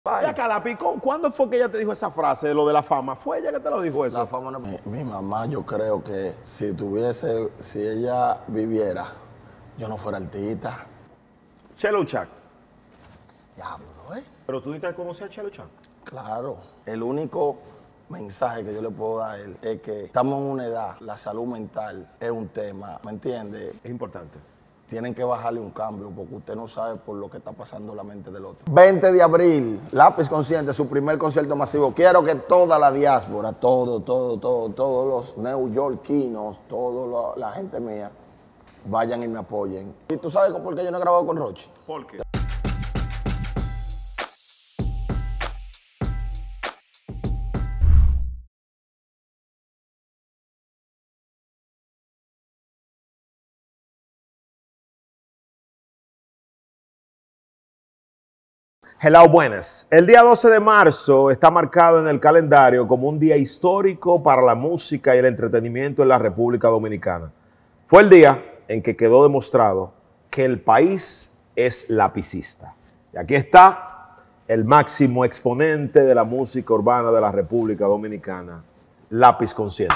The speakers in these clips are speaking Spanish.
Ve acá, Lápiz, ¿cuándo fue que ella te dijo esa frase de lo de la fama? ¿Fue ella que te lo dijo eso? La fama no... Mi mamá, yo creo que si ella viviera, yo no fuera artista. Chelo Chak. Diablo, ¿eh? Pero tú diste a conocer a Chelo Chak. Claro. El único mensaje que yo le puedo dar a él es que estamos en una edad, la salud mental es un tema, ¿me entiende? Es importante. Tienen que bajarle un cambio porque usted no sabe por lo que está pasando en la mente del otro. 20 de abril, Lápiz Consciente, su primer concierto masivo. Quiero que toda la diáspora, todos los neoyorquinos, toda la gente mía, vayan y me apoyen. ¿Y tú sabes por qué yo no he grabado con Rochi? ¿Por qué? Hello, buenas. El día 12 de marzo está marcado en el calendario como un día histórico para la música y el entretenimiento en la República Dominicana. Fue el día en que quedó demostrado que el país es lapicista. Y aquí está el máximo exponente de la música urbana de la República Dominicana, Lápiz Consciente.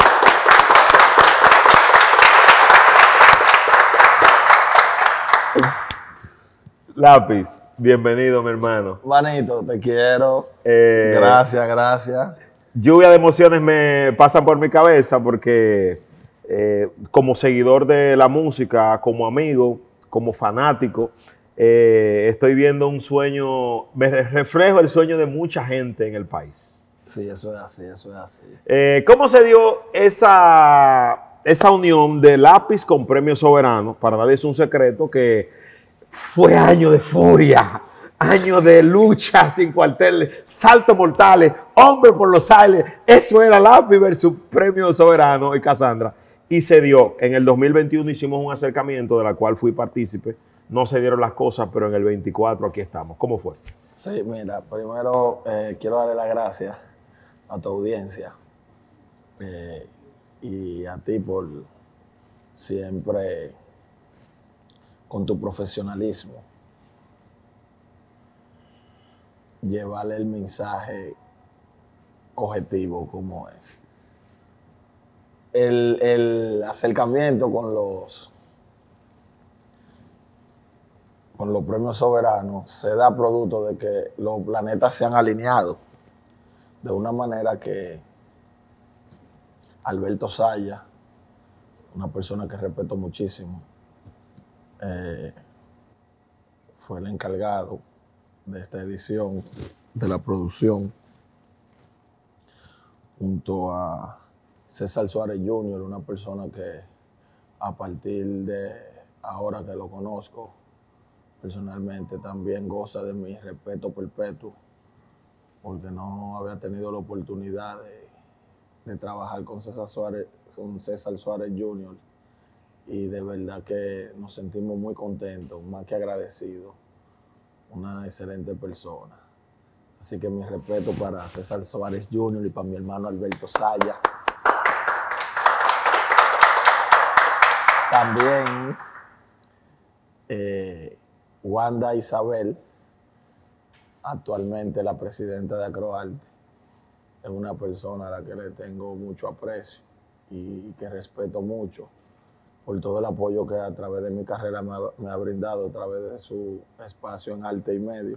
Lápiz, bienvenido, mi hermano. Manito, te quiero. Gracias. Lluvia de emociones me pasan por mi cabeza porque como seguidor de la música, como amigo, como fanático, estoy viendo un sueño, me reflejo el sueño de mucha gente en el país. Sí, eso es así. ¿Cómo se dio esa unión de Lápiz con Premio Soberano? Para nadie es un secreto que fue año de furia, año de lucha sin cuartel, saltos mortales, hombre por los aires. Eso era Lápiz versus Premio Soberano y Cassandra. Y se dio. En el 2021 hicimos un acercamiento de la cual fui partícipe. No se dieron las cosas, pero en el 24 aquí estamos. ¿Cómo fue? Sí, mira, primero quiero darle las gracias a tu audiencia y a ti por siempre con tu profesionalismo llevarle el mensaje objetivo como es. El acercamiento con los premios soberanos se da producto de que los planetas se han alineado de una manera que Alberto Saya, una persona que respeto muchísimo, fue el encargado de esta edición de la producción, junto a César Suárez Jr., una persona que a partir de ahora que lo conozco personalmente también goza de mi respeto perpetuo, porque no había tenido la oportunidad de trabajar con César Suárez Jr., y de verdad que nos sentimos muy contentos, más que agradecidos. Una excelente persona. Así que mi respeto para César Suárez Jr. y para mi hermano Alberto Saya. También Wanda Isabel, actualmente la presidenta de Acroarte, es una persona a la que le tengo mucho aprecio y que respeto mucho por todo el apoyo que a través de mi carrera me ha brindado, a través de su espacio en arte y medio.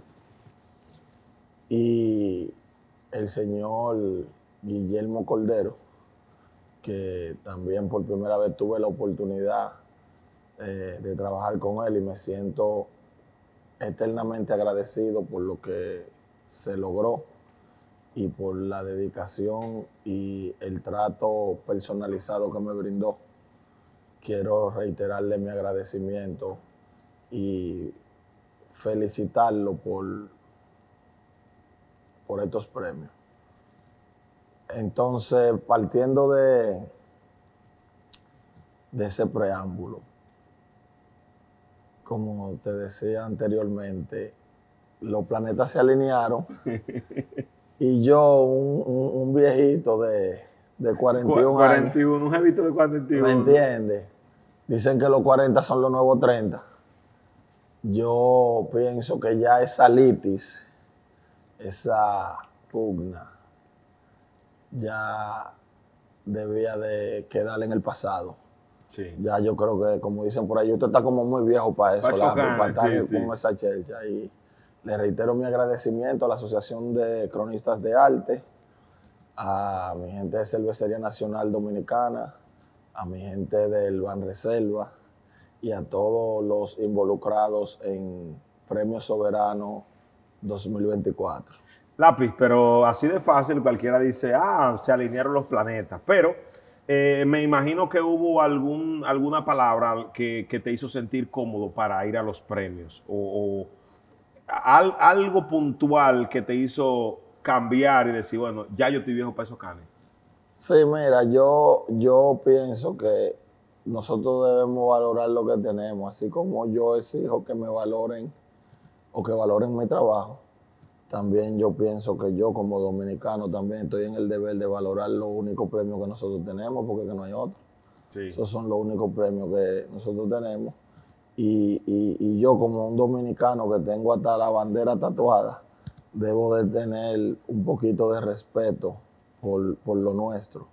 Y el señor Guillermo Cordero, que también por primera vez tuve la oportunidad de trabajar con él y me siento eternamente agradecido por lo que se logró y por la dedicación y el trato personalizado que me brindó. Quiero reiterarle mi agradecimiento y felicitarlo por estos premios. Entonces, partiendo de ese preámbulo, como te decía anteriormente, los planetas se alinearon y yo, un viejito de 41 años. Un jevito de 41. ¿Me entiendes? Dicen que los 40 son los nuevos 30. Yo pienso que ya esa litis esa pugna ya debía de quedar en el pasado. Sí. Ya yo creo que, como dicen por ahí, usted está como muy viejo para eso, Para esos para ganes, estar sí, con sí. esa chelcha. Y le reitero mi agradecimiento a la Asociación de Cronistas de Arte, a mi gente de Cervecería Nacional Dominicana, a mi gente del Banreserva y a todos los involucrados en Premio Soberano 2024. Lápiz, pero así de fácil cualquiera dice, se alinearon los planetas. Pero me imagino que hubo alguna palabra que te hizo sentir cómodo para ir a los premios o algo puntual que te hizo cambiar y decir, bueno, ya yo estoy viejo para esos canes. Sí, mira, yo pienso que nosotros debemos valorar lo que tenemos, así como yo exijo que me valoren o que valoren mi trabajo. También yo pienso que yo como dominicano también estoy en el deber de valorar los únicos premios que nosotros tenemos, porque que no hay otros. Sí. Esos son los únicos premios que nosotros tenemos. Y yo como un dominicano que tengo hasta la bandera tatuada, debo de tener un poquito de respeto por lo nuestro.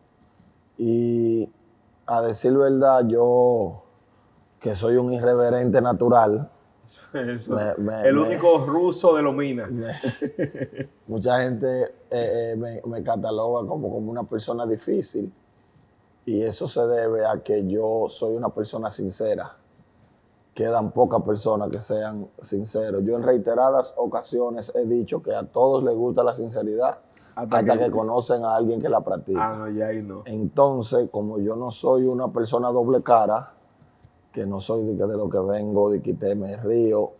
Y a decir verdad, yo que soy un irreverente natural, Eso. El único ruso de los minas. Mucha gente me cataloga como una persona difícil, y eso se debe a que yo soy una persona sincera. Quedan pocas personas que sean sinceros. Yo en reiteradas ocasiones he dicho que a todos les gusta la sinceridad hasta que conocen a alguien que la practica. No, ya ahí no. Entonces, como yo no soy una persona doble cara, que no soy de lo que vengo, de que te me río,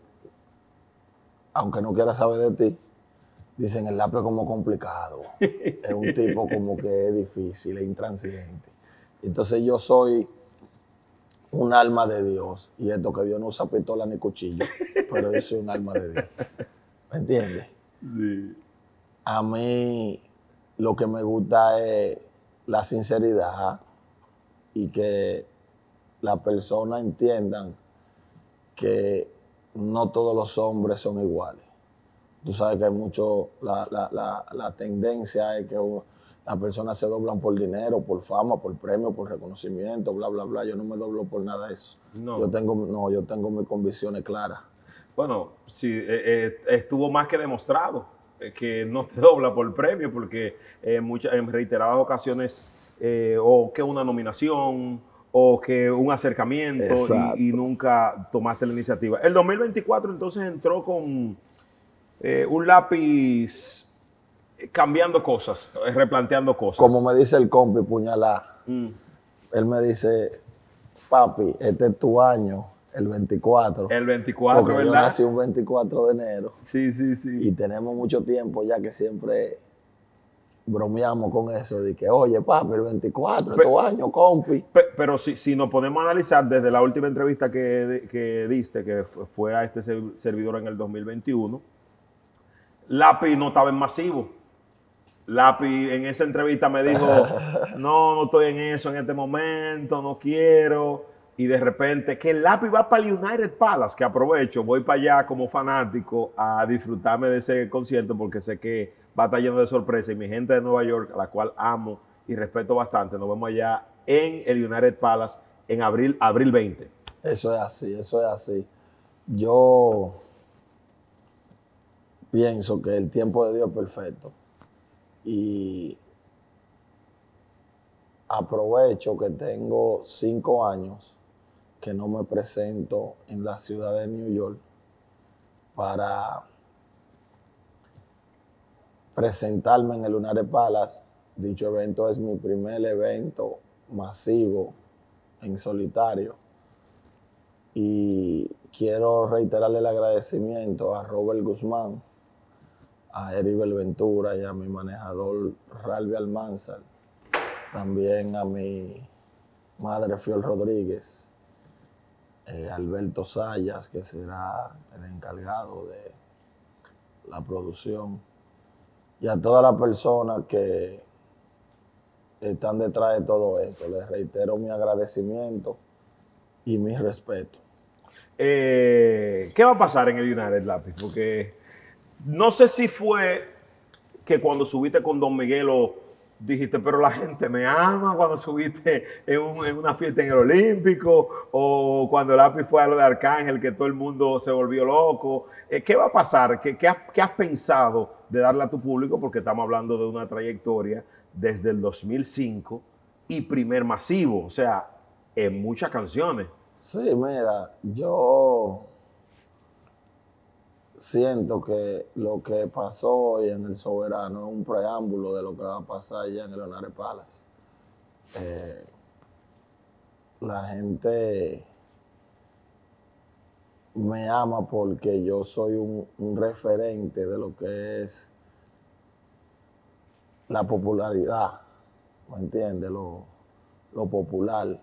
aunque no quiera saber de ti, dicen el lápiz como complicado. Es un tipo como que es difícil, es intransigente. Entonces yo soy un alma de Dios. Y esto que Dios no usa pistola ni cuchillo, pero yo soy un alma de Dios. ¿Me entiendes? Sí. A mí lo que me gusta es la sinceridad y que las personas entiendan que no todos los hombres son iguales. Tú sabes que hay mucho, la tendencia es que las personas se doblan por dinero, por fama, por premio, por reconocimiento, bla, bla, bla. Yo no me doblo por nada de eso. No. Yo tengo mis convicciones claras. Bueno, sí, estuvo más que demostrado que no te dobla por premio, porque en reiteradas ocasiones o que una nominación o que un acercamiento y nunca tomaste la iniciativa. El 2024 entonces entró con un lápiz cambiando cosas, replanteando cosas. Como me dice el compi Puñalá, él me dice, papi, este es tu año, el 24. El 24, porque ¿verdad? yo nací un 24 de enero. Sí, sí, sí. Y tenemos mucho tiempo ya que siempre bromeamos con eso, de que, oye, papi, el 24 es tu año, compi. Pero si nos podemos analizar desde la última entrevista que diste, que fue a este servidor en el 2021, Lápiz no estaba en masivo. Lápiz en esa entrevista me dijo, no estoy en eso en este momento, no quiero. Y de repente, que el Lápiz va para el United Palace, que aprovecho, voy para allá como fanático a disfrutarme de ese concierto porque sé que va a estar lleno de sorpresas. Y mi gente de Nueva York, a la cual amo y respeto bastante, nos vemos allá en el United Palace en abril 20. Eso es así, eso es así. Yo pienso que el tiempo de Dios es perfecto. Y aprovecho que tengo 5 años que no me presento en la ciudad de New York para presentarme en el United Palace. Dicho evento es mi primer evento masivo en solitario. Y quiero reiterarle el agradecimiento a Robert Guzmán, a Eribel Ventura y a mi manejador Ralvi Almanzar, también a mi madre Fiol Rodríguez, Alberto Sayas, que será el encargado de la producción, y a todas las personas que están detrás de todo esto. Les reitero mi agradecimiento y mi respeto. ¿Qué va a pasar en el United, Lápiz? Porque no sé si fue que cuando subiste con Don Miguelo dijiste, pero la gente me ama cuando subiste en una fiesta en el Olímpico, o cuando Lápiz fue a lo de Arcángel, que todo el mundo se volvió loco? ¿Qué va a pasar? ¿Qué has pensado de darle a tu público? Porque estamos hablando de una trayectoria desde el 2005 y primer masivo, o sea, en muchas canciones. Sí, mira, yo siento que lo que pasó hoy en El Soberano es un preámbulo de lo que va a pasar allá en el Leonardo Palace. La gente me ama porque yo soy un referente de lo que es la popularidad, ¿me entiendes? Lo popular.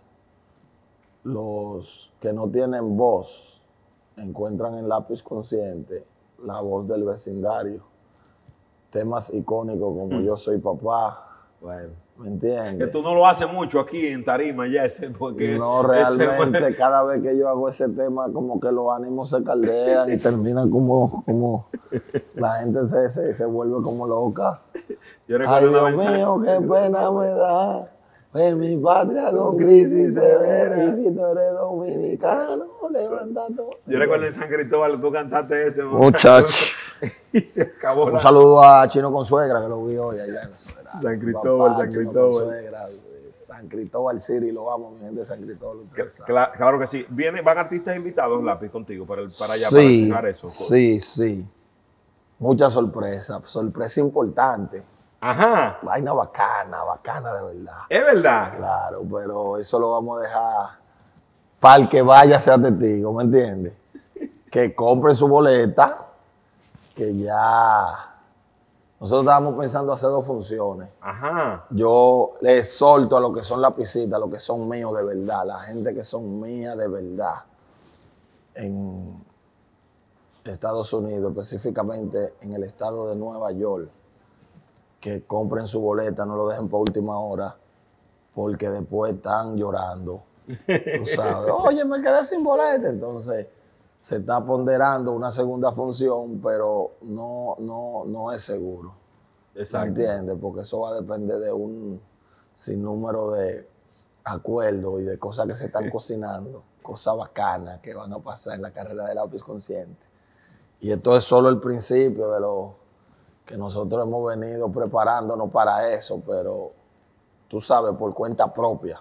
Los que no tienen voz encuentran en Lápiz Consciente la voz del vecindario. Temas icónicos como Yo Soy Papá, Bueno, ¿me entiendes? que tú no lo haces mucho aquí en Tarima, Jesse, porque No, realmente, cada vez que yo hago ese tema, como que los ánimos se caldean y terminan como la gente se vuelve como loca. Yo Ay, recuerdo Dios mío, qué pena me da. En mi patria con crisis severa. Y si tú eres dominicano, levanta todo. Yo recuerdo en San Cristóbal, tú cantaste ese. Muchacho. Y se acabó Un saludo a Chino Consuegra, que lo vi hoy allá en Soberano. San Cristóbal, San Chino Cristóbal. Consuegra, San Cristóbal City, lo amo, mi gente de San Cristóbal. ustedes saben. Claro que sí. Van artistas invitados, Lápiz, contigo, para allá, para Sí, cerrar eso. sí. Mucha sorpresa importante. Ajá. Vaina bacana de verdad. Es verdad. Claro, pero eso lo vamos a dejar para el que vaya a ser testigo, ¿me entiendes? Que compre su boleta, que ya... Nosotros estábamos pensando hacer 2 funciones. Ajá. Yo le exhorto a los que son lapicitas, a los que son míos de verdad, la gente que son mías de verdad, en Estados Unidos, específicamente en el estado de Nueva York, que compren su boleta, no lo dejen para última hora, porque después están llorando. Tú sabes, oye, me quedé sin boleta. Entonces, se está ponderando una segunda función, pero no es seguro. Exacto. ¿Me entiendes? Porque eso va a depender de un sinnúmero de acuerdos y de cosas que se están cocinando, cosas bacanas que van a pasar en la carrera de Lápiz Consciente. Y esto es solo el principio de lo que nosotros hemos venido preparándonos para eso, pero tú sabes, por cuenta propia.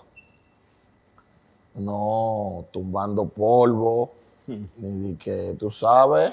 No tumbando polvo, ni de que tú sabes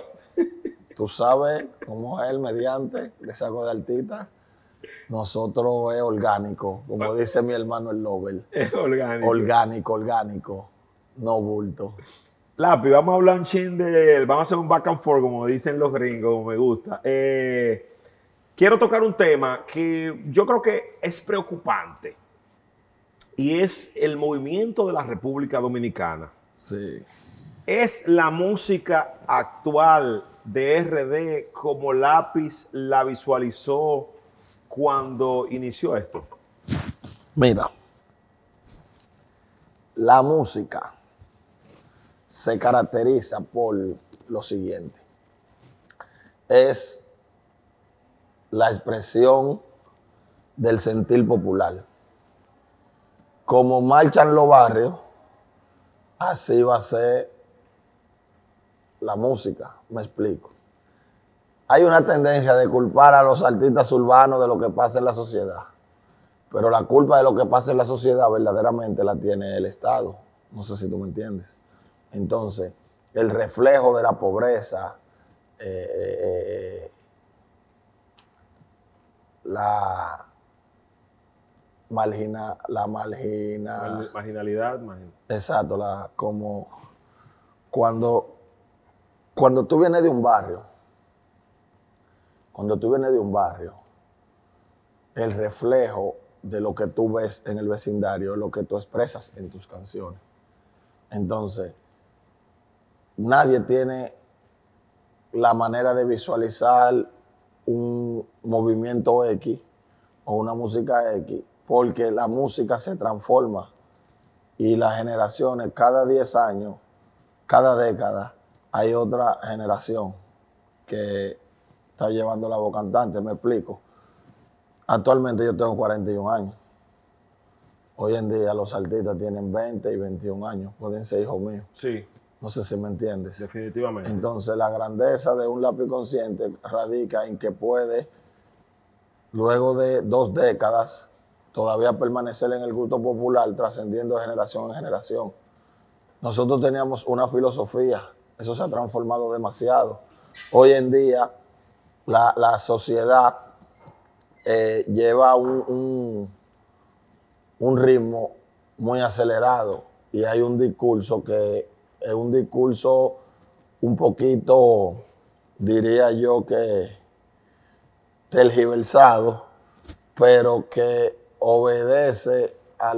cómo es el mediante de saco de artista. Nosotros es orgánico, como dice mi hermano el Nobel. Es orgánico. Orgánico, no bulto. Lápiz, vamos a hablar un chin vamos a hacer un back and forth, como dicen los gringos, como me gusta. Quiero tocar un tema que yo creo que es preocupante y es el movimiento de la República Dominicana. Sí. ¿Es la música actual de RD como Lápiz la visualizó cuando inició esto? Mira, la música se caracteriza por lo siguiente. Es la expresión del sentir popular. Como marchan los barrios, así va a ser la música, me explico. Hay una tendencia de culpar a los artistas urbanos de lo que pasa en la sociedad, pero la culpa de lo que pasa en la sociedad verdaderamente la tiene el Estado. No sé si tú me entiendes. Entonces, el reflejo de la pobreza, la Marginalidad. Exacto, como cuando tú vienes de un barrio, el reflejo de lo que tú ves en el vecindario es lo que tú expresas en tus canciones. Entonces, nadie tiene la manera de visualizar un movimiento X o una música X, porque la música se transforma y las generaciones, cada 10 años, cada década, hay otra generación que está llevando la voz cantante. Me explico. Actualmente yo tengo 41 años. Hoy en día los artistas tienen 20 y 21 años. Pueden ser hijos míos. Sí, No sé si me entiendes. definitivamente. Entonces la grandeza de un lápiz consciente radica en que puede, luego de 2 décadas, todavía permanecer en el gusto popular, trascendiendo de generación en generación. Nosotros teníamos una filosofía, eso se ha transformado demasiado. Hoy en día la sociedad lleva un ritmo muy acelerado y hay un discurso que es un discurso un poquito, diría yo, que tergiversado, pero que obedece a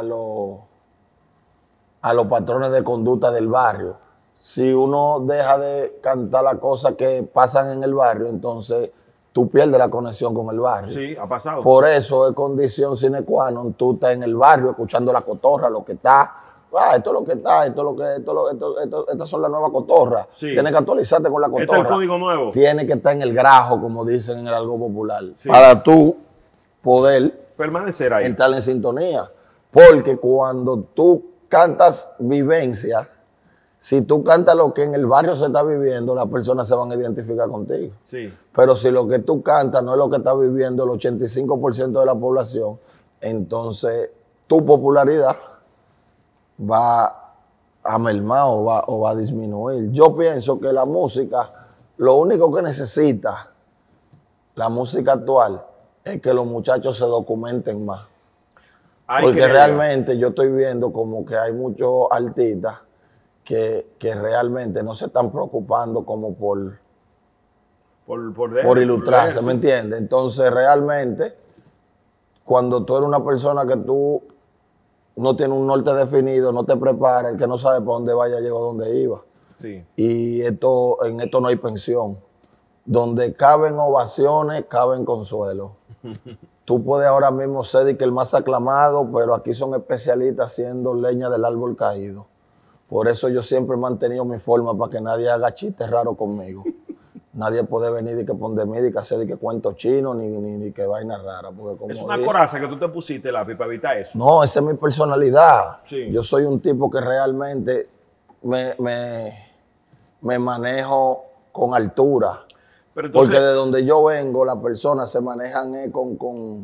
los patrones de conducta del barrio. Si uno deja de cantar las cosas que pasan en el barrio, entonces tú pierdes la conexión con el barrio. Sí, ha pasado. Por eso es condición sine qua non, tú estás en el barrio escuchando la cotorra, lo que está. Esto es lo que está, estas son las nuevas cotorras. Sí. Tienes que actualizarte con la cotorra. Este es el código nuevo. Tienes que estar en el grajo, como dicen en el algo popular, Sí. para tú poder Permanecer ahí. entrar en sintonía. Porque cuando tú cantas vivencia, si tú cantas lo que en el barrio se está viviendo, las personas se van a identificar contigo. Sí. Pero si lo que tú cantas no es lo que está viviendo el 85% de la población, entonces tu popularidad va a mermar o va a disminuir. Yo pienso que la música, lo único que necesita la música actual es que los muchachos se documenten más. Porque realmente yo estoy viendo como que hay muchos artistas que realmente no se están preocupando como por ilustrarse, ¿me entiendes? Entonces realmente cuando tú eres una persona que tú no tienes un norte definido, no te preparas, el que no sabe para dónde vaya llegó donde iba. Sí. Y en esto no hay pensión. Donde caben ovaciones, caben consuelos. Tú puedes ahora mismo ser el más aclamado, pero aquí son especialistas haciendo leña del árbol caído. Por eso yo siempre he mantenido mi forma para que nadie haga chistes raros conmigo. Nadie puede venir y que poner mí, y que hacer que cuentos chinos, ni que vaina rara. Es una coraza que tú te pusiste, lápiz, para evitar eso. No, esa es mi personalidad. Sí. Yo soy un tipo que realmente me manejo con altura. Pero entonces, Porque de donde yo vengo, las personas se manejan con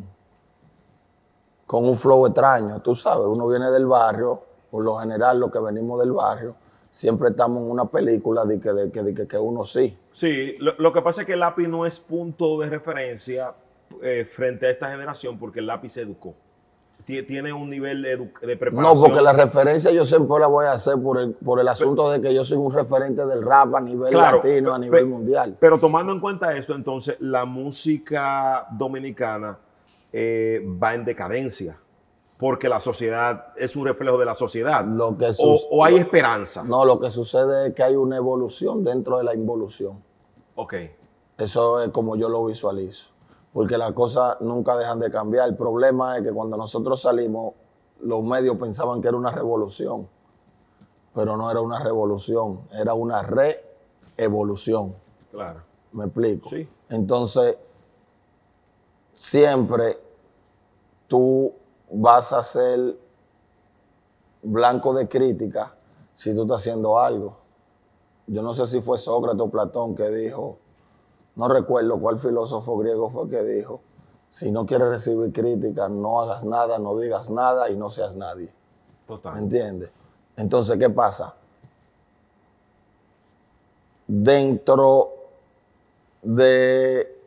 un flow extraño. Tú sabes, uno viene del barrio, por lo general, los que venimos del barrio, siempre estamos en una película de que uno sí. sí, lo que pasa es que el lápiz no es punto de referencia frente a esta generación porque el lápiz se educó. Tiene un nivel de preparación. No, porque la referencia yo siempre la voy a hacer por el asunto de que yo soy un referente del rap a nivel latino, a nivel mundial. Pero tomando en cuenta esto, entonces la música dominicana va en decadencia. Porque la sociedad es un reflejo de la sociedad. O hay esperanza. No, lo que sucede es que hay una evolución dentro de la involución. Ok. Eso es como yo lo visualizo. Porque las cosas nunca dejan de cambiar. El problema es que cuando nosotros salimos, los medios pensaban que era una revolución. Pero no era una revolución, era una reevolución. Claro. ¿Me explico? Sí. Entonces, siempre tú vas a ser blanco de crítica si tú estás haciendo algo. Yo no sé si fue Sócrates o Platón que dijo, no recuerdo cuál filósofo griego fue que dijo, si no quieres recibir crítica, no hagas nada, no digas nada y no seas nadie. Total. ¿Me entiendes? Entonces, ¿qué pasa? Dentro de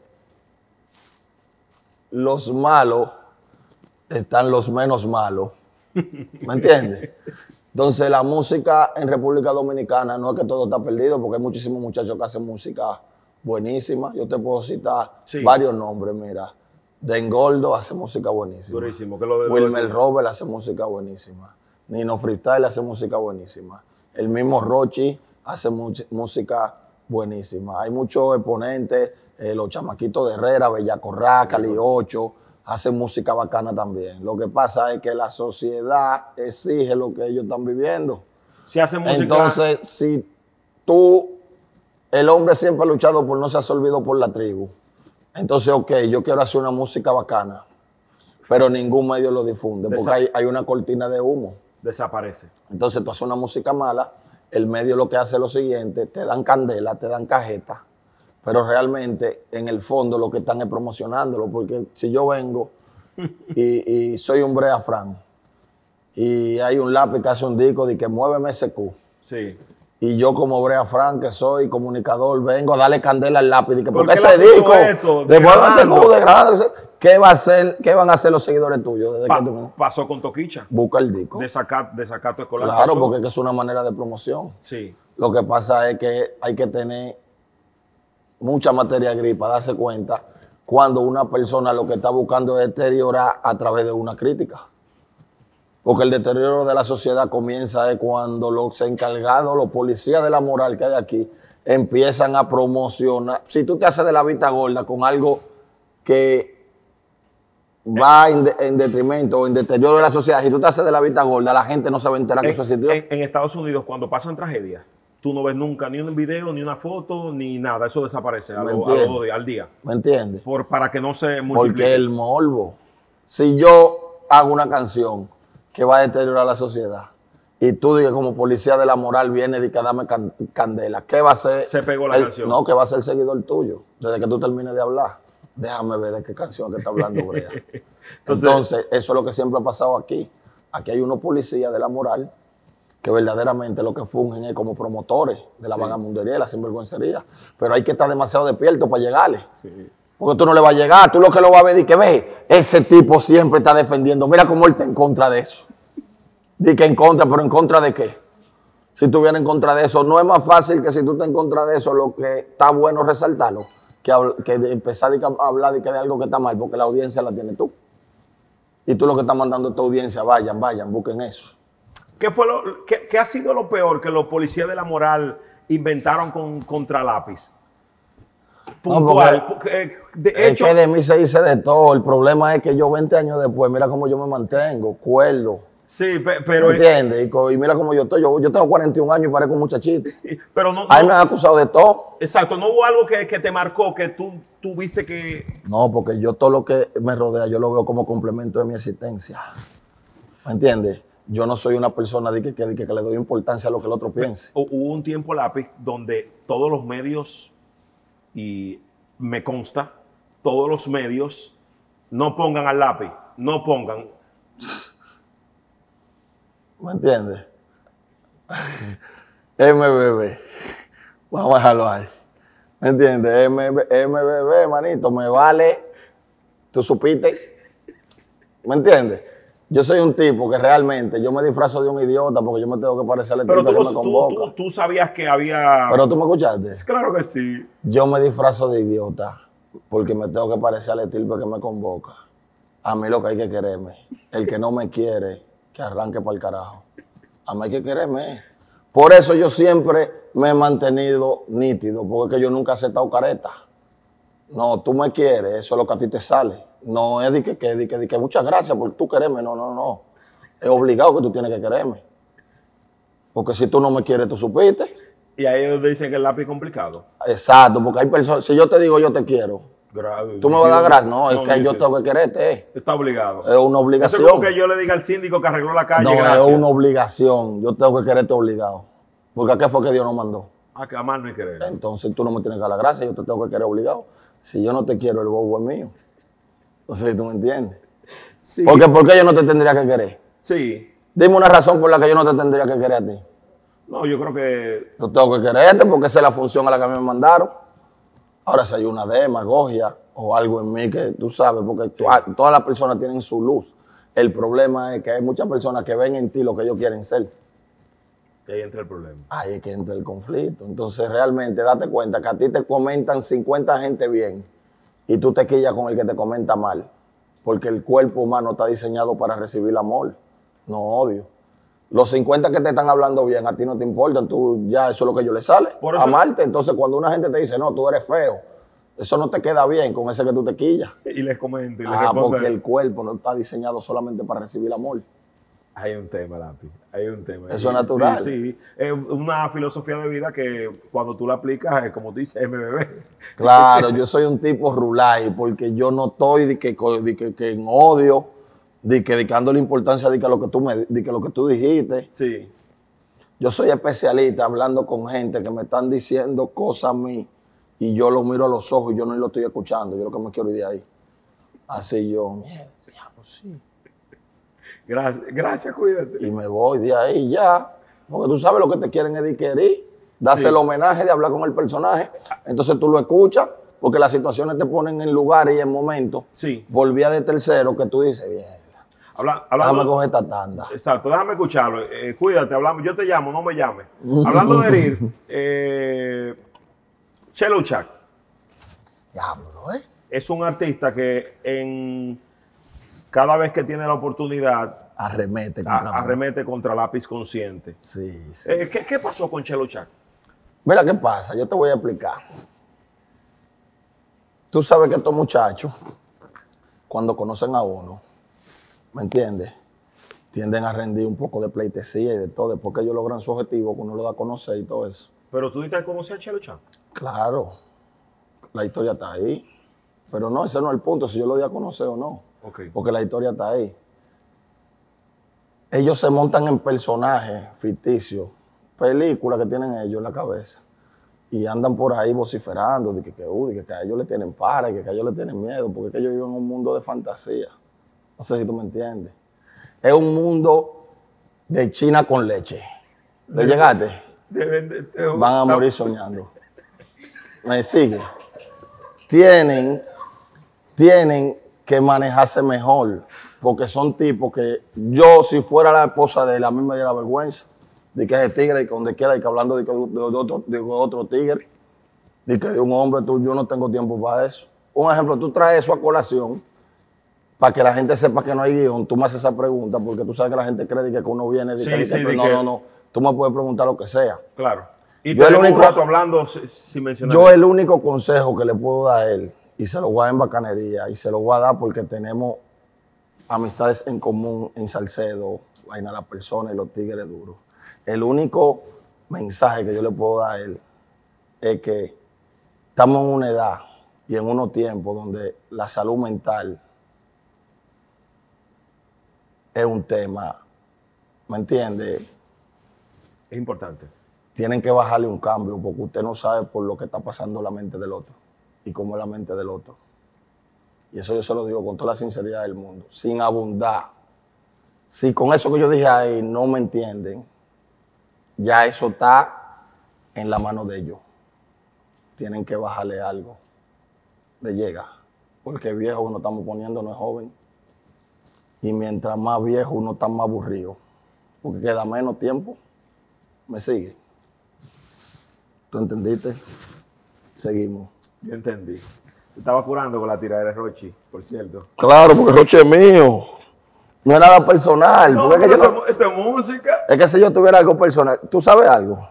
los malos están los menos malos. ¿Me entiendes? Entonces, la música en República Dominicana no es que todo está perdido, porque hay muchísimos muchachos que hacen música buenísima. Yo te puedo citar varios nombres, mira. Dengoldo hace música buenísima. Durísimo. Wilmer Robert hace música buenísima. Nino Freestyle hace música buenísima. El mismo Rochi hace música buenísima. Hay muchos exponentes, los chamaquitos de Herrera, Bellacorrá, Cali 8, hacen música bacana también. Lo que pasa es que la sociedad exige lo que ellos están viviendo. Si hacen música... Entonces, si el hombre siempre ha luchado por no ser absorbido por la tribu, Entonces, ok, yo quiero hacer una música bacana, pero ningún medio lo difunde, porque hay una cortina de humo. Desaparece. Entonces tú haces una música mala, el medio lo que hace es lo siguiente, te dan candela, te dan cajeta, pero realmente en el fondo lo que están es promocionándolo, porque si yo vengo y soy un Brea Frank y hay un lápiz que hace un disco de que muéveme SQ, Sí. y yo como Brea Frank, que soy comunicador, vengo a darle candela al lápiz, y que ¿Por porque qué ese le puso disco, esto? de muéveme Degradando. SQ, degradando, ¿qué van a hacer los seguidores tuyos? Desde que tú Pasó con Toquicha. busca el disco. Desacato escolar. Claro, pasó. porque es una manera de promoción. Sí. Lo que pasa es que hay que tener mucha materia gris para darse cuenta cuando una persona lo que está buscando es deteriorar a través de una crítica. Porque el deterioro de la sociedad comienza es cuando los encargados, los policías de la moral que hay aquí, empiezan a promocionar. Si tú te haces de la vista gorda con algo que va en detrimento o en deterioro de la sociedad, si tú te haces de la vista gorda, la gente no se va a enterar que eso existió. En Estados Unidos, cuando pasan tragedias, tú no ves nunca ni un video, ni una foto, ni nada. Eso desaparece al día. ¿Me entiendes? Para que no se multiplique. Porque el morbo. Si yo hago una canción que va a deteriorar la sociedad y tú dices como policía de la moral viene y que dame candela, ¿qué va a ser? Se pegó la canción. No, que va a ser el seguidor tuyo desde que tú termines de hablar. Déjame ver de qué canción que está hablando Brea. Entonces, eso es lo que siempre ha pasado aquí. Aquí hay unos policías de la moral que verdaderamente lo que fungen es como promotores de la vagamundería y la sinvergüencería. Pero hay que estar demasiado despierto para llegarle. Sí. Porque tú no le vas a llegar, tú lo que lo vas a ver y que ve, ese tipo siempre está defendiendo. Mira cómo él está en contra de eso. Di que en contra, pero ¿en contra de qué? Si tú vienes en contra de eso, no es más fácil que si tú estás en contra de eso, lo que está bueno resaltarlo, que empezar a hablar de algo que está mal, porque la audiencia la tienes tú. Y tú lo que estás mandando a tu audiencia, vayan, busquen eso. ¿Qué ha sido lo peor que los policías de la moral inventaron contra Lápiz? Puntual. No, de hecho, es que de mí se dice de todo. El problema es que yo 20 años después, mira cómo yo me mantengo, cuerdo. Sí, pero... ¿Entiendes? Y mira cómo yo estoy. Yo tengo 41 años y parezco un muchachito. Pero no, ahí me han acusado de todo. Exacto. ¿No hubo algo que te marcó, que tú viste que...? No, porque yo todo lo que me rodea, yo lo veo como complemento de mi existencia. ¿Me entiendes? Yo no soy una persona que le doy importancia a lo que el otro piense. Hubo un tiempo, Lápiz, donde todos los medios, y me consta, todos los medios no pongan al Lápiz, no pongan... ¿Me entiendes? MBB. Vamos a dejarlo ahí. ¿Me entiendes? MBB, manito, me vale. ¿Tú supiste? ¿Me entiendes? Yo soy un tipo que realmente, yo me disfrazo de un idiota porque yo me tengo que parecer al tipo que me convoca. Tú sabías que había... ¿Pero tú me escuchaste? Claro que sí. Yo me disfrazo de idiota porque me tengo que parecer al tipo que me convoca. A mí lo que hay que quererme. El que no me quiere, que arranque para el carajo. A mí hay que quererme. Por eso yo siempre me he mantenido nítido, porque es que yo nunca he aceptado careta. No, tú me quieres, eso es lo que a ti te sale. No es de que muchas gracias por tú quererme. No. Es obligado que tú tienes que quererme. Porque si tú no me quieres, tú supiste. Y ahí es donde dicen que el Lápiz es complicado. Exacto, porque hay personas, si yo te digo yo te quiero, tú me vas a dar gracias. No, es que yo tengo que quererte. Está obligado. Es una obligación. Es como que yo le diga al síndico que arregló la calle, no, gracias. Es una obligación. Yo tengo que quererte obligado. Porque ¿a qué fue que Dios nos mandó? A que amar no hay querer. Entonces tú no me tienes que dar la gracia, yo te tengo que querer obligado. Si yo no te quiero, el bobo es mío. No sé si tú me entiendes. Sí. Porque ¿por qué yo no te tendría que querer? Sí. Dime una razón por la que yo no te tendría que querer a ti. No, yo creo que... Yo tengo que quererte porque esa es la función a la que a mí me mandaron. Ahora, si hay una demagogia o algo en mí que tú sabes, porque sí, todas las personas tienen su luz. El problema es que hay muchas personas que ven en ti lo que ellos quieren ser. Y ahí entra el problema. Ahí es que entra el conflicto. Entonces, realmente, date cuenta que a ti te comentan 50 gente bien y tú te quillas con el que te comenta mal. Porque el cuerpo humano está diseñado para recibir amor, no odio. Los 50 que te están hablando bien, a ti no te importan, tú ya eso es lo que a ellos les sale, amarte. Entonces, cuando una gente te dice, no, tú eres feo, eso no te queda bien con ese que tú te quillas. Y les comento y les respondo. Porque el cuerpo no está diseñado solamente para recibir amor. Hay un tema, lápiz. Hay un tema. Eso es natural. Sí, sí. Es una filosofía de vida que cuando tú la aplicas, como tú dices, MBB. Claro, yo soy un tipo rulay porque yo no estoy que en odio, de que dándole importancia de que lo que lo que tú dijiste. Sí. Yo soy especialista hablando con gente que me están diciendo cosas a mí y yo lo miro a los ojos y yo no lo estoy escuchando. Yo lo que me quiero ir de ahí. Así yo, mierda, diablo, sí. Gracias, cuídate. Y me voy de ahí ya. Porque tú sabes lo que te quieren es querer, darse Sí. el homenaje de hablar con el personaje. Entonces tú lo escuchas porque las situaciones te ponen en lugares y en momentos. Sí. Volvía de tercero que tú dices, bien, Hablando, déjame coger esta tanda. exacto, déjame escucharlo. Cuídate, hablamos. Yo te llamo, no me llames. Hablando de herir, Chelo Chak Diablo, ¿eh? es un artista que cada vez que tiene la oportunidad Arremete contra mí. arremete contra Lápiz Consciente. Sí, sí. ¿Qué pasó con Chelo Chak? Mira qué pasa, yo te voy a explicar. Tú sabes que estos muchachos, cuando conocen a uno, ¿me entiendes? Tienden a rendir un poco de pleitesía y de todo, después que ellos logran su objetivo, que uno lo da a conocer y todo eso. Pero tú diste a conocer a Chelo Chak. Claro, la historia está ahí. Pero no, ese no es el punto, si yo lo di a conocer o no. Ok. Porque la historia está ahí. Ellos se montan en personajes ficticios, películas que tienen ellos en la cabeza. Y andan por ahí vociferando de que a ellos le tienen para, que a ellos le tienen miedo, porque es que ellos viven en un mundo de fantasía. No sé si tú me entiendes. Es un mundo de China con leche. ¿Le llegaste? Van a morir soñando. ¿Me sigue? Tienen que manejarse mejor, porque son tipos que yo, si fuera la esposa de él, a mí me diera vergüenza de que ese tigre, y que donde quiera, y que hablando de otro tigre, de que de un hombre, yo no tengo tiempo para eso. Un ejemplo, tú traes eso a colación para que la gente sepa que no hay guión. Tú me haces esa pregunta porque tú sabes que la gente cree que uno viene no, tú me puedes preguntar lo que sea. Claro. Y Yo tenemos un rato hablando sin mencionar. Yo el único consejo que le puedo dar a él, y se lo voy a dar en bacanería, y se lo voy a dar porque tenemos amistades en común en Salcedo, Vaina la Persona y los Tigres Duros. El único mensaje que yo le puedo dar a él es que estamos en una edad y en unos tiempos donde la salud mental es un tema, ¿me entiende? Es importante. Tienen que bajarle un cambio porque usted no sabe por lo que está pasando la mente del otro y cómo es la mente del otro. Y eso yo se lo digo con toda la sinceridad del mundo, sin abundar. Si con eso que yo dije ahí no me entienden, ya eso está en la mano de ellos. Tienen que bajarle algo. Le llega. Porque el viejo que nos estamos poniendo no es joven. Y mientras más viejo uno está más aburrido. Porque queda menos tiempo. ¿Me sigue? ¿Tú entendiste? Seguimos. Yo entendí. Estaba curando con la tiradera de Rochi, por cierto. Claro, porque Roche es mío. No es nada personal. No, Porque es que esto es música. es que si yo tuviera algo personal, ¿tú sabes algo?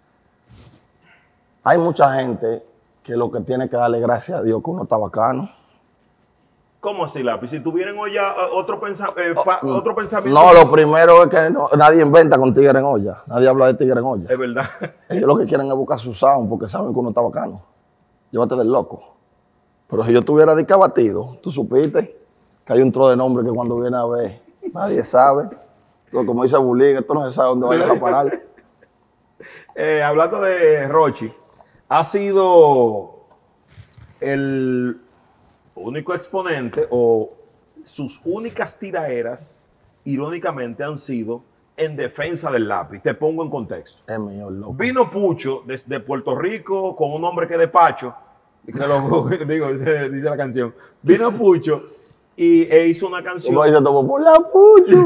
Hay mucha gente que lo que tiene que darle gracias a Dios que uno está bacano. ¿Cómo así, Lápiz? Si tuvieran olla otro pensamiento. No, lo primero es que nadie inventa con tigre en olla. Nadie habla de tigre en olla. Es verdad. Ellos lo que quieren es buscar su sound porque saben que uno está bacano. Llévate del loco. Pero si yo tuviera de batido, tú supiste que hay un tro de nombre que cuando viene a ver, nadie sabe. Entonces, como dice Bulín, esto no se sabe dónde vaya a parar. Hablando de Rochi, ha sido el único exponente o sus únicas tiraderas, irónicamente, han sido en defensa del Lápiz. Te pongo en contexto. Es mío, loco. Vino Pucho desde Puerto Rico con un hombre que despacho, dice la canción. Vino Pucho e hizo una canción. Como dice todo, por la pucho.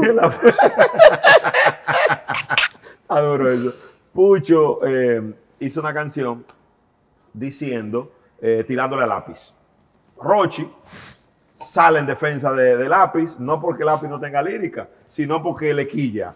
Adoro eso. Pucho hizo una canción diciendo, tirándole a Lápiz. Rochi sale en defensa de Lápiz, no porque Lápiz no tenga lírica, sino porque le quilla.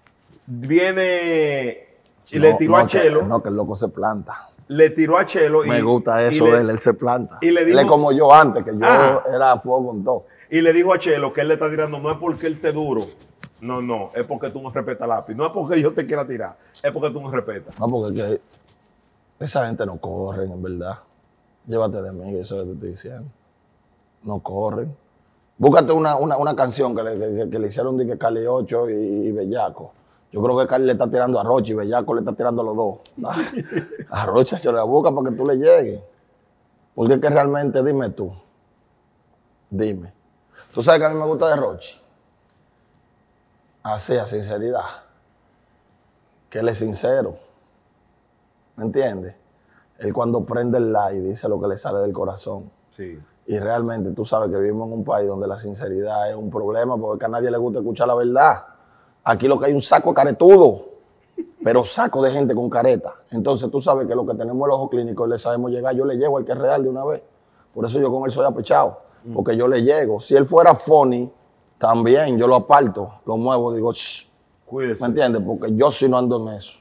Viene y le tiró a Chelo. No, que el loco se planta. Le tiró a Chelo. Me gusta eso de él se planta. Y le dijo, él es como yo antes, que yo era a fuego con todo. Y le dijo a Chelo que él le está tirando, no es porque él esté duro, No, es porque tú no respetas lápiz. No es porque yo te quiera tirar, es porque tú no respetas. No, porque es que esa gente no corren, en verdad. Llévate de mí, que eso es lo que te estoy diciendo. No corren. Búscate una canción que le hicieron de que Cali 8 y Bellaco. Yo creo que Cali le está tirando a Rochi y Bellaco le está tirando a los dos. A Rochi se la busca para que tú le llegues. Porque es que realmente, dime tú. Dime. ¿Tú sabes que a mí me gusta de Rochi? Así, a sinceridad. Que él es sincero. ¿Me entiendes? Él cuando prende el live dice lo que le sale del corazón. Sí. Y realmente tú sabes que vivimos en un país donde la sinceridad es un problema porque a nadie le gusta escuchar la verdad. Aquí lo que hay un saco de caretudo, pero saco de gente con careta. Entonces tú sabes que lo que tenemos el ojo clínico y le sabemos llegar, yo le llego al que es real de una vez. Por eso yo con él soy apechado, porque yo le llego. Si él fuera funny, también yo lo aparto, lo muevo, digo, shh. Cuídese. ¿Me entiendes? Porque yo sí no ando en eso.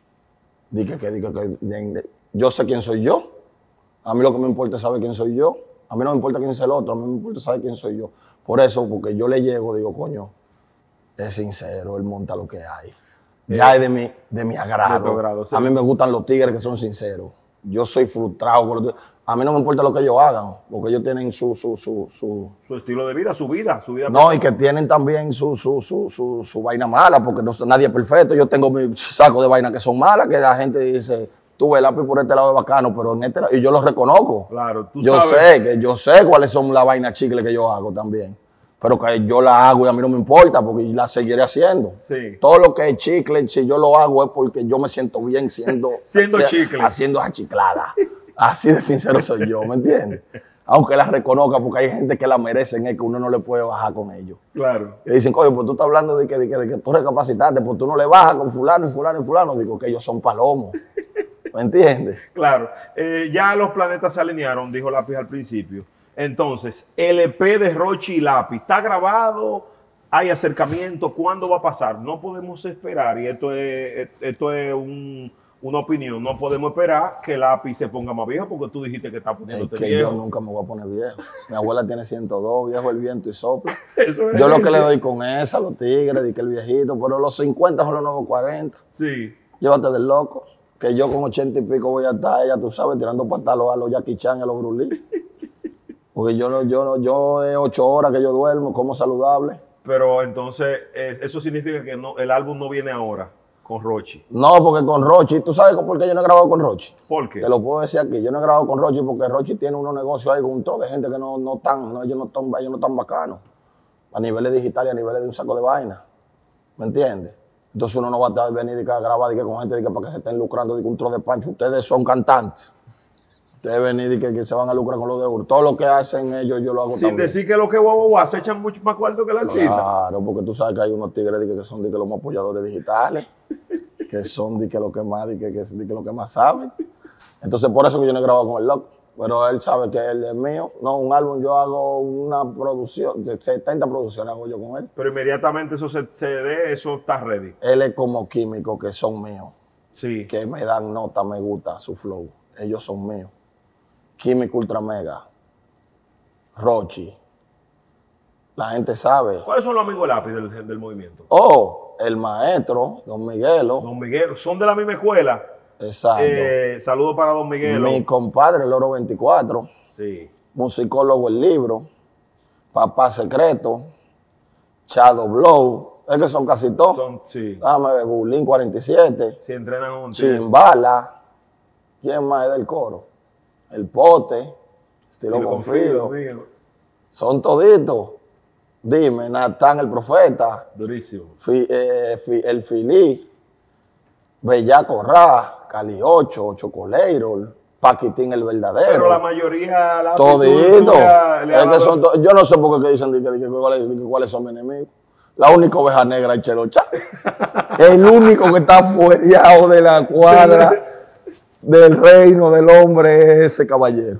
Yo sé quién soy yo. A mí lo que me importa es saber quién soy yo. A mí no me importa quién es el otro, a mí me importa saber quién soy yo. Por eso, porque yo le llego, digo, coño, es sincero, él monta lo que hay. Ya es de mi agrado. De tu agrado, sí. A mí me gustan los tigres que son sinceros. Yo soy frustrado con los tigres. A mí no me importa lo que ellos hagan, porque ellos tienen su estilo de vida, su vida. No, y que tienen también su vaina mala, porque nadie es perfecto. Yo tengo mi saco de vainas que son malas, que la gente dice, tú ves el lápiz por este lado es bacano, pero en este lado, y yo lo reconozco. Claro, tú yo sabes. Yo sé cuáles son las vainas chicles que yo hago también. Pero que yo la hago y a mí no me importa, porque la seguiré haciendo. Sí. Todo lo que es chicle, si yo lo hago es porque yo me siento bien siendo chicle. Haciendo achiclada. Así de sincero soy yo, ¿me entiendes? Aunque la reconozca, porque hay gente que la merecen, es que uno no le puede bajar con ellos. Claro. Y dicen, coño, pues tú estás hablando de que tú recapacitaste, pues tú no le bajas con fulano y fulano y fulano. Digo que ellos son palomos. ¿Me entiendes? Claro. Ya los planetas se alinearon, dijo Lápiz al principio. Entonces, el EP de Rochi y Lápiz, ¿está grabado? ¿Hay acercamiento? ¿Cuándo va a pasar? No podemos esperar, y esto es una opinión, no podemos esperar que Lápiz se ponga más viejo porque tú dijiste que está poniéndote viejo. Yo nunca me voy a poner viejo. Mi abuela tiene 102, viejo el viento y sopla. Eso es yo lo que le doy con esa, los tigres, di que el viejito, pero los 50 son los nuevos 40. Sí. Llévate del loco, que yo con 80 y pico voy a estar, ya tú sabes, tirando patalos a los Jackie Chan y a los Bruce Lee. Porque yo es 8 horas que yo duermo, como saludable. Pero entonces, eso significa que el álbum no viene ahora con Rochi. No, porque con Rochi, ¿tú sabes por qué yo no he grabado con Rochi? ¿Por qué? Te lo puedo decir aquí, yo no he grabado con Rochi porque Rochi tiene unos negocios ahí con un trozo de gente que ellos no están bacanos. A niveles digitales, a niveles de un saco de vaina. ¿Me entiendes? Entonces uno no va a venir a grabar con gente para que se estén lucrando de un trozo de pancho. Ustedes son cantantes. Ustedes venir y que se van a lucrar con los de Ur. Todo lo que hacen ellos, yo lo hago sin también. Decir que lo que guau se echan mucho más cuarto que el artista. Claro, porque tú sabes que hay unos tigres que son los más apoyadores digitales, que son lo que más saben. Entonces, por eso que yo no he grabado con el loco. Pero él sabe que él es mío. No, un álbum, yo hago una producción, 70 producciones hago yo con él. Pero inmediatamente eso se dé, eso está ready. Él es como químicos que son míos. Sí. Que me dan nota, me gusta su flow. Ellos son míos. Químico Ultra Mega, Rochi. La gente sabe. ¿Cuáles son los amigos Lápiz del movimiento? Oh, el maestro, Don Miguelo. Don Miguelo. ¿Son de la misma escuela? Exacto. Saludos para Don Miguelo. Mi compadre, el Oro 24. Sí. Musicólogo El Libro. Papá Secreto. Shadow Blow. Es que son casi todos. Sí. Dame Bulín 47. Si entrenan juntos. Chimbala. ¿Quién más es del coro? El Pote. Estilo con filo. Son toditos. Dime, Natán el Profeta. Durísimo. El Filí. Bellaco Ra. Cali 8. Chocoleiro. Paquitín el Verdadero. Pero la mayoría... Todito. Yo no sé por qué dicen cuáles son mis enemigos. La única oveja negra es Chelocha. El único que está fuereado de la cuadra del reino del hombre es ese caballero.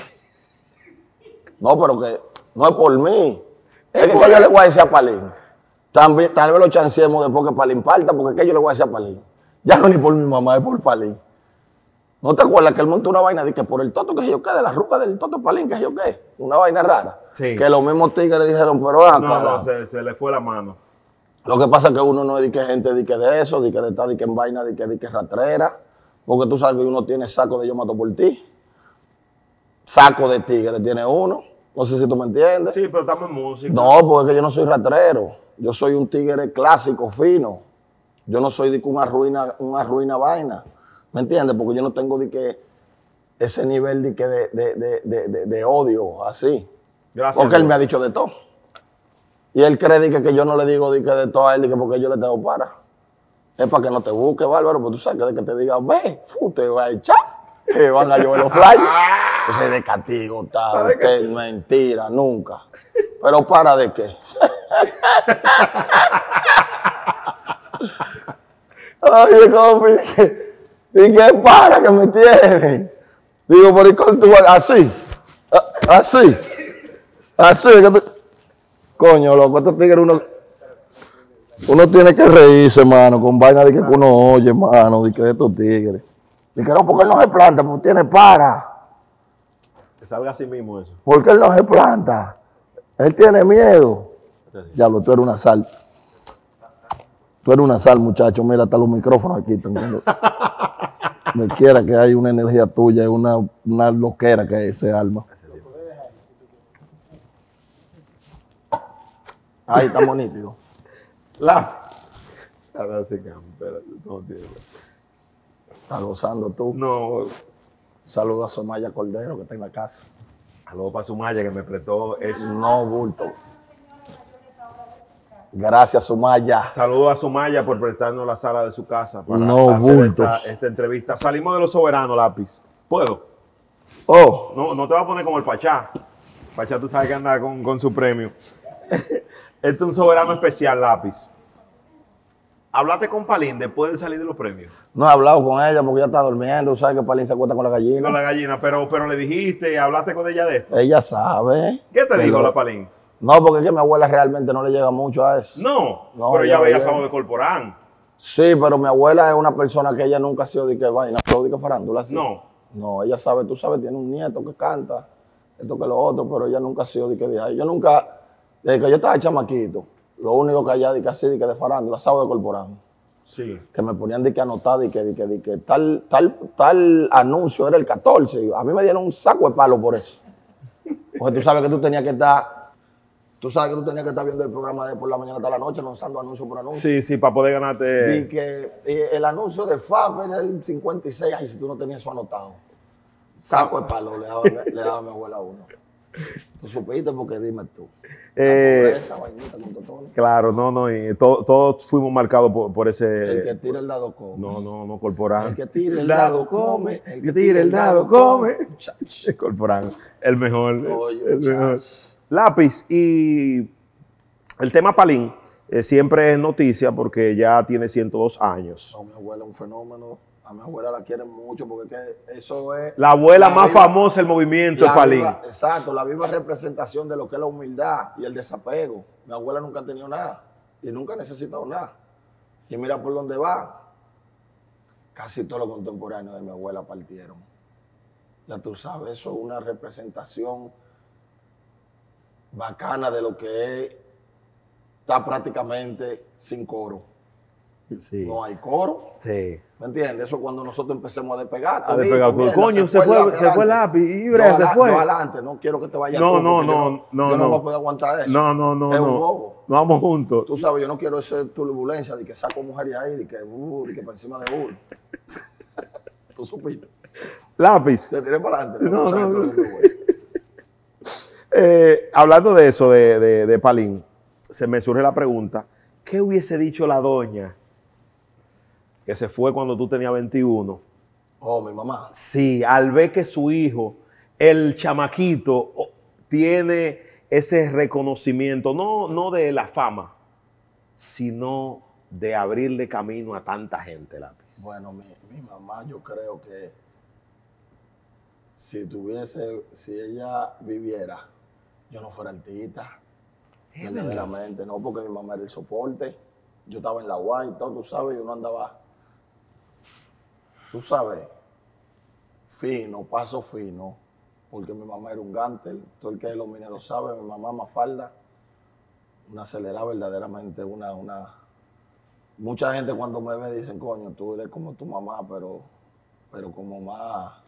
No, pero que no es por mí. Es que yo le voy a decir a Palín. Tal vez lo chanceemos después que Palín parta, porque es que yo le voy a decir a Palín. Ya no ni por mi mamá, es por Palín. ¿No te acuerdas que él montó una vaina de que por el toto que yo qué, de la ruca del toto Palín que yo qué? Una vaina rara. Sí. Que los mismos tigres dijeron, pero no, se le fue la mano. Lo que pasa es que uno no es de que gente de eso, de que está de que en vaina, de que rastrera. Porque tú sabes que uno tiene saco de yo mato por ti. Saco de tigre tiene uno. No sé si tú me entiendes. Sí, pero estamos en música. No, porque es que yo no soy rastrero. Yo soy un tigre clásico, fino. Yo no soy de que una ruina vaina. ¿Me entiendes? Porque yo no tengo de que ese nivel de odio así. Gracias. Porque él me ha dicho de todo. Y él cree que yo no le digo de todo a él, porque yo le tengo para. Es para que no te busque, bárbaro, porque tú sabes que de que te diga, ve, te va a echar, te van a llevar los flyers. Entonces de castigo, tal, que mentira, nunca. Pero ¿para de qué? Oye, compi, y que para que me tienen. Digo, por el tú así, así, que tú... Coño, loco, estos tigres uno tiene que reírse, hermano, con vaina de que uno oye, hermano, de que de estos tigres. Y que no, porque él no se planta, porque tiene para. Que salga así mismo eso. Porque él no se planta. Él tiene miedo. Ya lo, tú eres una sal. Tú eres una sal, muchacho. Mira, hasta los micrófonos aquí. Me quiera que hay una energía tuya, una loquera que es ese alma. Ahí estamos nítidos. Ahora sí, espérate, no tiene. Estás gozando tú. No. Saludos a Somaya Cordero, que está en la casa. Saludos para Sumaya, que me prestó eso. No, bulto. Gracias, Sumaya. Saludos a Sumaya por prestarnos la sala de su casa para No, hacer bulto. esta entrevista. Salimos de los soberanos, lápiz. ¿Puedo? Oh, No te vas a poner como el Pachá. Pachá, tú sabes que anda con su premio. Este es un soberano especial, lápiz. ¿Hablaste con Palín después de salir de los premios? no he hablado con ella porque ella está durmiendo. Sabes que Palín se acuesta con la gallina. Con la gallina, pero le dijiste, hablaste con ella de esto. Ella sabe. ¿Qué te dijo Pero- la Palín? No, porque es que mi abuela realmente no le llega mucho a eso. No, No, pero ya ya veía veía. Sábado de Corporán. Sí, pero mi abuela es una persona que ella nunca ha sido de que vaina, flow, de que farándula. Así. No. No, ella sabe, tú sabes, tiene un nieto que canta, esto que lo otro, pero ella nunca ha sido de que de ahí. Yo nunca, desde que yo estaba chamaquito, lo único que allá de que así, de que de farándula, Sábado de Corporán. Sí. Que me ponían de que anotar, de que tal anuncio era el 14. A mí me dieron un saco de palo por eso. Porque tú sabes que tú tenías que estar viendo el programa de por la mañana hasta la noche, lanzando anuncio por anuncio. Sí, para poder ganarte. Y que el anuncio de FAP era el 56, y si tú no tenías eso anotado. Saco de palo le daba a mi abuela a uno. Tú supiste porque dime tú. La pobreza, vainita, con totones. Claro, no, y todos fuimos marcados por ese. El que tira el dado come. No, Corporán. El que tira el dado come. El que tira el dado come. Muchacho. Corporán, el mejor. Oye, el mejor. muchacho. Lápiz, y el tema Palín siempre es noticia porque ya tiene 102 años. No, mi abuela es un fenómeno. A mi abuela la quieren mucho porque es que eso es... La abuela más viva- famosa del movimiento es Palín. Exacto, la viva representación de lo que es la humildad y el desapego. Mi abuela nunca ha tenido nada y nunca ha necesitado nada. Y mira por dónde va. Casi todos los contemporáneos de mi abuela partieron. Ya tú sabes, eso es una representación bacana de lo que es, está prácticamente sin coro. Sí. No hay coro. Sí. ¿Me entiendes? Eso cuando nosotros empecemos a despegar. A despegar. Mierda, Coño, se fue el lápiz. Y yo se fue. Yo adelante, no quiero que te vayas No, tú, no, porque no, yo no no. voy a poder aguantar eso. No. Es un bobo. No vamos juntos. Tú sabes, yo no quiero esa turbulencia de que saco mujeres ahí, de que por encima de uno. Tú supiste. Lápiz. Te tiré para adelante. No, tú sabes no, todo no. lo que voy. Hablando de eso, de Palín, se me surge la pregunta, ¿qué hubiese dicho la doña que se fue cuando tú tenías 21? Oh, mi mamá. Sí, al ver que su hijo, el chamaquito, tiene ese reconocimiento, no de la fama, sino de abrirle camino a tanta gente, Lápiz. Bueno, mi mamá, yo creo que si ella viviera, yo no fuera artista. Verdaderamente, no, porque mi mamá era el soporte. Yo estaba en la UAI y todo, tú sabes, yo no andaba, tú sabes, fino, paso fino, porque mi mamá era un gántel. Todo el que es los mineros sabe, mi mamá Mafalda una acelerada verdaderamente, mucha gente cuando me ve dicen, coño, tú eres como tu mamá, pero como más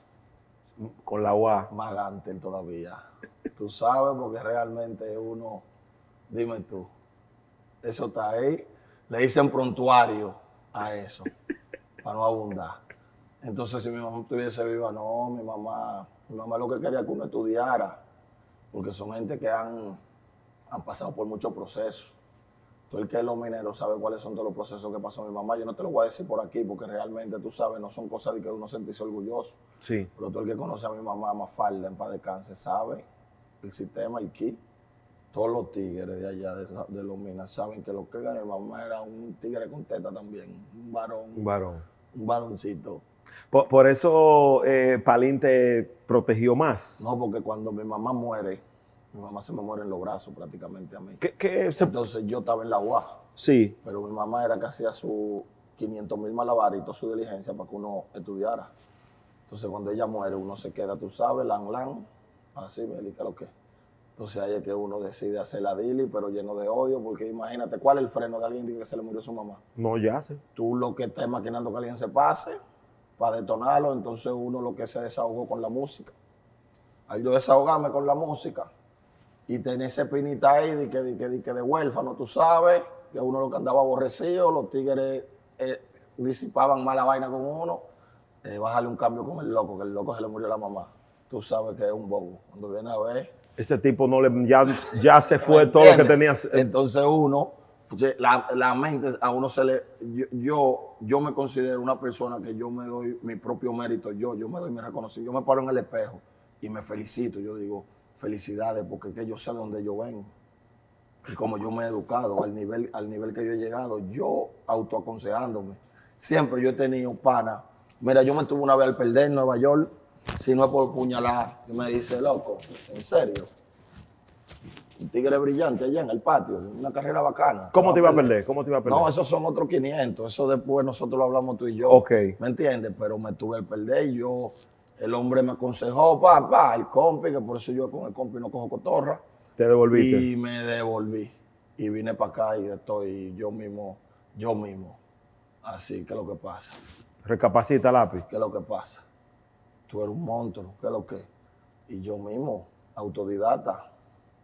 Con la UA. más gante todavía. Tú sabes, porque realmente uno, dime tú, eso está ahí. Le dicen prontuario a eso, para no abundar. Entonces, si mi mamá estuviese viva, no, mi mamá lo que quería que uno estudiara, porque son gente que han pasado por muchos procesos. Todo el que es los mineros sabe cuáles son todos los procesos que pasó mi mamá. Yo no te lo voy a decir por aquí porque realmente, tú sabes, no son cosas de que uno sentirse orgulloso. Sí. Pero todo el que conoce a mi mamá, Mafalda, en paz descanse, sabe el sistema, el ki. Todos los tigres de allá, de los minas, saben que lo que era mi mamá era un tigre con teta también. Un varón. Un varón. Un varoncito. Por eso Palín te protegió más. No, porque cuando mi mamá muere, mi mamá se me muere en los brazos prácticamente a mí. Entonces yo estaba en la UA. Sí. Pero mi mamá era que hacía sus 500,000 malabares y toda su diligencia para que uno estudiara. Entonces cuando ella muere, uno se queda, tú sabes, así, Melica, lo que. Entonces ahí es que uno decide hacer la dili, pero lleno de odio, porque imagínate, ¿cuál es el freno de alguien que se le murió su mamá? No, ya sé. Tú lo que estés maquinando que alguien se pase para detonarlo, entonces uno lo que se desahogó con la música. Al yo desahogarme con la música y tener ese pinita ahí de que de huérfano, tú sabes, que uno lo que andaba aborrecido, los tigres disipaban mala vaina con uno, bájale un cambio con el loco, que el loco se le murió la mamá. Tú sabes que es un bobo. Cuando viene a ver... Ese tipo ya se fue todo lo que tenía. Entonces uno, la mente a uno se le... Yo me considero una persona que yo me doy mi propio mérito, yo me doy mi reconocimiento. Yo me paro en el espejo y me felicito. Yo digo, felicidades, porque es que yo sé de dónde yo vengo. Y como yo me he educado, al nivel que yo he llegado, yo autoaconsejándome. Siempre yo he tenido pana. Mira, yo me tuve una vez al perder en Nueva York, si no es por puñalar, y me dice, loco, ¿en serio? Un tigre brillante allá en el patio, una carrera bacana. ¿Cómo te iba a perder? No, esos son otros 500, eso después nosotros lo hablamos tú y yo. Ok. ¿Me entiendes? Pero me tuve al perder y el hombre me aconsejó, el compi, que por eso yo con el compi no cojo cotorra. Te devolviste. Y me devolví. Y vine para acá y estoy yo mismo. Así, ¿qué es lo que pasa? Recapacita, lápiz. ¿Qué es lo que pasa? Tú eres un monstruo, ¿qué es lo que? Y yo mismo, autodidacta,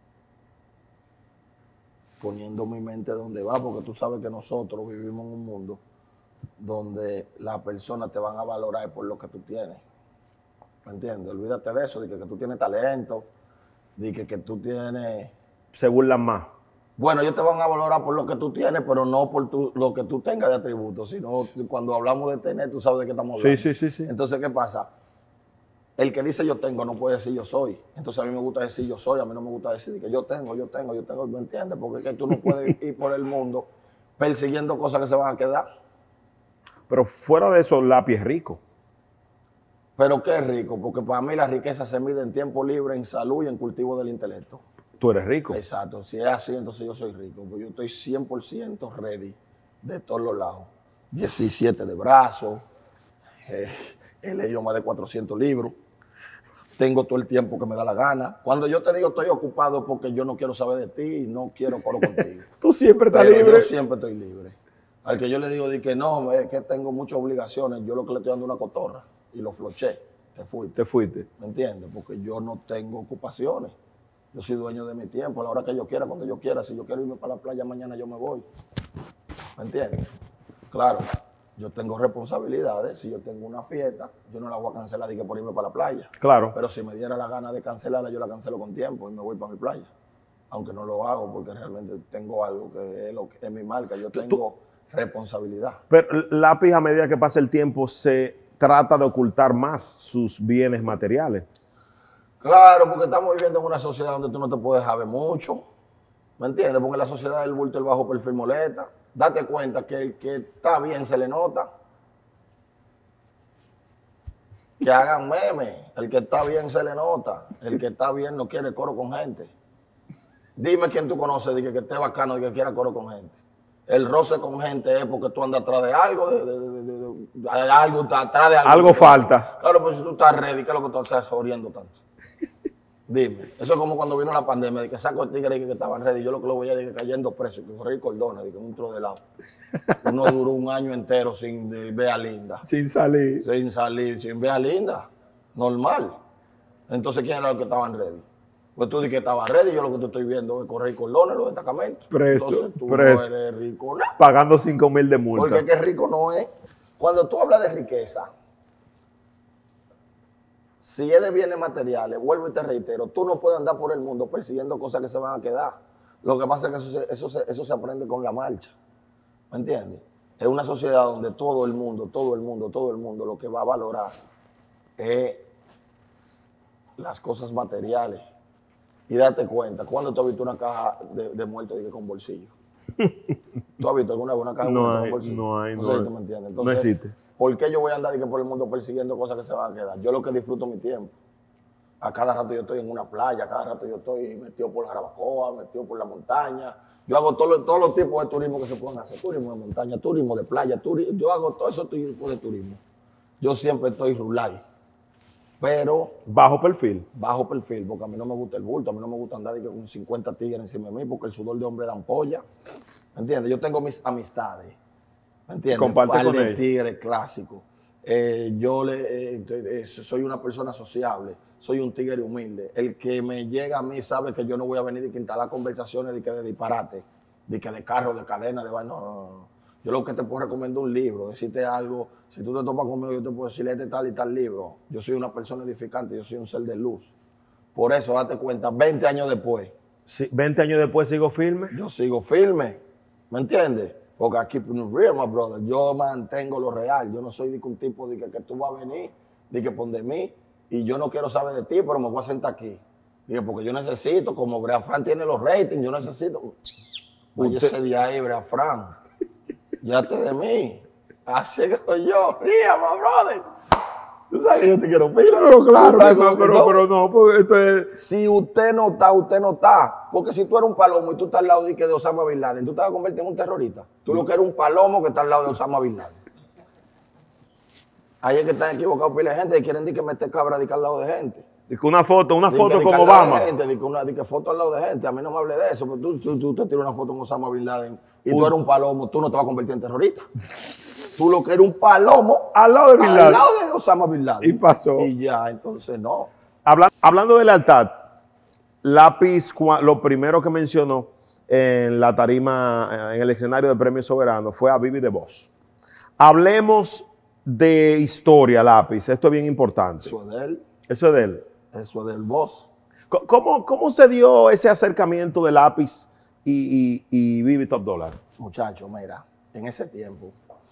poniendo mi mente donde va, porque tú sabes que nosotros vivimos en un mundo donde las personas te van a valorar por lo que tú tienes. ¿Me entiendes? Olvídate de eso, de que tú tienes talento, de que tú tienes... Se burlan más. Bueno, ellos te van a valorar por lo que tú tienes, pero no por lo que tú tengas de atributos, sino cuando hablamos de tener, tú sabes de qué estamos hablando. Sí. Entonces, ¿qué pasa? El que dice yo tengo no puede decir yo soy. Entonces a mí me gusta decir yo soy, a mí no me gusta decir que yo tengo, ¿me entiendes? Porque es que tú no puedes ir por el mundo persiguiendo cosas que se van a quedar. Pero fuera de eso, lápiz es rico. Pero qué rico, porque para mí la riqueza se mide en tiempo libre, en salud y en cultivo del intelecto. Tú eres rico. Exacto, si es así, entonces yo soy rico, porque yo estoy 100% ready de todos los lados. 17 de brazos, he leído más de 400 libros. Tengo todo el tiempo que me da la gana. Cuando yo te digo estoy ocupado porque yo no quiero saber de ti y no quiero coro contigo. Tú siempre estás Pero libre. Yo siempre estoy libre. Al que yo le digo que no, es que tengo muchas obligaciones, yo lo que le estoy dando es una cotorra y lo floché. Te fuiste. ¿Me entiendes? Porque yo no tengo ocupaciones. Yo soy dueño de mi tiempo a la hora que yo quiera, cuando yo quiera. Si yo quiero irme para la playa mañana, yo me voy. ¿Me entiendes? Claro. Yo tengo responsabilidades. Si yo tengo una fiesta, yo no la voy a cancelar de que por irme para la playa. Claro. Pero si me diera la gana de cancelarla, yo la cancelo con tiempo y me voy para mi playa. Aunque no lo hago porque realmente tengo algo que es mi marca. Yo tengo responsabilidad. Pero lápiz, a medida que pasa el tiempo, se trata de ocultar más sus bienes materiales. Claro, porque estamos viviendo en una sociedad donde tú no te puedes saber mucho. ¿Me entiendes? Porque la sociedad del bulto, el bajo perfil molesta. Date cuenta que el que está bien se le nota. Que hagan memes. El que está bien se le nota. El que está bien no quiere coro con gente. Dime quién tú conoces de que esté bacano, de que quiera coro con gente. El roce con gente es porque tú andas atrás de algo, atrás de algo. Algo falta. Claro, pues si tú estás ready, ¿qué es lo que tú estás oriendo tanto? Dime, eso es como cuando vino la pandemia, de que saco el tigre que estaban ready, yo lo que lo veía de que cayendo preso, que corrí cordones, de que un tro de lado. Uno duró un año entero sin ver a Linda. Sin salir. Sin salir, sin ver a Linda. Normal. Entonces, ¿quién era los que estaban ready? Pues tú di que estabas ready, yo lo que te estoy viendo es correr cordones, los destacamentos. Preso, Entonces tú preso. no eres rico, ¿no? Pagando 5,000 de multa. Porque es que rico no es. Cuando tú hablas de riqueza, si es de bienes materiales, vuelvo y te reitero, tú no puedes andar por el mundo persiguiendo cosas que se van a quedar. Lo que pasa es que eso se aprende con la marcha. ¿Me entiendes? Es una sociedad donde todo el mundo lo que va a valorar es las cosas materiales. Y date cuenta, ¿cuándo tú has visto una caja de muertos con bolsillo? ¿Tú has visto alguna vez una caja de muertos con bolsillo? No hay, No sé si tú me entiendes. Entonces, no existe. ¿por qué yo voy a andar por el mundo persiguiendo cosas que se van a quedar? Yo lo que disfruto mi tiempo. A cada rato yo estoy en una playa, a cada rato yo estoy metido por la Jarabacoa, metido por la montaña. Yo hago todos los tipos de turismo que se pueden hacer. Turismo de montaña, turismo de playa, yo hago todo esos tipos de turismo. Yo siempre estoy rulay. Pero Bajo perfil. bajo perfil, porque a mí no me gusta el bulto, a mí no me gusta andar con 50 tigres encima de mí, porque el sudor de hombre da ampolla. ¿Me entiendes? Yo tengo mis amistades. ¿Me entiendes? Comparte con ellos. Tigres clásicos. Soy una persona sociable, soy un tigre humilde. El que me llega a mí sabe que yo no voy a venir a instalar conversaciones de disparate, de carro, de cadena, de vaina. No. Yo lo que te puedo recomendar un libro, decirte algo. Si tú te topas conmigo, yo te puedo decir, léete tal y tal libro. Yo soy una persona edificante, yo soy un ser de luz. Por eso, date cuenta, 20 años después, Sí, 20 años después sigo firme. yo sigo firme. ¿Me entiendes? Porque aquí, real, my brother, yo mantengo lo real. Yo no soy de un tipo de que tú vas a venir, de que pon de mí, y yo no quiero saber de ti, pero me voy a sentar aquí. Dije, porque yo necesito, como Brea Fran tiene los ratings, yo necesito. Oye, ese día ahí, Brea Fran, ya te de mí. Así que soy yo, real, my brother. Tú sabes que yo te quiero pila. Pero claro, Tú sabes cómo que son. pero no, porque esto es... Si usted no está, usted no está. Porque si tú eres un palomo y tú estás al lado de Osama Bin Laden, tú te vas a convertir en un terrorista. Tú lo que eres un palomo que está al lado de Osama Bin Laden. Ahí es que están equivocados pila de gente y quieren decir que mete cabra de que al lado de gente. Dice una foto Di que con al lado Obama. de gente, di que foto al lado de gente. A mí no me hable de eso. Pero tú te tiras una foto con Osama Bin Laden y tú eres un palomo, tú no te vas a convertir en terrorista. Tú lo que eres un palomo Al lado de Bin Laden. al lado de Osama Bin Laden. Y pasó. Y ya, entonces no. Hablando de lealtad, Lápiz, lo primero que mencionó en la tarima, en el escenario de Premio Soberano, fue a Vivi de Voz. Hablemos de historia, Lápiz. Esto es bien importante. Eso es de él. Eso es de él. Eso es del boss. ¿Cómo se dio ese acercamiento de Lápiz y Vivi Top Dollar? Muchacho, mira, en ese tiempo,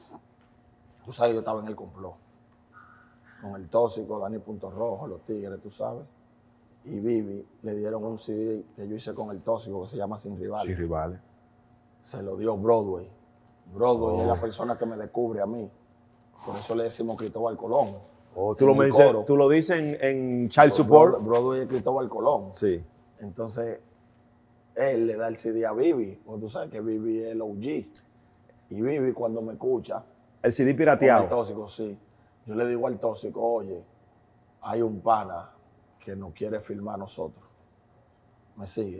tú sabes, yo estaba en el complot. Con el Tóxico, Dani Punto Rojo, los Tigres, tú sabes. Y Vivi le dieron un CD que yo hice con el Tóxico que se llama Sin Rivales. Sí, rivales. Se lo dio Broadway. Broadway es la persona que me descubre a mí. Por eso le decimos Cristóbal Colón. Tú lo dices en Child Support. Broadway es Cristóbal Colón. Sí. Entonces, él le da el CD a Vivi, porque tú sabes que Vivi es el OG. Y Vivi, cuando me escucha, El CD con el pirateado. Tóxico, sí. Yo le digo al Tóxico, oye, hay un pana que nos quiere filmar a nosotros. ¿Me sigue?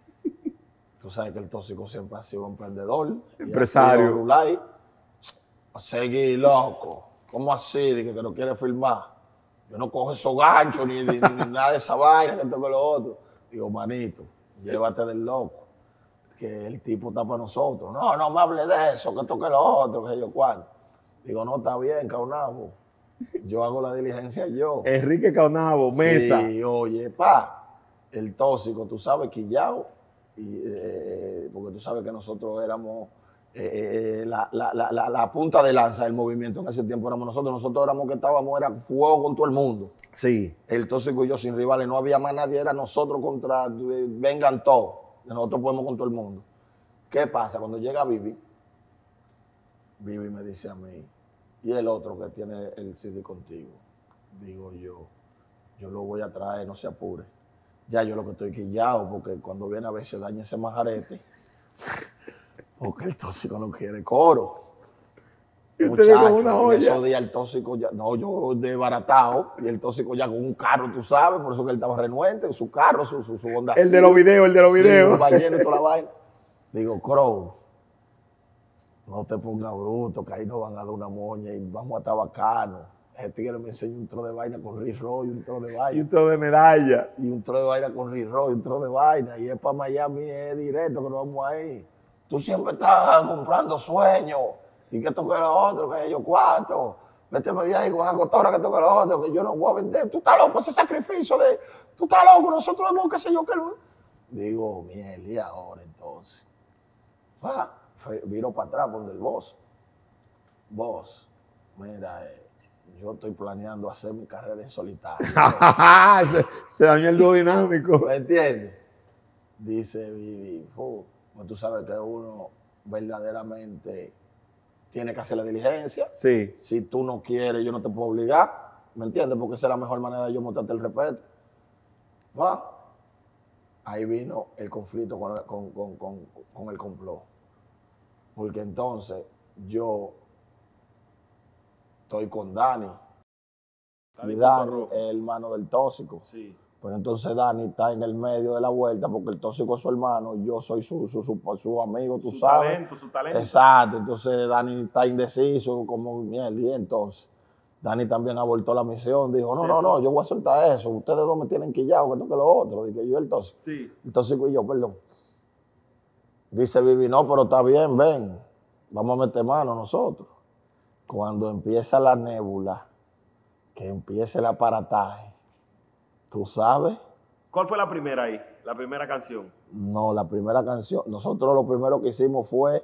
Tú sabes que el Tóxico siempre ha sido emprendedor. Empresario. Rulay. A seguir, loco. ¿Cómo así? De que nos quiere filmar. Yo no cojo esos ganchos ni nada de esa vaina, que esto que lo otro. Digo, manito, llévate del loco. Que el tipo está para nosotros. No me hable de eso, que esto que lo otro, que yo cuánto. Digo, no, está bien, Caunabo. Yo hago la diligencia yo. Enrique Caunabo, Mesa. Sí, oye, el Tóxico, tú sabes, quillao. Porque tú sabes que nosotros éramos la punta de lanza del movimiento en ese tiempo éramos nosotros. Nosotros éramos que estábamos, era fuego con todo el mundo. Sí. El Tóxico y yo sin rivales, no había más nadie, era nosotros contra, vengan todos. Nosotros podemos con todo el mundo. ¿Qué pasa? Cuando llega Vivi, Vivi me dice a mí, y el otro que tiene el CD contigo, digo yo lo voy a traer, no se apure. Ya yo lo que estoy quillado, porque cuando viene a ver se daña ese majarete, porque el Tóxico no quiere coro. ustedes con una Muchacho, en olla. esos días el tóxico ya, no, yo desbaratado, y el tóxico ya con un carro, tú sabes, por eso que él estaba renuente, su carro, su Honda El de los Civic. videos, el de los Sí, videos. un balleno y toda la vaina. Digo, Crow, no te pongas bruto, que ahí nos van a dar una moña y vamos a estar bacanos. Ese tigre me enseña un tro de vaina con Rick Roy, un tro de Y vaina. todo de medalla. Y un tro de vaina con Rick Roy, un tro de vaina. Y es para Miami, es directo que nos vamos ahí. Tú siempre estás comprando sueños. Y que toque lo otro, que yo cuánto. Vete me ahí con la cotorra que toque lo otro, que yo no voy a vender. Tú estás loco, ese sacrificio de. Tú estás loco, nosotros hemos, qué sé yo, qué no. Digo, miel, y ahora entonces. Viro para atrás por el boss. Boss, mira, yo estoy planeando hacer mi carrera en solitario. se dañó el dúo dinámico. ¿Me entiendes? Dice Vivi, pues tú sabes que uno verdaderamente tiene que hacer la diligencia. Sí. Si tú no quieres, yo no te puedo obligar. ¿Me entiendes? Porque esa es la mejor manera de yo mostrarte el respeto. Va. Ahí vino el conflicto con el complot. Porque entonces yo estoy con Dani. Y Dani es el hermano del tóxico. Sí. Pero entonces Dani está en el medio de la vuelta porque el tóxico es su hermano, yo soy su amigo, tú sabes. Su talento. Exacto, entonces Dani está indeciso como mierda. Y entonces Dani también abortó la misión, dijo, no, yo voy a soltar eso, ustedes dos me tienen quillado, que toque lo otro, dije yo el tóxico. Sí. El tóxico y yo, perdón. Dice Vivi, no, pero está bien, ven, vamos a meter mano nosotros. Cuando empieza la nébula, que empiece el aparataje, ¿tú sabes? ¿Cuál fue la primera ahí? La primera canción. No, la primera canción, nosotros lo primero que hicimos fue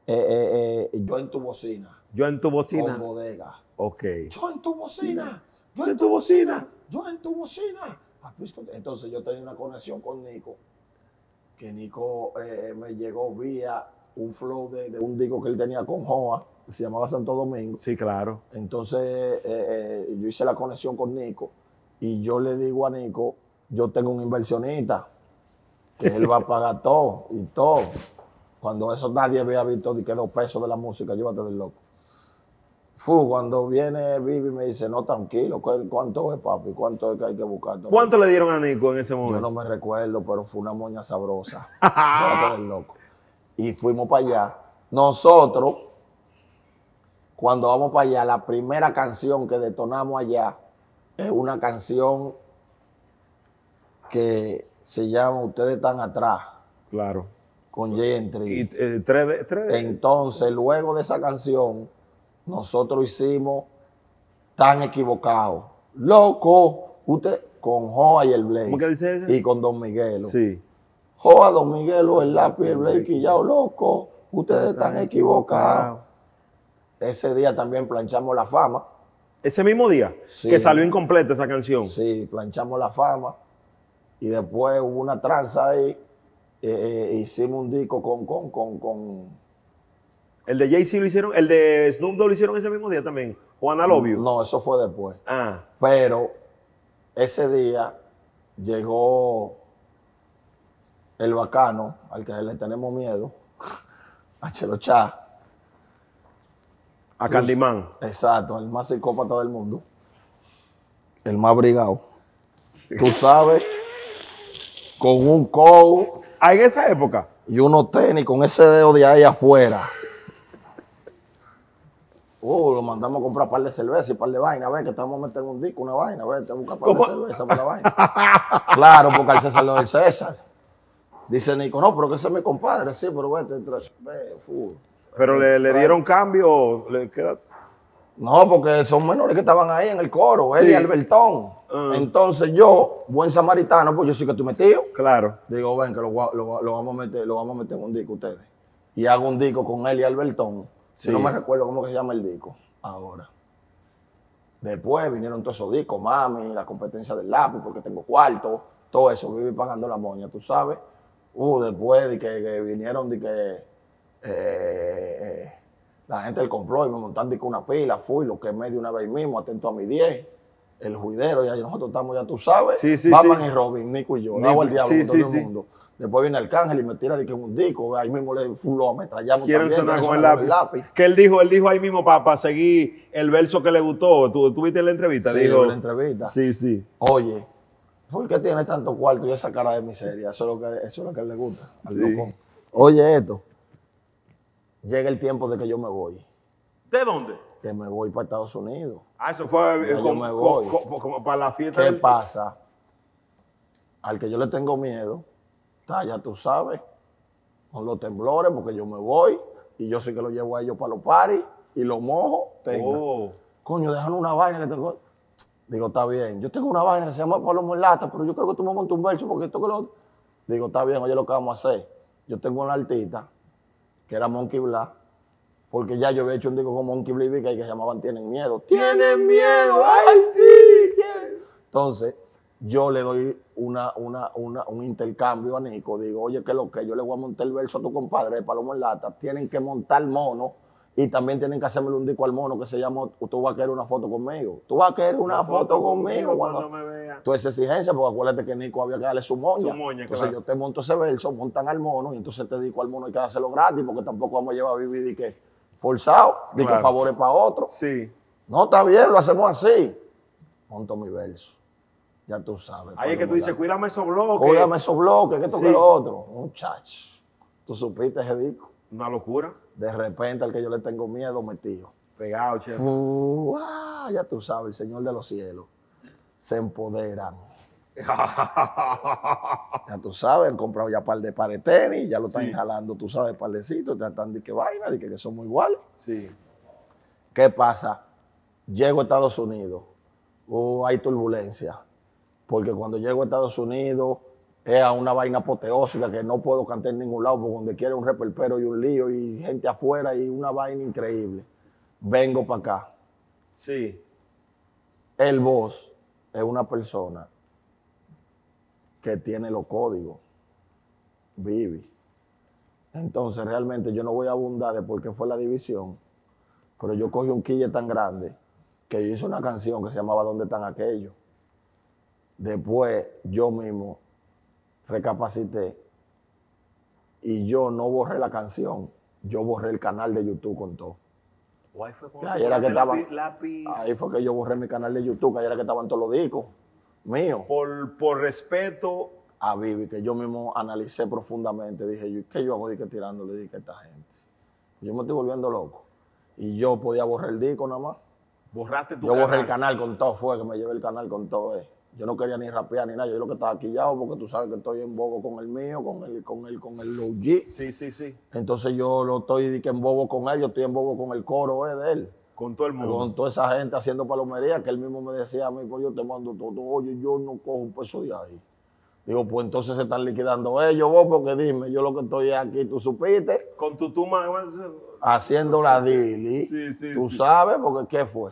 Yo en tu bocina. Yo en tu bocina. Con Bodega. Ok. Yo en tu bocina. Yo en tu bocina. Yo en tu bocina. Entonces yo tenía una conexión con Nico, que Nico me llegó vía un flow de un disco que él tenía con Joa, que se llamaba Santo Domingo. Sí, claro. Entonces yo hice la conexión con Nico y yo le digo a Nico, yo tengo un inversionista que él va a pagar todo y todo. Cuando eso nadie había visto que los pesos de la música, llévate del loco. Cuando viene Vivi me dice, no, tranquilo, ¿cuánto es, papi? ¿Cuánto es que hay que buscar? ¿Cuánto le dieron a Nico en ese momento? Yo no me recuerdo, pero fue una moña sabrosa. Llévate del loco. Y fuimos para allá. Nosotros, cuando vamos para allá, la primera canción que detonamos allá es una canción que se llama Ustedes están atrás. Claro. Con Gentry. Y 3D. Entonces, luego de esa canción, nosotros hicimos Tan Equivocado. Loco, usted con Joa y el Blake. ¿Cómo que dice ese? Y con Don Miguelo. Sí. Joa, Don Miguelo, el lápiz, el Blake y ya, loco, ustedes están equivocados. Ese día también planchamos La Fama. Ese mismo día, Sí. que salió incompleta esa canción. Sí, planchamos La Fama. Y después hubo una tranza ahí. Hicimos un disco con El de Jay-Z lo hicieron, el de Snoop Dogg lo hicieron ese mismo día también. Juana Lobio. No, eso fue después. Ah. Pero ese día llegó el bacano, al que le tenemos miedo, a Chelochá. A Candyman. Exacto, el más psicópata del mundo. El más brigado. Tú sabes, con un coat Ah, en esa época. y unos tenis con ese dedo de ahí afuera. Lo mandamos a comprar un par de cerveza y un par de vainas. A ver, que estamos a meter un disco, una vaina. A ver, te busca un par de cerveza para la vaina. Claro, porque al César lo del César. Dice Nico, no, pero que ese es mi compadre. Sí, pero vete. Pero le dieron cambio. Le queda... No, porque son menores que estaban ahí en el coro, él Sí. y Albertón. Entonces yo, buen samaritano, pues yo sí que estoy metido. Claro. Digo, ven, que lo vamos a meter en un disco ustedes. Y hago un disco con él y Albertón. Sí. No me recuerdo cómo que se llama el disco ahora. Después vinieron todos esos discos, mami, la competencia del lápiz, porque tengo cuarto, todo eso, viví pagando la moña, tú sabes. Después de que vinieron de que la gente del complot y me montaron de que una pila, fui, lo quemé de una vez mismo, atento a mi 10. El juidero, ya nosotros estamos, ya tú sabes, Sí, sí, Batman sí. y Robin, Nico y yo, Nico, daba el diablo sí, con todo sí, el sí. mundo. Después viene Arcángel y me tira de que un disco, ahí mismo lo ametrallamos. Quieren también, sonar quieren con el lápiz. Que él dijo ahí mismo para seguir el verso que le gustó. ¿Tú viste la entrevista? Sí, dijo, la entrevista. Sí. Oye, ¿por qué tiene tanto cuarto y esa cara de miseria? Eso es lo que a él le gusta. Al locón. Oye, esto. Llega el tiempo de que yo me voy. ¿De dónde? Que me voy para Estados Unidos. Ah, eso fue Ya yo me voy. como para la fiesta. ¿Qué pasa? Al que yo le tengo miedo, ya tú sabes, con los temblores, porque yo me voy y yo sé que lo llevo a ellos para los paris y lo mojo. Coño, déjame una vaina que tengo. Digo, está bien. Yo tengo una vaina que se llama Palomo en Lata, pero yo creo que tú me montas un verso porque esto que lo. Digo, está bien, oye lo que vamos a hacer. Yo tengo una artista que era Monkey Black, porque ya yo había hecho un disco con Monkey Black que se llamaban Tienen Miedo. ¡Tienen miedo! ¡Ay, sí! Entonces, yo le doy un intercambio a Nico. Digo, oye, ¿qué es lo que? Yo le voy a montar el verso a tu compadre de Palomo en Lata. Tienen que montar mono y también tienen que hacerme un disco al mono que se llama Tú vas a querer una foto conmigo. Tú vas a querer una foto conmigo cuando me vea. Tú esa exigencia, porque acuérdate que Nico había que darle su moña. Entonces claro. yo te monto ese verso, montan al mono y entonces te digo al mono hay que hacerlo gratis porque tampoco vamos a llevar a vivir de que forzado, de que favores para otro. Sí. No, está bien, lo hacemos así. Monto mi verso. Ya tú sabes. Ahí es que tú dices, cuídame esos bloques. Cuídame esos bloques, que esto que lo otro. Muchacho, tú supiste ese disco. Una locura. De repente al que yo le tengo miedo, metido. Pegado, che. Ya tú sabes, el Señor de los cielos. Se empoderan. Ya tú sabes, han comprado ya par de pares de tenis, ya lo están jalando, tú sabes, pardecitos, tratan de que vaina, de que somos iguales. Sí. ¿Qué pasa? Llego a Estados Unidos, hay turbulencia, porque cuando llego a Estados Unidos es a una vaina apoteósica que no puedo cantar en ningún lado, porque donde quiera un reperpero y un lío y gente afuera y una vaina increíble. Vengo para acá. Sí. El boss es una persona que tiene los códigos, Vivi. Entonces realmente yo no voy a abundar de por qué fue la división, pero yo cogí un quille tan grande que yo hice una canción que se llamaba ¿Dónde están aquellos? Después yo mismo recapacité y yo no borré la canción, yo borré el canal de YouTube con todo. Ahí fue que yo borré mi canal de YouTube, que ahí era que estaban todos los discos míos. Por respeto a Vivi, que yo mismo analicé profundamente, dije, ¿qué yo hago tirándole a esta gente? Yo me estoy volviendo loco. Y yo podía borrar el disco nada más. Borraste tu Yo borré el canal con todo, fue que me llevé el canal con todo. Yo no quería ni rapear ni nada, yo lo que estaba quillado porque tú sabes que estoy en bobo con el mío, con el OG. Sí. Entonces yo lo estoy en bobo con él, yo estoy en bobo con el coro de él. Con todo el mundo. Con toda esa gente haciendo palomería, que él mismo me decía a mí, pues yo te mando todo, oye, yo no cojo un peso de ahí. Digo, pues entonces se están liquidando ellos, vos, porque dime, yo lo que estoy aquí, tú supiste. Con tu tuma. Haciendo la dili. Tú sabes, porque ¿qué fue?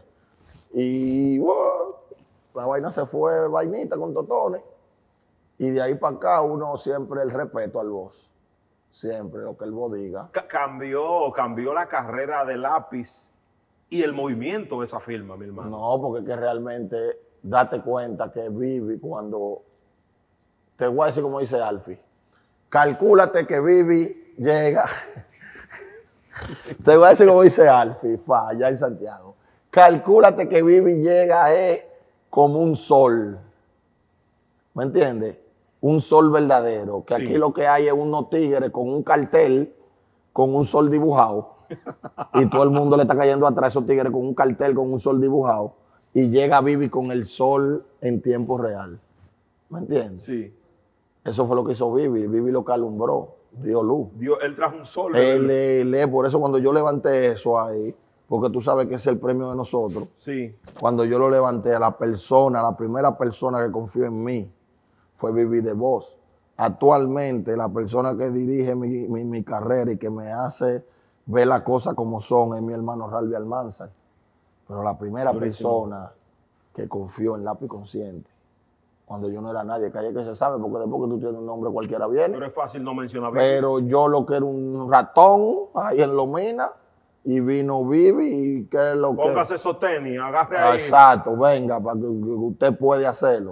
Y bueno, la vaina se fue vainita con totones. Y de ahí para acá uno siempre el respeto al boss. Siempre lo que el boss diga. Cambió la carrera de Lápiz y el movimiento de esa firma, mi hermano. No, porque es que realmente date cuenta que Vivi cuando... Te voy a decir como dice Alfie. Calcúlate que Vivi llega... Te voy a decir como dice Alfie, allá en Santiago. Calcúlate que Vivi llega como un sol. ¿Me entiendes? Un sol verdadero. Que aquí lo que hay es unos tigres con un cartel, con un sol dibujado. Y todo el mundo le está cayendo atrás a esos tigres con un cartel, con un sol dibujado. Y llega Vivi con el sol en tiempo real. ¿Me entiendes? Sí. Eso fue lo que hizo Vivi. Vivi lo que alumbró. Dio luz. Él trajo un sol. Por eso cuando yo levanté eso ahí, porque tú sabes que es el premio de nosotros. Sí. Cuando yo lo levanté, a la primera persona que confió en mí fue Vivi de Voz. Actualmente, la persona que dirige mi carrera y que me hace ver las cosas como son es mi hermano Ralvi Almanzar. Pero la primera persona que confió en Lápiz Consciente, cuando yo no era nadie, calle que se sabe, porque después que tú tienes un nombre cualquiera viene. Pero es fácil no mencionar. Pero yo lo que era un ratón ahí en Lomina, y vino Vivi y qué es lo que... Póngase esos tenis, agarre ahí. Exacto, venga, para que usted puede hacerlo.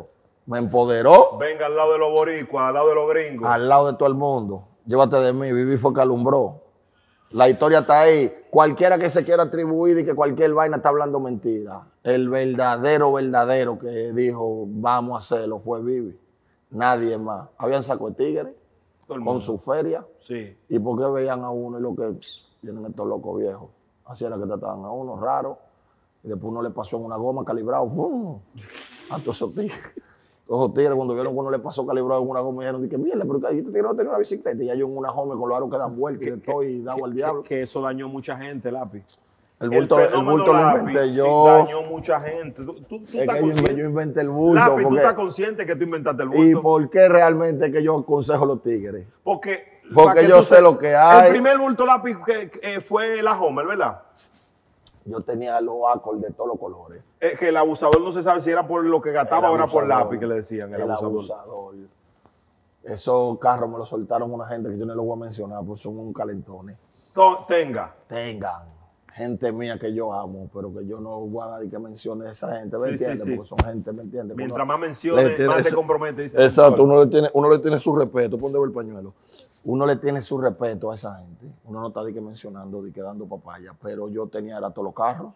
Me empoderó Venga al lado de los boricuas, al lado de los gringos. al lado de todo el mundo. Llévate de mí, Viví fue que alumbró. La historia está ahí. Cualquiera que se quiera atribuir y que cualquier vaina está hablando mentira. El verdadero que dijo vamos a hacerlo fue Viví. Nadie más. Habían saco de tigres Todo el con mundo. su feria. Sí. ¿Y por qué veían a uno y lo que vienen estos locos viejos? Así era que trataban a uno, raro. Y después uno le pasó en una goma calibrado. ¡Bum! A todos esos tigres. Todos esos tigres cuando vieron que uno le pasó calibrado en una goma dijeron, dije, mierda, pero este tigre no tenía una bicicleta. Y ya yo en una goma con los aros que dan vueltas y de todo y dado al diablo. Que eso dañó mucha gente, Lápiz. El bulto fenómeno lo Lápiz inventé sí yo. dañó mucha gente. Tú Es estás que consciente. yo inventé el bulto. Lápiz, tú porque- estás consciente que tú inventaste el bulto. ¿Y por qué realmente es que yo aconsejo a los tigres? Porque Porque para que yo tú sé lo que hay. El primer bulto Lápiz que fue la Homer, ¿verdad? Yo tenía los Accord de todos los colores. Que el abusador no se sabe si era por lo que gastaba o era por abusador, Lápiz que le decían el abusador. Esos carros me los soltaron una gente que yo no les voy a mencionar, pues son un calentones. Tenga. Tengan gente mía que yo amo, pero que yo no voy a dar y que mencione a esa gente, ¿me Sí, entiendes? sí, sí. Porque son gente, ¿me entiendes? Mientras Uno más menciones, le tiene más te ese- compromete. Dice, Exacto, uno le tiene su respeto, ponte el pañuelo. Uno le tiene su respeto a esa gente. Uno no está de que mencionando, de que dando papaya, pero yo tenía era todos los carros.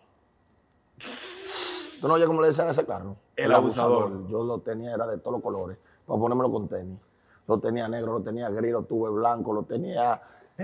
¿Tú no oyes cómo le decían a ese carro? El abusador. Yo lo tenía, era de todos los colores, para ponérmelo con tenis. Lo tenía negro, lo tenía gris, lo tuve blanco, lo tenía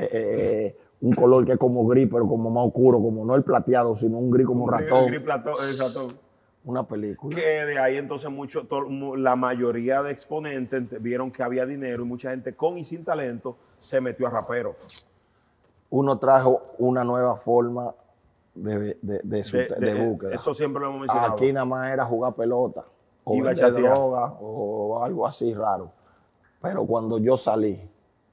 un color que es como gris, pero como más oscuro, como no el plateado, sino un gris como ratón. Exacto. Una película. Que de ahí entonces la mayoría de exponentes vieron que había dinero y mucha gente con y sin talento se metió a rapero. Uno trajo una nueva forma de búsqueda. Eso siempre lo hemos mencionado. Aquí nada más era jugar pelota, o Iba a vender chatear. droga, o algo así raro. Pero cuando yo salí,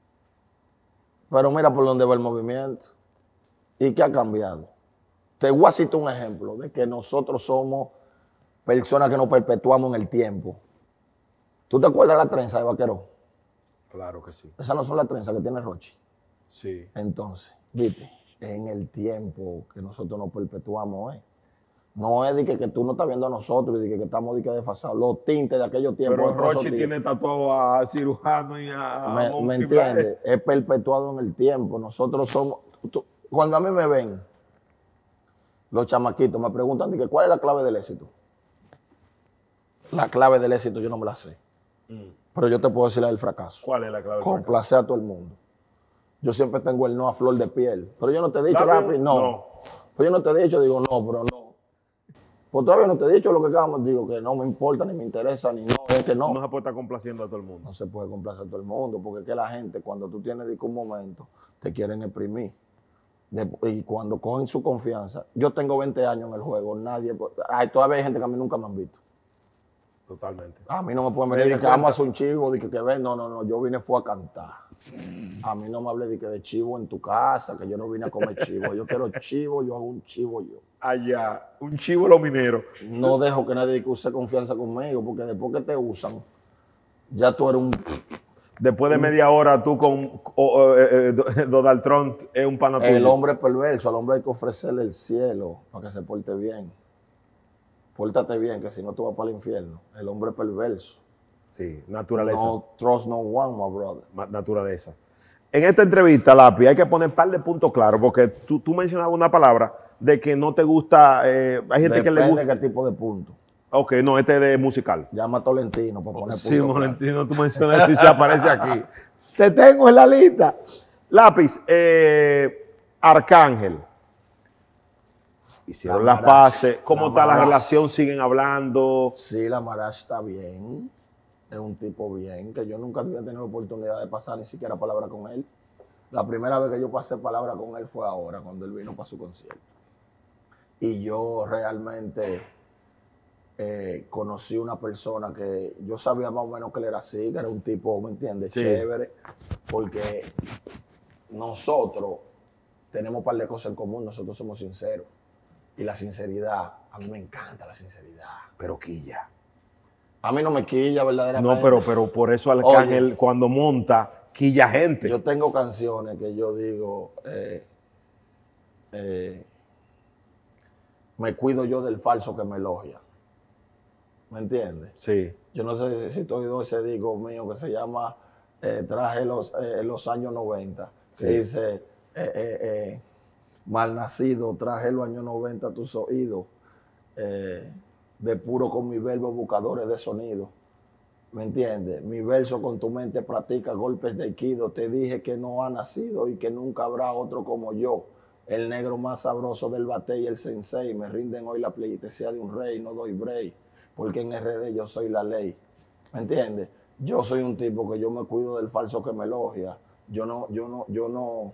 pero mira por dónde va el movimiento. ¿Y qué ha cambiado? Te voy a citar un ejemplo de que nosotros somos personas que nos perpetuamos en el tiempo. ¿Tú te acuerdas de la trenza de Vaqueró? Claro que sí. Esas no son las trenzas que tiene Rochi. Sí. Entonces, viste, en el tiempo que nosotros nos perpetuamos, no es de que tú no estás viendo a nosotros y de que estamos de que desfasados. Los tintes de aquellos tiempos. Pero de todos esos Rochi días. tiene tatuado a cirujano y a ¿Me Monkey entiendes? Es perpetuado en el tiempo. Nosotros somos. Cuando a mí me ven, los chamaquitos me preguntan de que, ¿cuál es la clave del éxito? La clave del éxito yo no me la sé. Pero yo te puedo decir la del fracaso. ¿Cuál es la clave? del fracaso? Complacer a todo el mundo. Yo siempre tengo el no a flor de piel. Pero yo no te he dicho, ¿Lápiz? Lápiz, no. No. Pero yo no te he dicho, digo, no, pero no. Pues todavía no te he dicho lo que acabamos, digo que no me importa, ni me interesa, ni no, es que no. No se puede estar complaciendo a todo el mundo. No se puede complacer a todo el mundo, porque es que la gente, cuando tú tienes un momento, te quieren exprimir. Y cuando cogen su confianza, yo tengo 20 años en el juego, nadie, todavía hay gente que a mí nunca me han visto. Totalmente. A mí no me pueden Me venir di de que cuenta. vamos a hacer un chivo, de que ven, no, yo vine fue a cantar. A mí no me hable de que de chivo en tu casa, que yo no vine a comer chivo. Yo quiero chivo, yo hago un chivo yo. Allá, un chivo los mineros. No dejo que nadie use confianza conmigo, porque después que te usan, ya tú eres un... Después de media hora, tú con Donald Trump es un pana tuyo. El hombre perverso, al hombre hay que ofrecerle el cielo para que se porte bien. Pórtate bien, que si no tú vas para el infierno. El hombre perverso. Sí, naturaleza. No trust no one, my brother. Naturaleza. En esta entrevista, Lápiz, hay que poner un par de puntos claros, porque tú mencionabas una palabra de que no te gusta, hay gente que le Depende gusta. de qué tipo de punto. Ok, no, este es de musical. Llama a Tolentino para poner Sí, punto. Molentino, tú mencionas eso y se aparece aquí. Te tengo en la lista. Lápiz, Arcángel. Hicieron La las Marash. paces. ¿Cómo La está la Marash. relación? ¿Siguen hablando? Sí, la Marash está bien. Es un tipo bien, que yo nunca había tenido la oportunidad de pasar ni siquiera palabra con él. La primera vez que yo pasé palabra con él fue ahora, cuando él vino para su concierto. Y yo realmente conocí una persona que yo sabía más o menos que él era así, que era un tipo, ¿me entiendes? Sí. Chévere, porque nosotros tenemos un par de cosas en común, nosotros somos sinceros. Y la sinceridad, a mí me encanta la sinceridad. Pero quilla. A mí no me quilla verdaderamente. No, pero por eso Arcángel, cuando monta, quilla gente. Yo tengo canciones que yo digo, me cuido yo del falso que me elogia. ¿Me entiendes? Sí. Yo no sé si tú has oído ese disco mío que se llama Traje los años 90. Sí. Que dice, malnacido, traje los años 90 a tus oídos. De puro con mis verbos buscadores de sonido. ¿Me entiendes? Mi verso con tu mente practica golpes de aikido. Te dije que no ha nacido y que nunca habrá otro como yo. El negro más sabroso del bate y el sensei. Me rinden hoy la pleitesía de un rey. No doy break. Porque en RD yo soy la ley. ¿Me entiendes? Yo soy un tipo que yo me cuido del falso que me elogia. Yo no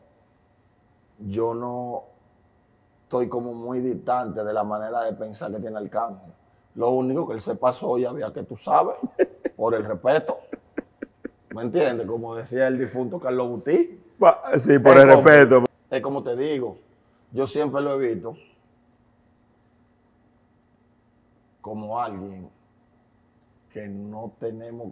estoy como muy distante de la manera de pensar que tiene Arcángel. Lo único que él se pasó ya había que tú sabes, por el respeto. ¿Me entiendes? Como decía el difunto Carlos Butí. Sí, por el respeto. Es como te digo, yo siempre lo he visto como alguien que no tenemos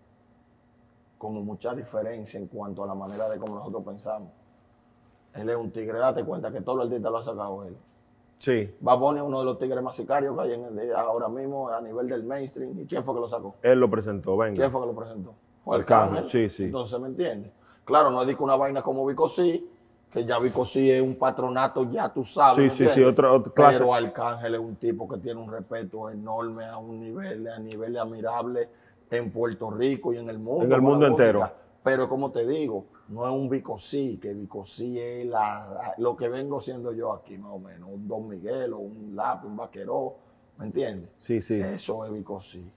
como mucha diferencia en cuanto a la manera de cómo nosotros pensamos. Él es un tigre, date cuenta que todo el artista lo ha sacado él. Sí. Bad Bunny es uno de los tigres más sicarios que hay ahora mismo a nivel del mainstream. ¿Y quién fue que lo sacó? Él lo presentó, venga. ¿Quién fue que lo presentó? Fue Arcángel, Arcángel. sí. Entonces, ¿me entiendes? Claro, no es de que una vaina como Vico Sí, que ya Vico Sí es un patronato, ya tú sabes. Sí, otra clase. Pero Arcángel es un tipo que tiene un respeto enorme a nivel admirable en Puerto Rico y en el mundo. En el mundo entero. Pero como te digo, no es un Vico Sí, que Vico Sí es lo que vengo siendo yo aquí, más o menos. Un Don Miguel o un Lápiz, un Vaqueró, ¿me entiendes? Sí. Eso es Vico Sí.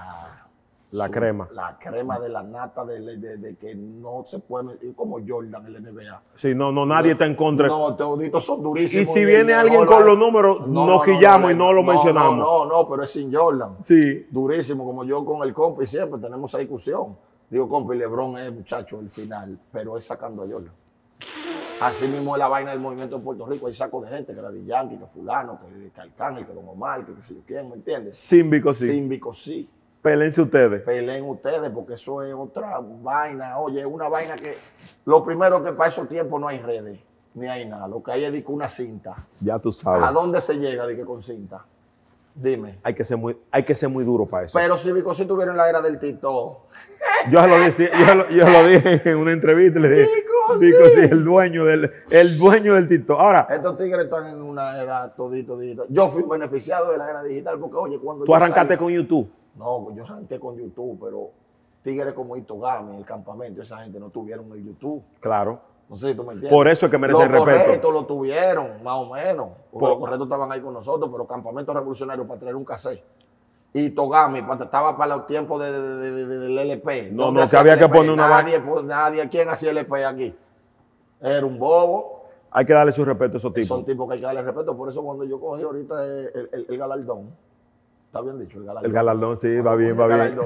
La crema. La crema de la nata de que no se puede meter, como Jordan en la NBA. Sí, no, nadie está en contra. No, toditos son durísimos. Y si viene alguien con los números, nos quillamos y no lo mencionamos. No, pero es sin Jordan. Sí. Durísimo, como yo con el compi siempre tenemos esa discusión. Digo, compi, LeBron es muchacho el final, pero es sacando a Jordan. Así mismo es la vaina del movimiento de Puerto Rico. Hay saco de gente, que era de Yankee, que fulano, que Arcángel, que Don Omar, que sé yo quién, ¿me entiendes? Sin Vico Sí. Sin Vico Sí. Pélense ustedes. Peleen ustedes, porque eso es otra vaina. Oye, es una vaina que... Lo primero que para esos tiempos no hay redes, ni hay nada. Lo que hay es una cinta. Ya tú sabes. ¿A dónde se llega con cinta? Dime. Hay que ser muy duro para eso. Pero si Vico Sí tuviera en la era del TikTok... Yo lo dije en una entrevista, le dije, Vico Sí, el dueño del TikTok. Ahora, Estos tigres están en una era todito digital. Yo fui beneficiado de la era digital porque, oye, cuando tú arrancaste con YouTube. No, yo arranqué con YouTube, pero tigres como Itogami, el campamento, esa gente no tuvieron el YouTube. Claro. No sé si tú me entiendes. Por eso es que merece el respeto. Los correctos lo tuvieron, más o menos. Porque los correctos estaban ahí con nosotros, pero Campamento Revolucionario para traer un cassette. Y Togami estaba para los tiempos del LP. No, que había que poner una Nadie, ¿quién hacía LP aquí? Era un bobo. Hay que darle su respeto a esos tipos. Son tipos que hay que darle respeto. Por eso cuando yo cogí ahorita el galardón, está bien dicho, el galardón. El galardón, sí, va bien.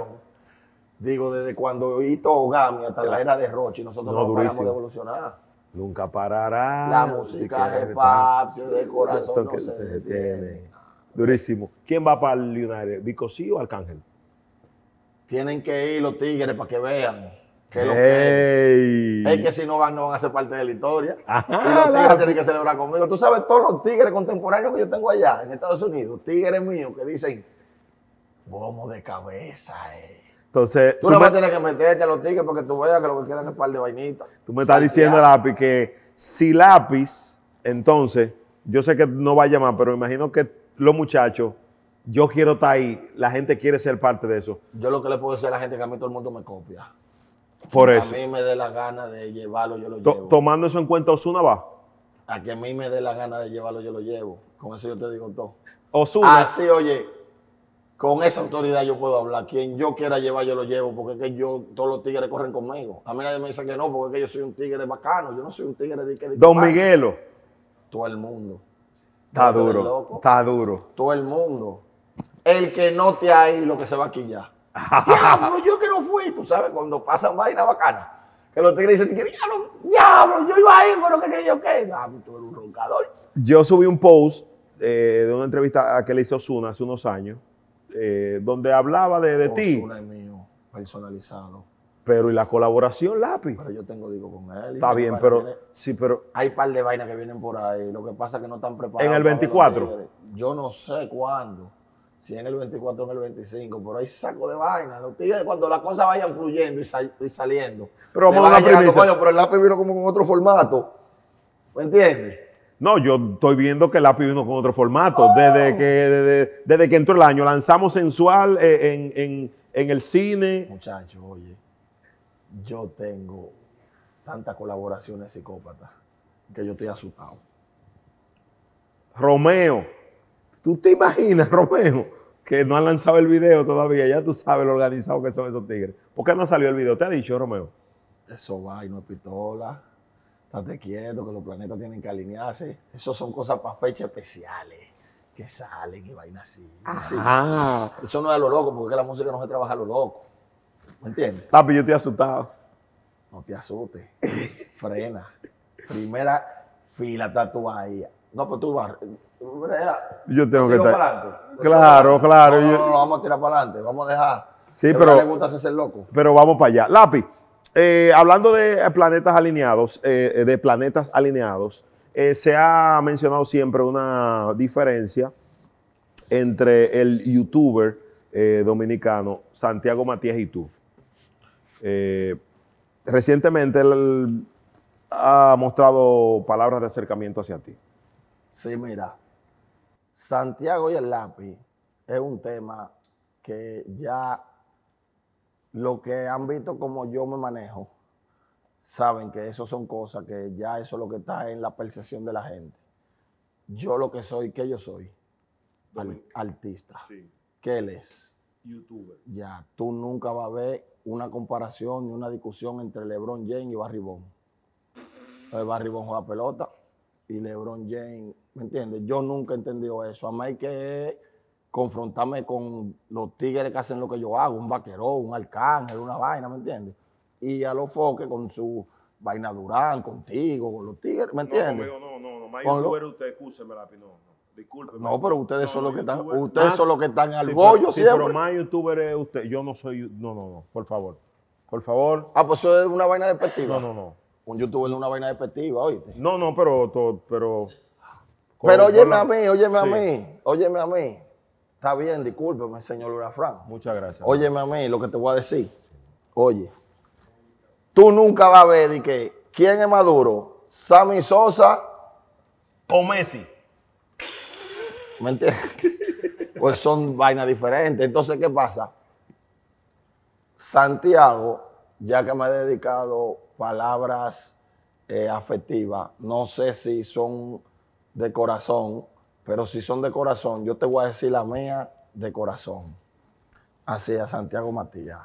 Digo, desde cuando Itogami hasta la era de Rochi, nosotros no paramos de evolucionar. Nunca parará. La música es pap, de corazón no se detiene. Durísimo. ¿Quién va para el United? ¿Vico Sí o Arcángel? Tienen que ir los tigres para que vean que lo que es que si no van a ser parte de la historia. Ajá, Y los tigres tienen que celebrar conmigo. Tú sabes, todos los tigres contemporáneos que yo tengo allá en Estados Unidos, tigres míos que dicen, vamos de cabeza, Entonces, tú no vas a tener que meterte a los tigres porque tú veas que lo que quedan es un par de vainitas. Tú me estás diciendo, Lápiz, que si Lápiz, entonces, yo sé que no va a llamar, pero me imagino que los muchachos, yo quiero estar ahí, la gente quiere ser parte de eso. Yo lo que le puedo decir a la gente es que a mí todo el mundo me copia. Por eso. A mí me dé la gana de llevarlo, yo lo llevo. Tomando eso en cuenta, Ozuna va. A que a mí me dé la gana de llevarlo, yo lo llevo. Con eso yo te digo todo. Ozuna. Así, oye, con esa autoridad yo puedo hablar. Quien yo quiera llevar, yo lo llevo, porque es que todos los tigres corren conmigo. A mí nadie me dice que no, porque es que yo soy un tigre bacano. Yo no soy un tigre de que... Don Miguelo. Todo el mundo. Está duro, está duro. Todo el mundo. El que no te ha ido, lo que se va a quillar. Diablo, yo que no fui. Tú sabes, cuando pasan vainas bacanas, que los tigres dicen, diablo, yo iba a ir, pero que yo qué. Ah, tú eres un roncador. Yo subí un post de una entrevista que le hizo Ozuna hace unos años, donde hablaba de ti. Ozuna es mío, personalizado. Pero ¿y la colaboración, Lápiz? Pero yo tengo, digo, con él. Está bien, pero sí, pero... Hay un par de vainas que vienen por ahí. Lo que pasa es que no están preparados. ¿En el 24? Yo no sé cuándo. si en el 24 o en el 25, pero hay saco de vaina. Los tigres, cuando las cosas vayan fluyendo y saliendo. Pero vamos a van una llegando, premisa. coño, pero el lápiz vino como con otro formato. ¿Me entiendes? No, yo estoy viendo que el lápiz vino con otro formato. Desde que entró el año, lanzamos sensual en el cine. Muchachos, oye, yo tengo tantas colaboraciones psicópatas que yo estoy asustado. Romeo. ¿Tú te imaginas, Romeo, que no han lanzado el video todavía? Ya tú sabes lo organizado que son esos tigres. ¿Por qué no salió el video? ¿Te ha dicho, Romeo? Eso va y no es pistola. Estate quieto, que los planetas tienen que alinearse. Eso son cosas para fechas especiales que salen y vainas así. Ah. Eso no es a lo loco, porque la música no se trabaja a lo loco. ¿Me entiendes? Papi, yo estoy asustado. No te asustes. Frena. Primera fila está tú ahí. No, pues tú vas. Yo tengo que Tiro estar. para adelante. Claro, claro. No, no, vamos a tirar para adelante. Vamos a dejar. Sí, Que pero- le gusta hacerse el loco. Pero vamos para allá. Lápiz, hablando de planetas alineados, se ha mencionado siempre una diferencia entre el youtuber dominicano Santiago Matías y tú. Recientemente él ha mostrado palabras de acercamiento hacia ti. Sí, mira. Santiago y el lápiz es un tema que ya lo que han visto como yo me manejo, saben que eso son cosas que ya eso es lo que está en la percepción de la gente. Yo lo que soy, ¿qué yo soy? Artista. ¿Qué él es? Youtuber. Ya, tú nunca vas a ver una comparación ni una discusión entre LeBron James y Barry Bonds. Barry Bonds juega pelota y LeBron James, ¿me entiendes? Yo nunca he entendido eso. A mí hay que confrontarme con los tigres que hacen lo que yo hago, un vaquero, un arcángel, una vaina, ¿me entiendes? Y a los foques con su vaina Durán, contigo, con los tigres, ¿me entiendes? No, más Con lo- youtuber usted, excúseme, Lápiz, no, disculpe. No, pero ustedes son los que están, youtuber. ustedes son los que están al Sí, bollo sí, siempre. pero más youtuber es usted, yo no soy, no, por favor. Por favor. Ah, pues eso es una vaina despectiva. No. Un youtuber es una vaina despectiva, ¿oíste? No, pero Pero con óyeme la- a mí, óyeme Sí. óyeme a mí. Está bien, discúlpeme, señor Urafrán. Muchas gracias. Óyeme a mí lo que te voy a decir. Oye, tú nunca vas a ver de que quién es más duro, Sammy Sosa, O Messi. ¿me entiendes? Pues son vainas diferentes. Entonces, ¿qué pasa? Santiago, ya que me he dedicado palabras afectivas, no sé si son de corazón, pero si son de corazón, yo te voy a decir la mía de corazón. Así a Santiago Matías.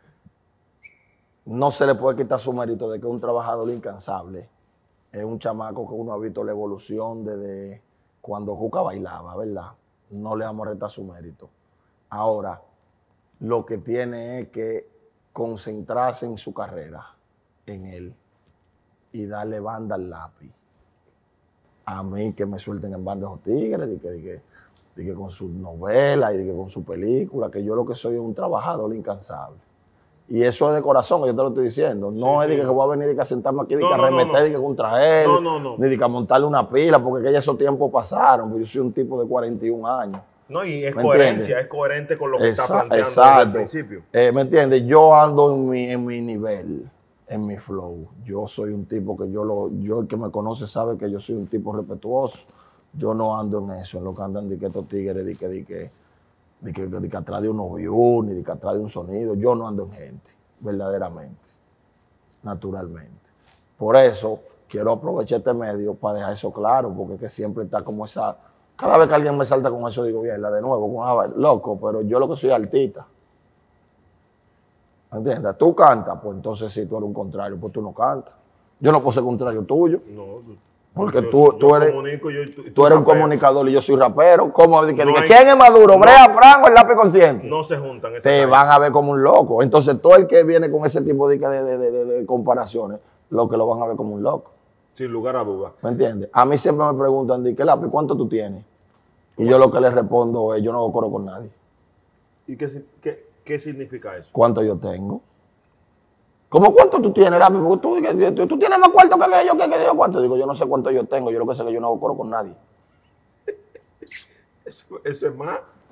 No se le puede quitar su mérito de que es un trabajador incansable. Es un chamaco que uno ha visto la evolución desde cuando Cuca bailaba, ¿verdad? No le vamos a restar su mérito. Ahora, lo que tiene es que concentrarse en su carrera, en él, y darle banda al lápiz. A mí que me suelten en banda esos tigres, de que con sus novelas y de que con su película, que yo lo que soy es un trabajador incansable. Y eso es de corazón, que yo te lo estoy diciendo. No es de que voy a venir de que a sentarme aquí, de que a remeter, de que contra él, ni de que a montarle una pila, porque que ya esos tiempos pasaron. Porque yo soy un tipo de 41 años. No, y es ¿Me coherencia, entiendes? es coherente con lo que está planteando desde Exacto. el principio. ¿Me entiendes? Yo ando en mi nivel, en mi flow. Yo soy un tipo que yo el que me conoce sabe que yo soy un tipo respetuoso. Yo no ando en eso, en lo que andan de que estos tigres, de que atrás de unos views, ni de que atrás de un sonido. Yo no ando en gente, verdaderamente, naturalmente. Por eso quiero aprovechar este medio para dejar eso claro, porque es que siempre está como esa... Cada vez que alguien me salta con eso, digo, bien, la de nuevo, loco, pero yo lo que soy artista. ¿Entiendes? Tú cantas, pues entonces si tú eres un contrario, pues tú no cantas. Yo no puedo ser contrario tuyo. No, Porque yo tú eres, comunico, tú eres un rapero. comunicador y yo soy rapero. ¿Cómo? No hay- ¿Quién es más duro? ¿Brea Franco o el lápiz consciente? No se juntan. esas Te vainas. van a ver como un loco. Entonces, todo el que viene con ese tipo de comparaciones, lo que lo van a ver como un loco. Sin lugar a dudas. ¿Me entiendes? A mí siempre me preguntan, ¿qué lápiz? ¿Cuánto tú tienes? Y yo lo que les respondo es, yo no corro con nadie. ¿Y qué significa eso? ¿Cuánto yo tengo? ¿Cómo cuánto tú tienes, lápiz? Porque tú tienes más cuarto que yo, ¿cuánto? Digo, yo no sé cuánto yo tengo. Yo lo que sé es que yo no corro con nadie. Eso es más.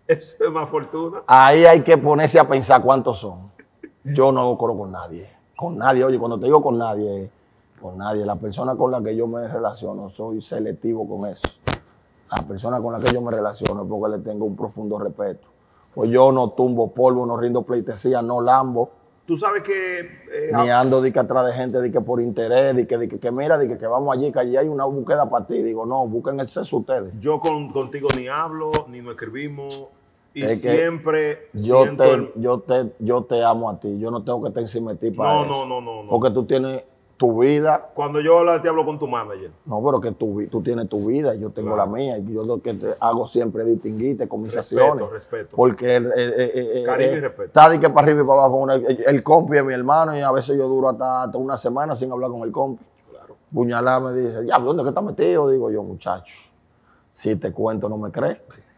Eso es más fortuna. Ahí hay que ponerse a pensar cuántos son. Yo no hago coro con nadie. Con nadie, oye, cuando te digo con nadie, con nadie. La persona con la que yo me relaciono, soy selectivo con eso. La persona con la que yo me relaciono es porque le tengo un profundo respeto. Pues yo no tumbo polvo, no rindo pleitesía, no lambo. Tú sabes que... Ni ando de que atrás de gente, de que por interés, de que mira, de que vamos allí, que allí hay una búsqueda para ti. Digo, no, busquen el sexo ustedes. yo contigo ni hablo, ni nos escribimos. Y Es que siempre Yo siento... yo te amo a ti. Yo no tengo que estar encima de ti para No, eso. no. Porque tú tienes tu vida. Cuando yo hablo de ti, hablo con tu manager. No, pero que tú tienes tu vida y yo tengo Claro. la mía. Y yo lo que te hago siempre es distinguirte con mis acciones. Respeto. Porque Cariño y respeto. está de que para arriba y para abajo. El compi es mi hermano y a veces yo duro hasta una semana sin hablar con el compi. Claro. Puñalada me dice, ya, ¿dónde es que está metido? Digo yo, muchacho, si te cuento no me crees.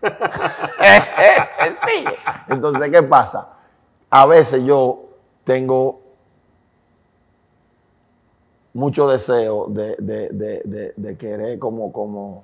Sí. Entonces, ¿qué pasa? A veces yo tengo mucho deseo de querer como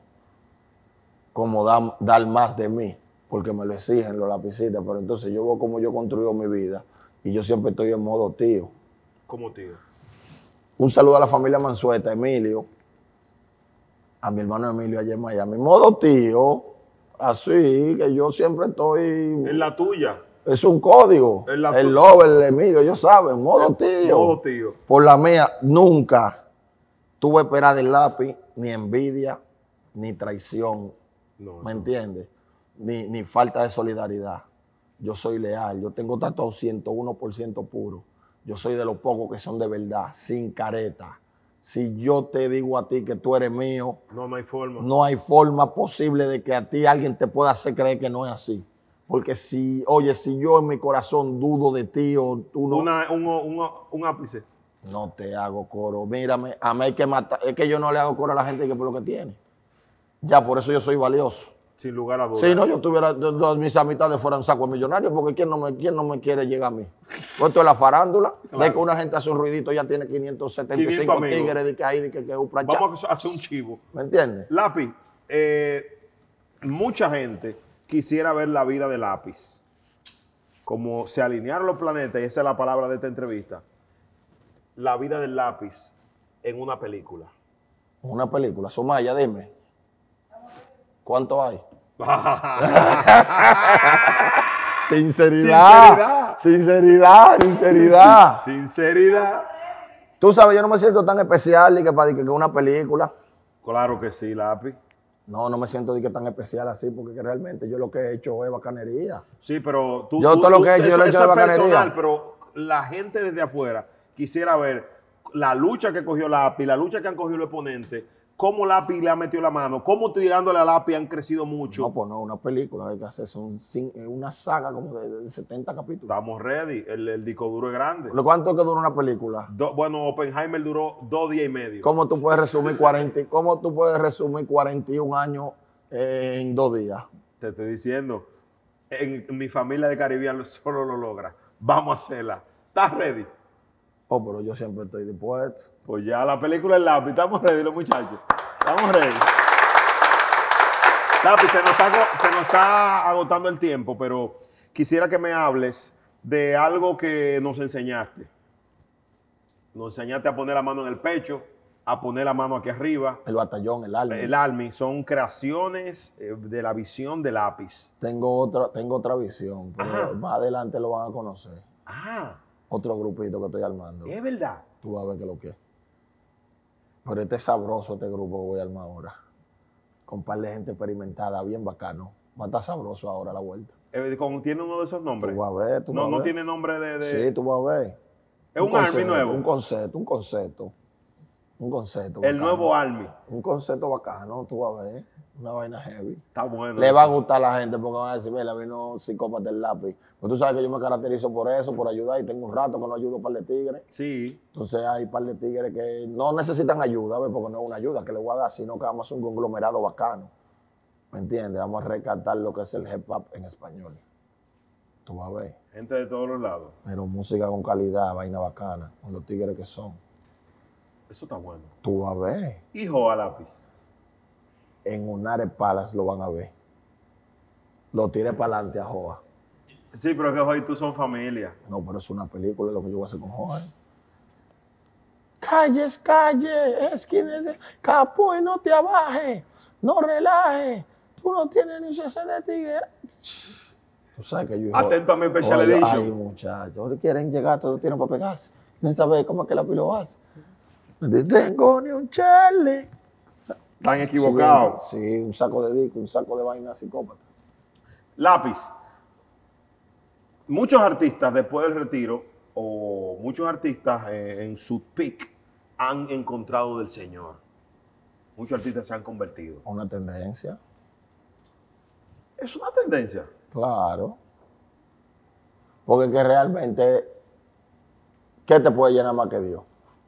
dar más de mí, porque me lo exigen los lapicitas, pero entonces yo veo cómo yo construyo mi vida y yo siempre estoy en modo tío. Como tío. Un saludo a la familia Mansueta, Emilio, a mi hermano Emilio allá en Miami. Modo tío, así que yo siempre estoy... Es la tuya. Es un código. El Lover, el Emilio, ellos saben, modo tío. Modo tío. Por la mía, nunca tuve esperar del lápiz, ni envidia, ni traición. No, ¿Me entiendes? Ni falta de solidaridad. Yo soy leal. Yo tengo tatuado 101% puro. Yo soy de los pocos que son de verdad, sin careta. Si yo te digo a ti que tú eres mío, no hay forma. no hay forma posible de que a ti alguien te pueda hacer creer que no es así. Porque si yo en mi corazón dudo de ti o tú no... Un ápice. No te hago coro. Mírame, a mí hay que matar. Es que yo no le hago coro a la gente que por lo que tiene. Ya, por eso yo soy valioso. Sin lugar a dudas. Si no, yo tuviera, mis amistades fueran sacos millonarios, porque ¿quién no me quiere llegar a mí? Pues esto es la farándula. Claro. De que una gente hace un ruidito, ya tiene 575 amigos. tigres de que hay, de que Vamos a hacer un chivo. ¿Me entiendes? Lápiz, mucha gente quisiera ver la vida de Lápiz. Como se alinearon los planetas, y esa es la palabra de esta entrevista, la vida del Lápiz en una película. Una película. Somaya, dime. ¿Cuánto hay? Sinceridad. Sinceridad. Tú sabes, yo no me siento tan especial ni que para que una película. Claro que sí, Lápiz. No me siento de que tan especial así, porque que realmente yo lo que he hecho es bacanería. Sí, pero tú... Yo todo lo que he hecho, yo lo he hecho de eso es bacanería. personal, pero la gente desde afuera quisiera ver la lucha que cogió Lápiz, la lucha que han cogido los oponentes, cómo Lápiz le ha metido la mano, cómo tirándole a Lápiz han crecido mucho. No, pues no, una película hay que hacer, una saga como de 70 capítulos. Estamos ready, el disco duro es grande. ¿Cuánto es que dura una película? Bueno, Oppenheimer duró 2 días y medio. ¿Cómo tú puedes resumir 41 años en 2 días? Te estoy diciendo, en mi familia de Caribbean solo lo logra. Vamos a hacerla. ¿Estás ready? Oh, pero yo siempre estoy dispuesto. Pues ya la película es Lápiz. Estamos ready, los muchachos. Estamos ready. Lápiz, se nos está agotando el tiempo, pero quisiera que me hables de algo que nos enseñaste. Nos enseñaste a poner la mano en el pecho, a poner la mano aquí arriba. El batallón, el alma. El Army son creaciones de la visión de Lápiz. Tengo otra visión, pero Ajá. más adelante lo van a conocer. Ah, Otro grupito que estoy armando. es verdad. Tú vas a ver qué es lo que es. Pero este es sabroso, este grupo que voy a armar ahora. Con un par de gente experimentada, bien bacano. Va a estar sabroso ahora la vuelta. ¿Tiene uno de esos nombres? Tú vas a ver, No tiene nombre de... Sí, tú vas a ver. Es un Army nuevo. Un concepto. El nuevo Army. Un concepto bacano, tú vas a ver. Una vaina heavy. Está bueno. Le eso. va a gustar a la gente porque van a decir, mira, vino psicópata del lápiz. Pues tú sabes que yo me caracterizo por eso, por ayudar, y tengo un rato que no ayudo a un par de tigres. Sí. Entonces hay un par de tigres que no necesitan ayuda, ¿ves? Porque no es una ayuda que le voy a dar, sino que vamos a hacer un conglomerado bacano. ¿Me entiendes? Vamos a rescatar lo que es el hip hop en español. Tú vas a ver. Gente de todos los lados. Pero música con calidad, vaina bacana, con los tigres que son. Eso está bueno. Tú vas a ver. Hijo a Lápiz. En Unares Palace lo van a ver. lo tiré para adelante a Joa. Sí, pero que hoy tú son familia. No, pero es una película lo que yo voy a hacer con Joa. Calles, calle, esquinas, capo y no te abajes, no relajes, tú no tienes ni cese de tiguera. Tú sabes que yo... Atento a mi special Oye, edition. ay, muchachos, quieren llegar, todos tienen para pegarse. Quieren saber cómo es que la pilo hace. No tengo ni un chale. Están equivocados. Sí, un saco de disco, un saco de vaina psicópata. Lápiz. Muchos artistas después del retiro, o muchos artistas en su peak, han encontrado del Señor. Muchos artistas se han convertido. Una tendencia. Es una tendencia. Claro. Porque que realmente, ¿qué te puede llenar más que Dios?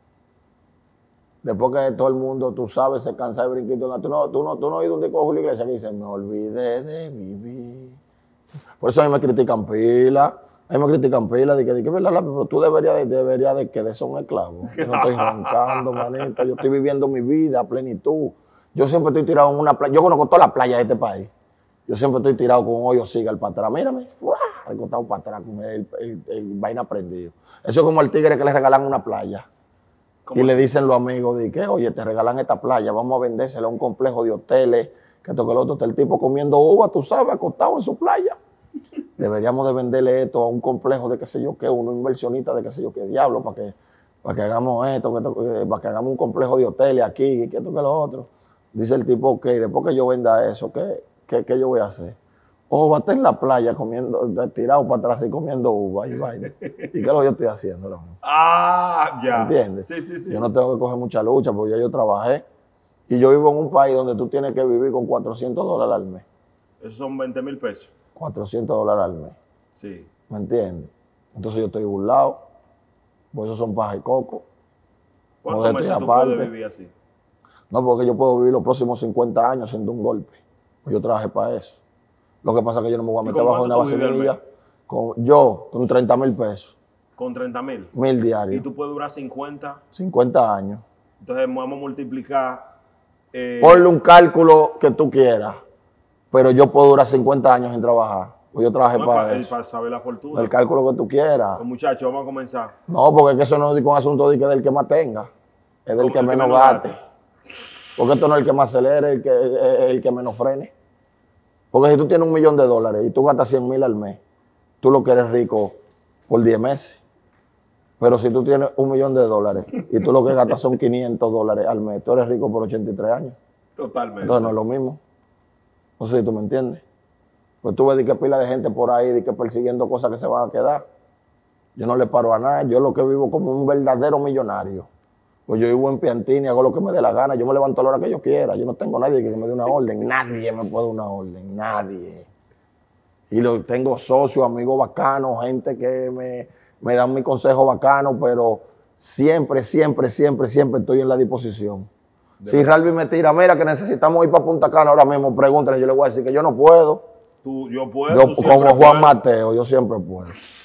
Después que todo el mundo, tú sabes, se cansa de brinquito. Tú no has oído un disco de Julio Iglesias que dice, me olvidé de vivir. Por eso a mí me critican pila. A mí me critican pila de que ¿verdad, Lápiz? Pero tú deberías de que de ser un esclavo. Yo no estoy roncando, manito. Yo estoy viviendo mi vida a plenitud. Yo siempre estoy tirado en una playa. Yo conozco todas las playas de este país. Yo siempre estoy tirado con un hoyo siga para atrás. Mírame, recostado para atrás con el vaina prendido. Eso es como el tigre que le regalan una playa. Y le dicen los amigos de que, oye, te regalan esta playa, vamos a vendérsela a un complejo de hoteles, que esto que lo otro, está el tipo comiendo uva, tú sabes, acostado en su playa. Deberíamos de venderle esto a un complejo de qué sé yo qué, uno inversionista de qué sé yo qué diablo, para que hagamos esto, para que hagamos un complejo de hoteles aquí, que esto que lo otro. Dice el tipo, ok, después que yo venda eso, ¿qué yo voy a hacer? O va a estar en la playa comiendo, tirado para atrás y comiendo uva y vaina. ¿Y qué es lo que yo estoy haciendo? ¿No? Ah, ya. ¿Entiendes? Sí, sí, sí. Yo no tengo que coger mucha lucha porque ya yo trabajé. Y yo vivo en un país donde tú tienes que vivir con $400 al mes. Esos son 20,000 pesos. $400 al mes. Sí. ¿Me entiendes? Entonces yo estoy burlado. Por eso son paja y coco. ¿Cuántos meses tú puedes vivir así? No, porque yo puedo vivir los próximos 50 años haciendo un golpe. Pues yo trabajé para eso. Lo que pasa es que yo no me voy a meter bajo una vacinilla. Con 30,000 pesos. Con 30,000. 1,000 diarios. Y tú puedes durar 50. 50 años. Entonces vamos a multiplicar. Ponle un cálculo que tú quieras. Pero yo puedo durar 50 años sin trabajar. Pues yo trabajé para eso. Para saber la fortuna. El cálculo que tú quieras. Pues muchachos, vamos a comenzar. No, porque es que eso no es un asunto de que del que más tenga. Es del que menos gaste. Porque esto no es el que más acelere, es el que menos frene. Porque si tú tienes $1,000,000 y tú gastas 100,000 al mes, tú lo que eres rico por 10 meses. Pero si tú tienes $1,000,000 y tú lo que gastas son $500 al mes, tú eres rico por 83 años. Totalmente. Entonces no es lo mismo. No sé si tú me entiendes. Pues tú ves de que pila de gente por ahí, de que persiguiendo cosas que se van a quedar. Yo no le paro a nada. Yo lo que vivo como un verdadero millonario. Pues yo vivo en Piantini, hago lo que me dé la gana. Yo me levanto a la hora que yo quiera. Yo no tengo nadie que me dé una orden. Nadie me puede dar una orden. Nadie. Y tengo socios, amigos bacanos, gente que me dan mi consejo bacano, pero siempre estoy en la disposición. Si Ralby me tira, mira que necesitamos ir para Punta Cana ahora mismo, pregúntale, yo le voy a decir que yo no puedo. Yo puedo. Yo, como Juan Mateo, yo siempre puedo.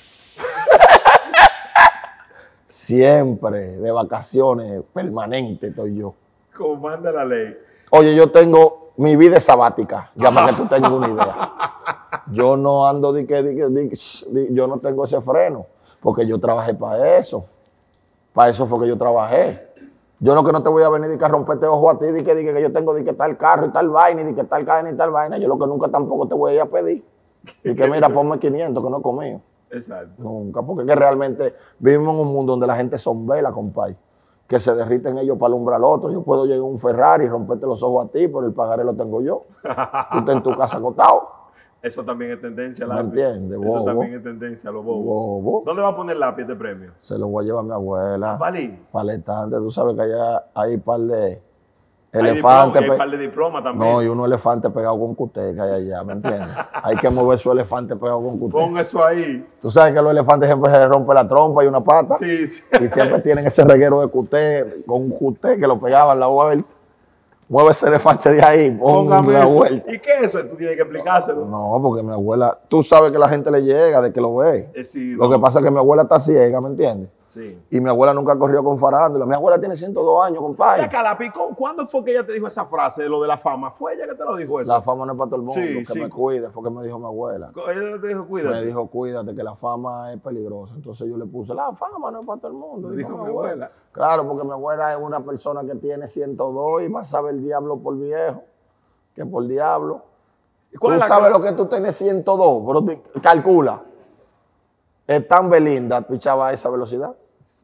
Siempre, de vacaciones, permanente estoy yo. Como manda la ley. Oye, yo tengo mi vida sabática, ya para que tú tengas una idea. Yo no ando yo no tengo ese freno, porque yo trabajé para eso. Para eso fue que yo trabajé. Yo no te voy a venir a romperte ojo a ti, que yo tengo tal carro y tal vaina, y que tal cadena y tal vaina. Yo lo que nunca tampoco te voy a ir a pedir. Y que mira, ponme 500, que no he comido. Exacto. Nunca, porque es que realmente vivimos en un mundo donde la gente son vela, compadre. Que se derriten ellos para alumbrar al otro. Yo puedo llegar a un Ferrari y romperte los ojos a ti, pero el pagaré lo tengo yo. Tú estás en tu casa acostado. Eso también es tendencia, ¿Me Lápiz. entiendes? Eso Bobo. también es tendencia, lo bobo. Bobo. ¿Dónde va a poner Lápiz este premio? Se lo voy a llevar a mi abuela. Balín. Paletante. Tú sabes que allá hay un par de Hay elefantes. hay un par de diplomas también. No, y unos elefantes pegados con cuté que hay allá, ¿me entiendes? Hay que mover su elefante pegado con cuté. Pon eso ahí. Tú sabes que los elefantes siempre se les rompe la trompa y una pata. Sí, sí. Y siempre tienen ese reguero de cuté, con un cuté que lo pegaban la vuelta. Mueve ese elefante de ahí, Póngame la eso. vuelta. ¿Y qué es eso? Tú tienes que explicárselo. No, porque mi abuela, tú sabes que la gente le llega de que lo ve. Sí, Lo que pasa es que mi abuela está ciega, ¿me entiendes? Sí. Y mi abuela nunca corrió con farándula. Mi abuela tiene 102 años, compadre. Mira, Lápiz, ¿cuándo fue que ella te dijo esa frase de lo de la fama? ¿Fue ella que te lo dijo eso? La fama no es para todo el mundo. Sí, que sí. me cuide, fue que me dijo mi abuela. Ella te dijo, cuídate. Me dijo, cuídate, que la fama es peligrosa. Entonces yo le puse, la fama no es para todo el mundo. Me dijo mi abuela. Claro, porque mi abuela es una persona que tiene 102 y más sabe el diablo por viejo que por diablo. Tú sabes lo que tú tienes 102, pero calcula. Es tan Belinda, pichaba a esa velocidad.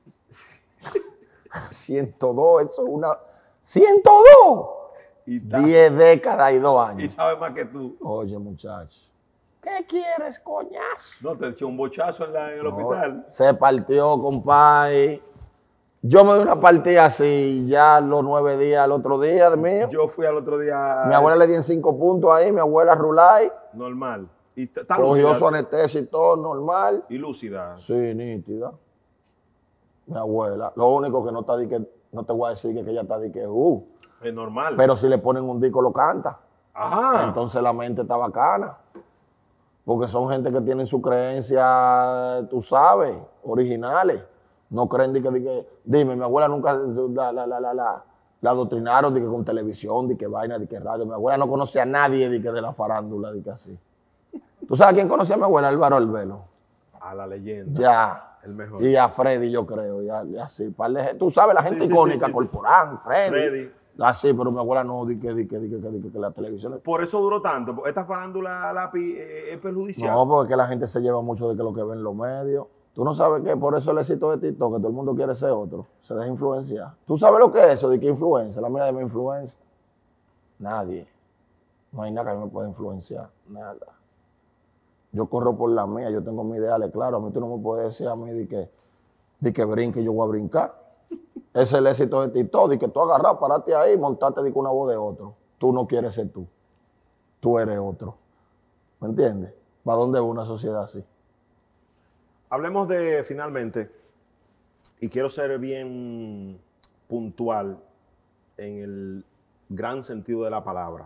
102, eso es una... ¡102! 10 décadas y 2 años. Y sabe más que tú. Oye, muchacho. ¿Qué quieres, coñazo? No, te echó un bochazo en el hospital. Se partió, compadre. Yo me di una partida así, ya los 9 días, el otro día de mío. Yo fui al otro día. Mi abuela le di en 5 puntos ahí, mi abuela Rulay. Normal. Y está Cogió lúcida. su anestesia y todo, normal. Y lúcida. Sí, nítida. Mi abuela. Lo único que no está, no te voy a decir que ella está de que Es normal. pero si le ponen un disco lo canta. Ajá. Entonces la mente está bacana. Porque son gente que tienen su creencia, tú sabes, originales. No creen de que dime, mi abuela nunca la adoctrinaron de que con televisión, de que vaina, de que radio. Mi abuela no conoce a nadie de que de la farándula, de que así. ¿Tú sabes quién conocía a mi abuela? Álvaro Albelo. A la leyenda. Ya. El mejor. Y a Freddy, yo creo. Y así. Tú sabes, la gente icónica, sí. Corporán, Freddy. Freddy. Así, pero mi abuela no, di que la televisión. Por eso duró tanto. Esta farándula, Lápiz, es perjudicial. No, porque la gente se lleva mucho de que lo que ven en los medios. Tú no sabes que por eso el éxito de TikTok, que todo el mundo quiere ser otro, se deja influenciar. ¿Tú sabes lo que es eso de que influencia? La mira de mi influencia. Nadie. No hay nada que me pueda influenciar. Nada. Yo corro por la mía, yo tengo mis ideales, claro. A mí tú no me puedes decir a mí de que brinque, yo voy a brincar. Ese es el éxito de TikTok, de que tú agarras, parate ahí, montaste de que una voz de otro. Tú no quieres ser tú. Tú eres otro. ¿Me entiendes? ¿Para dónde va una sociedad así? Hablemos de, finalmente, y quiero ser bien puntual en el gran sentido de la palabra.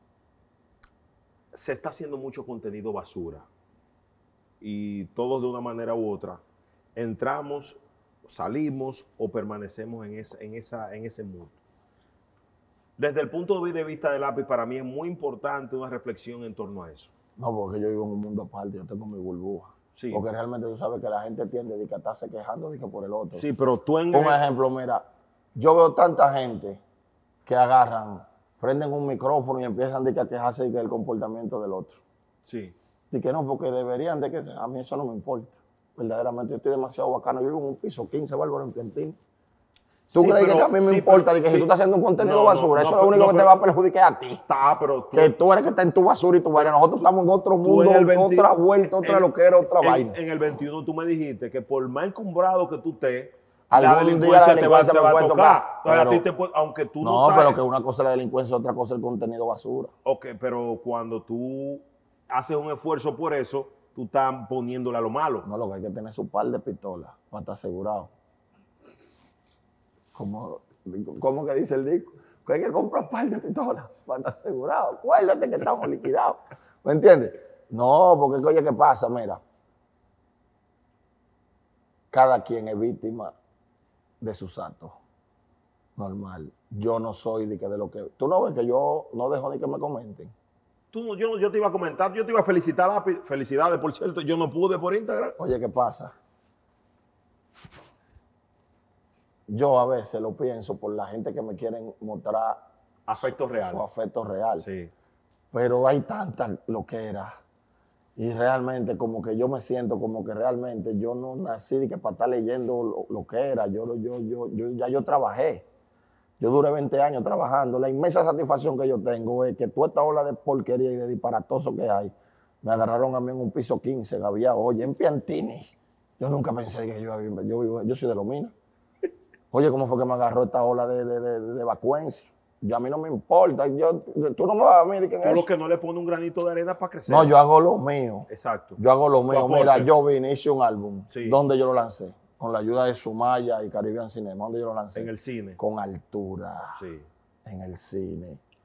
Se está haciendo mucho contenido basura y todos de una manera u otra entramos, salimos o permanecemos en ese mundo. Desde el punto de vista del Lápiz, para mí es muy importante una reflexión en torno a eso. No, porque yo vivo en un mundo aparte, yo tengo mi burbuja. Sí. Porque realmente tú sabes que la gente tiende a estarse quejando de que por el otro. Sí, pero tú en... Un ejemplo, mira, yo veo tanta gente que agarran, prenden un micrófono y empiezan a quejarse del comportamiento del otro. Sí. Y que no, porque deberían de que... A mí eso no me importa. Verdaderamente, yo estoy demasiado bacano. Yo vivo en un piso 15, bárbaro, en Piantín. ¿Tú Sí, crees pero, que a mí me sí, importa pero, de que sí. si tú estás haciendo un contenido No, basura, no, eso es lo único que te va a perjudicar a ti? Está, pero tú, Que tú eres que está en tu basura y tu vaina. Nosotros estamos en otro mundo, en el 20 otra vuelta, otra loquera, otra vaina. En el 21 tú me dijiste que por más encumbrado que tú estés, Algún la día delincuencia la te delincuencia va me puede a tocar. tocar, Entonces, a pero- ti te puede, aunque tú No, no pero estás... que una cosa es la delincuencia, otra cosa es el contenido basura. Ok, pero cuando tú haces un esfuerzo por eso, tú estás poniéndole a lo malo. No, lo que hay que tener es su par de pistolas para estar asegurado. ¿Cómo que dice el disco? Que hay que comprar un par de pistolas para estar asegurado. Acuérdate que estamos liquidados. ¿Me entiendes? No, porque oye, ¿qué pasa? Mira, cada quien es víctima de sus actos. Normal. Yo no soy de lo que... Tú no ves que yo no dejo ni que me comenten. Yo te iba a comentar, yo te iba a felicitar, Lápiz. Felicidades, por cierto, yo no pude por Instagram. Oye, ¿qué pasa? Yo a veces lo pienso por la gente que me quieren mostrar Afecto real. su afecto real. Sí. Pero hay tanta loquera. Y realmente como que yo me siento como que realmente yo no nací de que para estar leyendo lo que era. Yo trabajé. Yo duré 20 años trabajando. La inmensa satisfacción que yo tengo es que toda esta ola de porquería y de disparatoso que hay, me agarraron a mí en un piso 15, Gaviao, oye, en Piantini. Yo nunca pensé que yo soy de Lomina. Oye, ¿cómo fue que me agarró esta ola de vacuencia? A mí no me importa. Tú no me vas a mí de que en Tú eso. lo que no le pone un granito de arena para crecer. No, yo hago lo mío. Exacto. Yo hago lo mío. aporte. Mira, yo vine, hice un álbum. Sí. ¿Dónde yo lo lancé? Con la ayuda de Sumaya y Caribbean Cinema. ¿Dónde yo lo lancé? En el cine. Con altura. Sí. En el cine.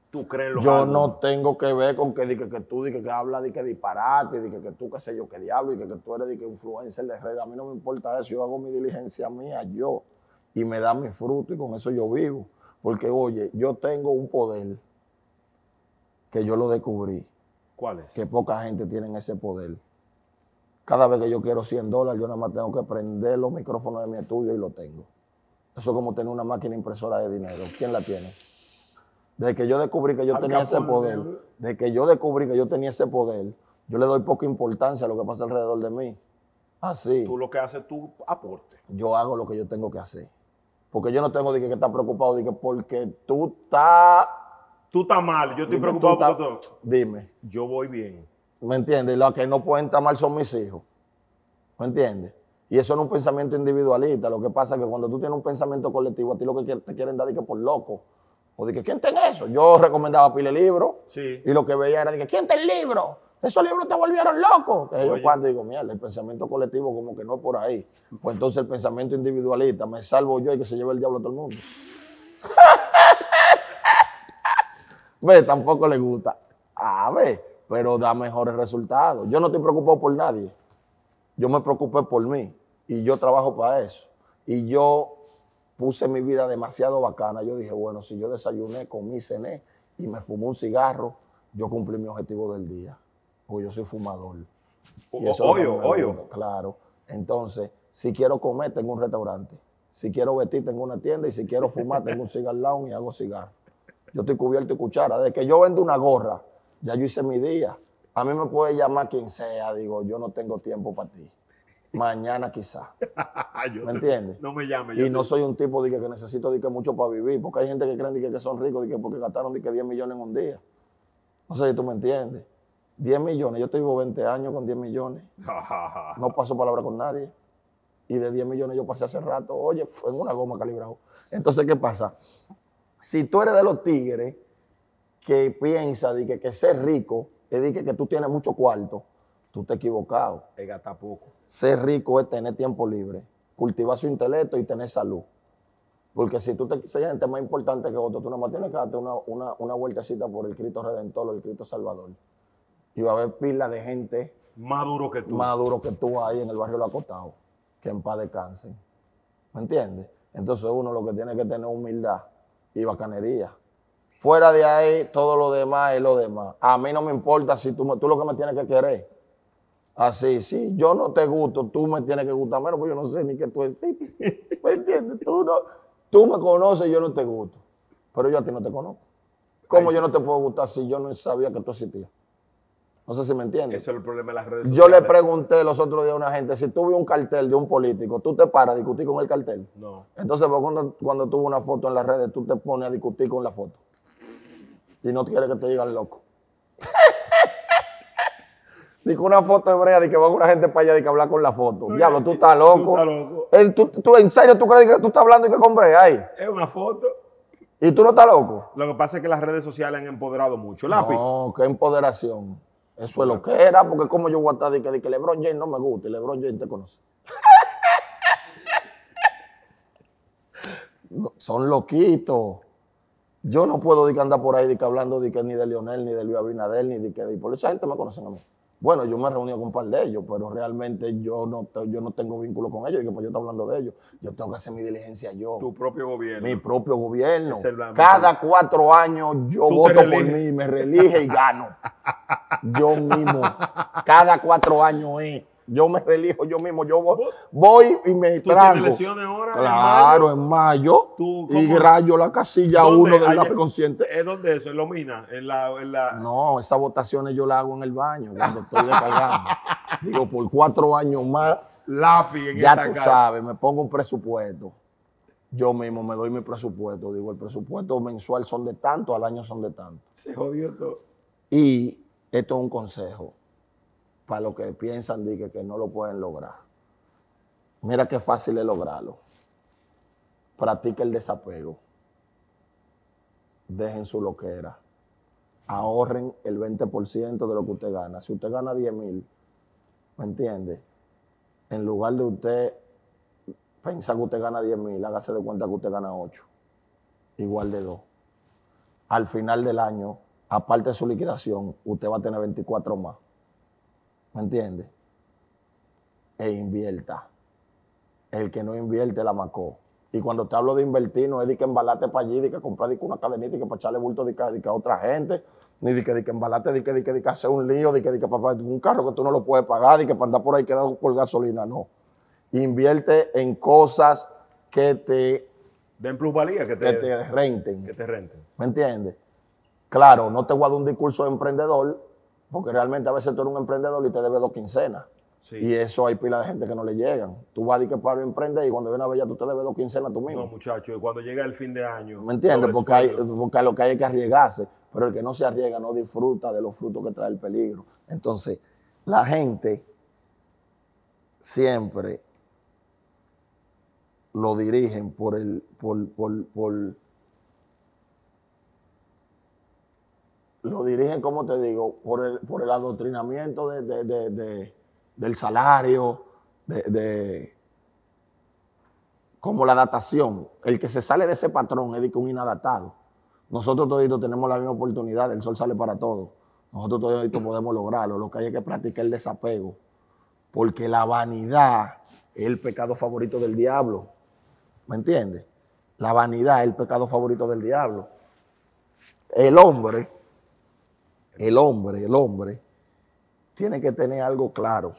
tú crees en los Yo álbumes. no tengo que ver con que tú di que hablas de que disparate, de que tú qué sé yo qué diablo, y que tú eres de que influencer de redes. A mí no me importa eso, yo hago mi diligencia mía, yo, y me da mi fruto y con eso yo vivo. Porque oye, yo tengo un poder que yo lo descubrí, ¿Cuál es? que poca gente tiene ese poder. Cada vez que yo quiero $100, yo nada más tengo que prender los micrófonos de mi estudio y lo tengo. Eso es como tener una máquina impresora de dinero. ¿Quién la tiene? Desde que yo descubrí que yo Al tenía ese Capone, poder, ¿no? desde que yo descubrí que yo tenía ese poder, yo le doy poca importancia a lo que pasa alrededor de mí. Así, Tú lo que haces, tú aporte. yo hago lo que yo tengo que hacer. Porque yo no tengo de que estar preocupado de que porque tú estás... Tú estás mal, yo estoy de que tú preocupado estás- porque tú... Dime, Yo voy bien. ¿me entiendes? Los que no pueden estar mal son mis hijos. ¿Me entiendes? Y eso no es un pensamiento individualista. Lo que pasa es que cuando tú tienes un pensamiento colectivo, a ti lo que te quieren dar es que por loco. O de que, ¿quién tiene eso? Yo recomendaba pile libros. Sí. Y lo que veía era de que, ¿quién tiene el libro? Esos libros te volvieron locos. Que yo Oye. cuando digo, mierda, el pensamiento colectivo como que no es por ahí. Pues entonces el pensamiento individualista, me salvo yo y que se lleve el diablo a todo el mundo. Ve, tampoco le gusta. A ver, pero da mejores resultados. Yo no estoy preocupado por nadie. Yo me preocupé por mí y yo trabajo para eso. Y yo puse mi vida demasiado bacana. Yo dije, bueno, si yo desayuné, comí, cené y me fumé un cigarro, yo cumplí mi objetivo del día. Porque yo soy fumador. Y eso es lo que a mí me Hoyo. gusta, claro. Entonces, si quiero comer, tengo un restaurante. Si quiero vestir, tengo una tienda. Y si quiero fumar, tengo un cigar lounge y hago cigarro. Yo estoy cubierto y cuchara. Desde que yo vendo una gorra, ya yo hice mi día. A mí me puede llamar quien sea. Digo, yo no tengo tiempo para ti. Mañana quizá. ¿Me entiendes? No me llames. Y no soy un tipo de que necesito de que mucho para vivir. Porque hay gente que creen de que son ricos de que porque gastaron de que 10 millones en un día. No sé si tú me entiendes. 10 millones. Yo tengo 20 años con 10 millones. No paso palabra con nadie. Y de 10 millones yo pasé hace rato. Oye, fue en una goma calibrado. Entonces, ¿qué pasa? Si tú eres de los tigres que piensa de que ser rico es de que tú tienes mucho cuarto, tú te has equivocado. Es gastar poco. Ser rico es tener tiempo libre, cultivar su intelecto y tener salud. Porque si tú te quieres gente más importante que otro, tú nada más tienes que darte una vueltecita por el Cristo Redentor o el Cristo Salvador. Y va a haber pila de gente Más duro que tú. más duro que tú ahí en el barrio Los Acotados, que en paz descansen. ¿Me entiendes? Entonces uno lo que tiene que tener humildad y bacanería. Fuera de ahí, todo lo demás es lo demás. A mí no me importa si tú lo que me tienes que querer. Así, si yo no te gusto, tú me tienes que gustar menos, porque yo no sé ni que tú existes. ¿Me entiendes? Tú me conoces y yo no te gusto. Pero yo a ti no te conozco. ¿Cómo yo no te puedo gustar si yo no sabía que tú existías? No sé si me entiendes. Eso es el problema de las redes Yo sociales. le pregunté los otros días a una gente, si tú ves un cartel de un político, ¿tú te paras a discutir con el cartel? No. Entonces, pues, cuando tuvo una foto en las redes, tú te pones a discutir con la foto. Y no quieres que te digan loco. Digo una foto hebrea de que va una gente para allá de que hablar con la foto. Diablo, tú estás loco. Tú estás loco. ¿En serio tú crees que tú estás hablando y que con brea ahí? Es una foto. ¿Y tú no estás loco? Lo que pasa es que las redes sociales han empoderado mucho. Lápiz. No, qué empoderación. Eso es lo que era, porque como yo voy a estar de que LeBron James no me gusta y LeBron James te conoce. No, son loquitos. Yo no puedo de que andar por ahí de que hablando de que ni de Lionel, ni de Luis Abinader, ni de que por esa gente me conocen a mí. Bueno, yo me he reunido con un par de ellos, pero realmente yo no tengo vínculo con ellos y que pues yo estoy hablando de ellos. Yo tengo que hacer mi diligencia yo. Tu propio gobierno. Mi propio gobierno. Es el blanco. Cada 4 años yo Tú te voto por reeliges. mí, me reelige y gano. Yo mismo. Cada 4 años yo me reelijo yo mismo. Yo voy y me ¿Tú tranco. tienes elecciones ahora? Claro, en mayo. ¿Tú Y cómo? rayo la casilla ¿Dónde? 1 del Allá- lápiz consciente. ¿Es donde eso? ¿En Lomina? En la... No, esas votaciones yo las hago en el baño cuando estoy descargando. Digo, por 4 años más. Lápiz en Ya esta tú calle. sabes, me pongo un presupuesto. Yo mismo me doy mi presupuesto. Digo, el presupuesto mensual son de tanto, al año son de tanto. Se jodió todo. Y esto es un consejo para los que piensan de que no lo pueden lograr. Mira qué fácil es lograrlo. Practica el desapego. Dejen su loquera. Ahorren el 20% de lo que usted gana. Si usted gana 10,000, ¿me entiende? En lugar de usted pensar que usted gana 10,000, hágase de cuenta que usted gana 8. Igual de 2. al final del año, aparte de su liquidación, usted va a tener 24 más. ¿Me entiende? E invierta. El que no invierte la macó. Y cuando te hablo de invertir, no es de que embalate para allí, de que comprar de que una cadenita y que para echarle bulto de que a otra gente, ni de que embalate, de que hacer un lío, de que para un carro que tú no lo puedes pagar, de que para andar por ahí quedado por gasolina, no. Invierte en cosas que te Den plusvalía, que te renten. Que te renten. ¿Me entiendes? Claro, no te voy a dar un discurso de emprendedor, porque realmente a veces tú eres un emprendedor y te debes 2 quincenas. Sí. Y eso hay pila de gente que no le llegan. Tú vas a decir que para emprender y cuando viene a ver ya tú te debes 2 quincenas tú mismo. No, muchachos, cuando llega el fin de año. ¿Me entiendes? doble Porque lo que hay es que arriesgarse. Pero el que no se arriesga no disfruta de los frutos que trae el peligro. Entonces, la gente siempre lo dirigen lo dirigen, como te digo, por el adoctrinamiento del salario, como la adaptación. El que se sale de ese patrón es de que un inadaptado. Nosotros toditos tenemos la misma oportunidad, el sol sale para todos. Nosotros toditos podemos lograrlo. Lo que hay es que practicar el desapego. Porque la vanidad es el pecado favorito del diablo. ¿Me entiendes? La vanidad es el pecado favorito del diablo. El hombre tiene que tener algo claro.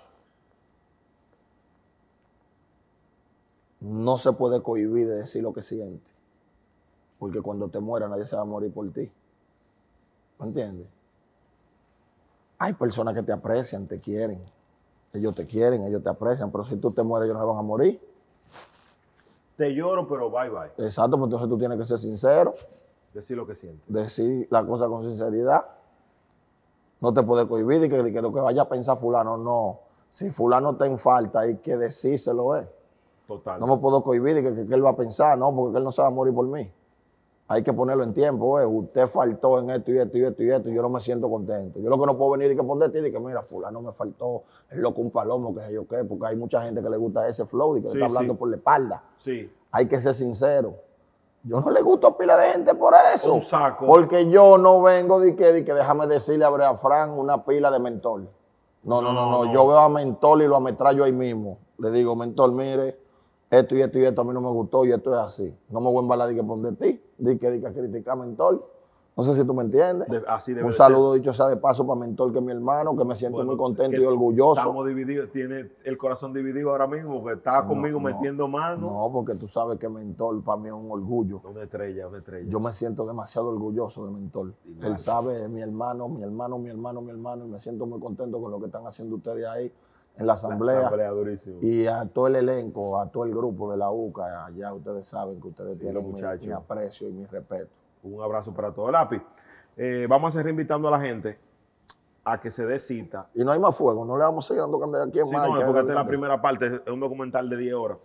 No se puede cohibir de decir lo que siente. Porque cuando te mueras nadie se va a morir por ti. ¿Me entiendes? Hay personas que te aprecian, te quieren. Ellos te quieren, ellos te aprecian, pero si tú te mueres ellos no se van a morir. Te lloro, pero bye bye. Exacto, pues entonces tú tienes que ser sincero. Decir lo que sientes. Decir la cosa con sinceridad. No te puedes cohibir de que lo que vaya a pensar fulano, no. Si fulano está en falta, hay que decírselo. Total. No me puedo cohibir de que él va a pensar, no, porque él no se va a morir por mí. Hay que ponerlo en tiempo. Usted faltó en esto y esto y esto y esto y yo no me siento contento. Yo lo que no puedo venir y que ponerte y que mira, fulano me faltó, es loco un palomo, que sé yo qué, porque hay mucha gente que le gusta ese flow y que le está hablando por la espalda. Sí. Hay que ser sincero. Yo no le gusto a pila de gente por eso. Un saco. Porque yo no vengo de que déjame decirle a Brea Frank una pila de mentol. No. Yo veo a mentol y lo ametrallo ahí mismo. Le digo, mentol, mire, esto y esto y esto a mí no me gustó y esto es así. No me voy a embalar de que poner ti, de que criticar a mentol. No sé si tú me entiendes. Así debe un de saludo ser. dicho sea de paso para Mentol, que es mi hermano, que me siento Bueno, muy contento que y orgulloso. Estamos divididos, tiene el corazón dividido ahora mismo, porque está conmigo metiendo mano. No, porque tú sabes que Mentol para mí es un orgullo. Una estrella, una estrella. Yo me siento demasiado orgulloso de Mentol. Igual. Él sabe, es mi hermano, y me siento muy contento con lo que están haciendo ustedes ahí en la asamblea. La asamblea durísimo. Y a todo el elenco, a todo el grupo de la UCA, allá ustedes saben que ustedes Sí, tienen los mi aprecio y mi respeto. Un abrazo para todo. Lápiz. Vamos a seguir invitando a la gente a que se dé cita. Y no hay más fuego, no le vamos a seguir dando candela aquí en Sí, no, es porque esta es la primera parte, es un documental de 10 horas.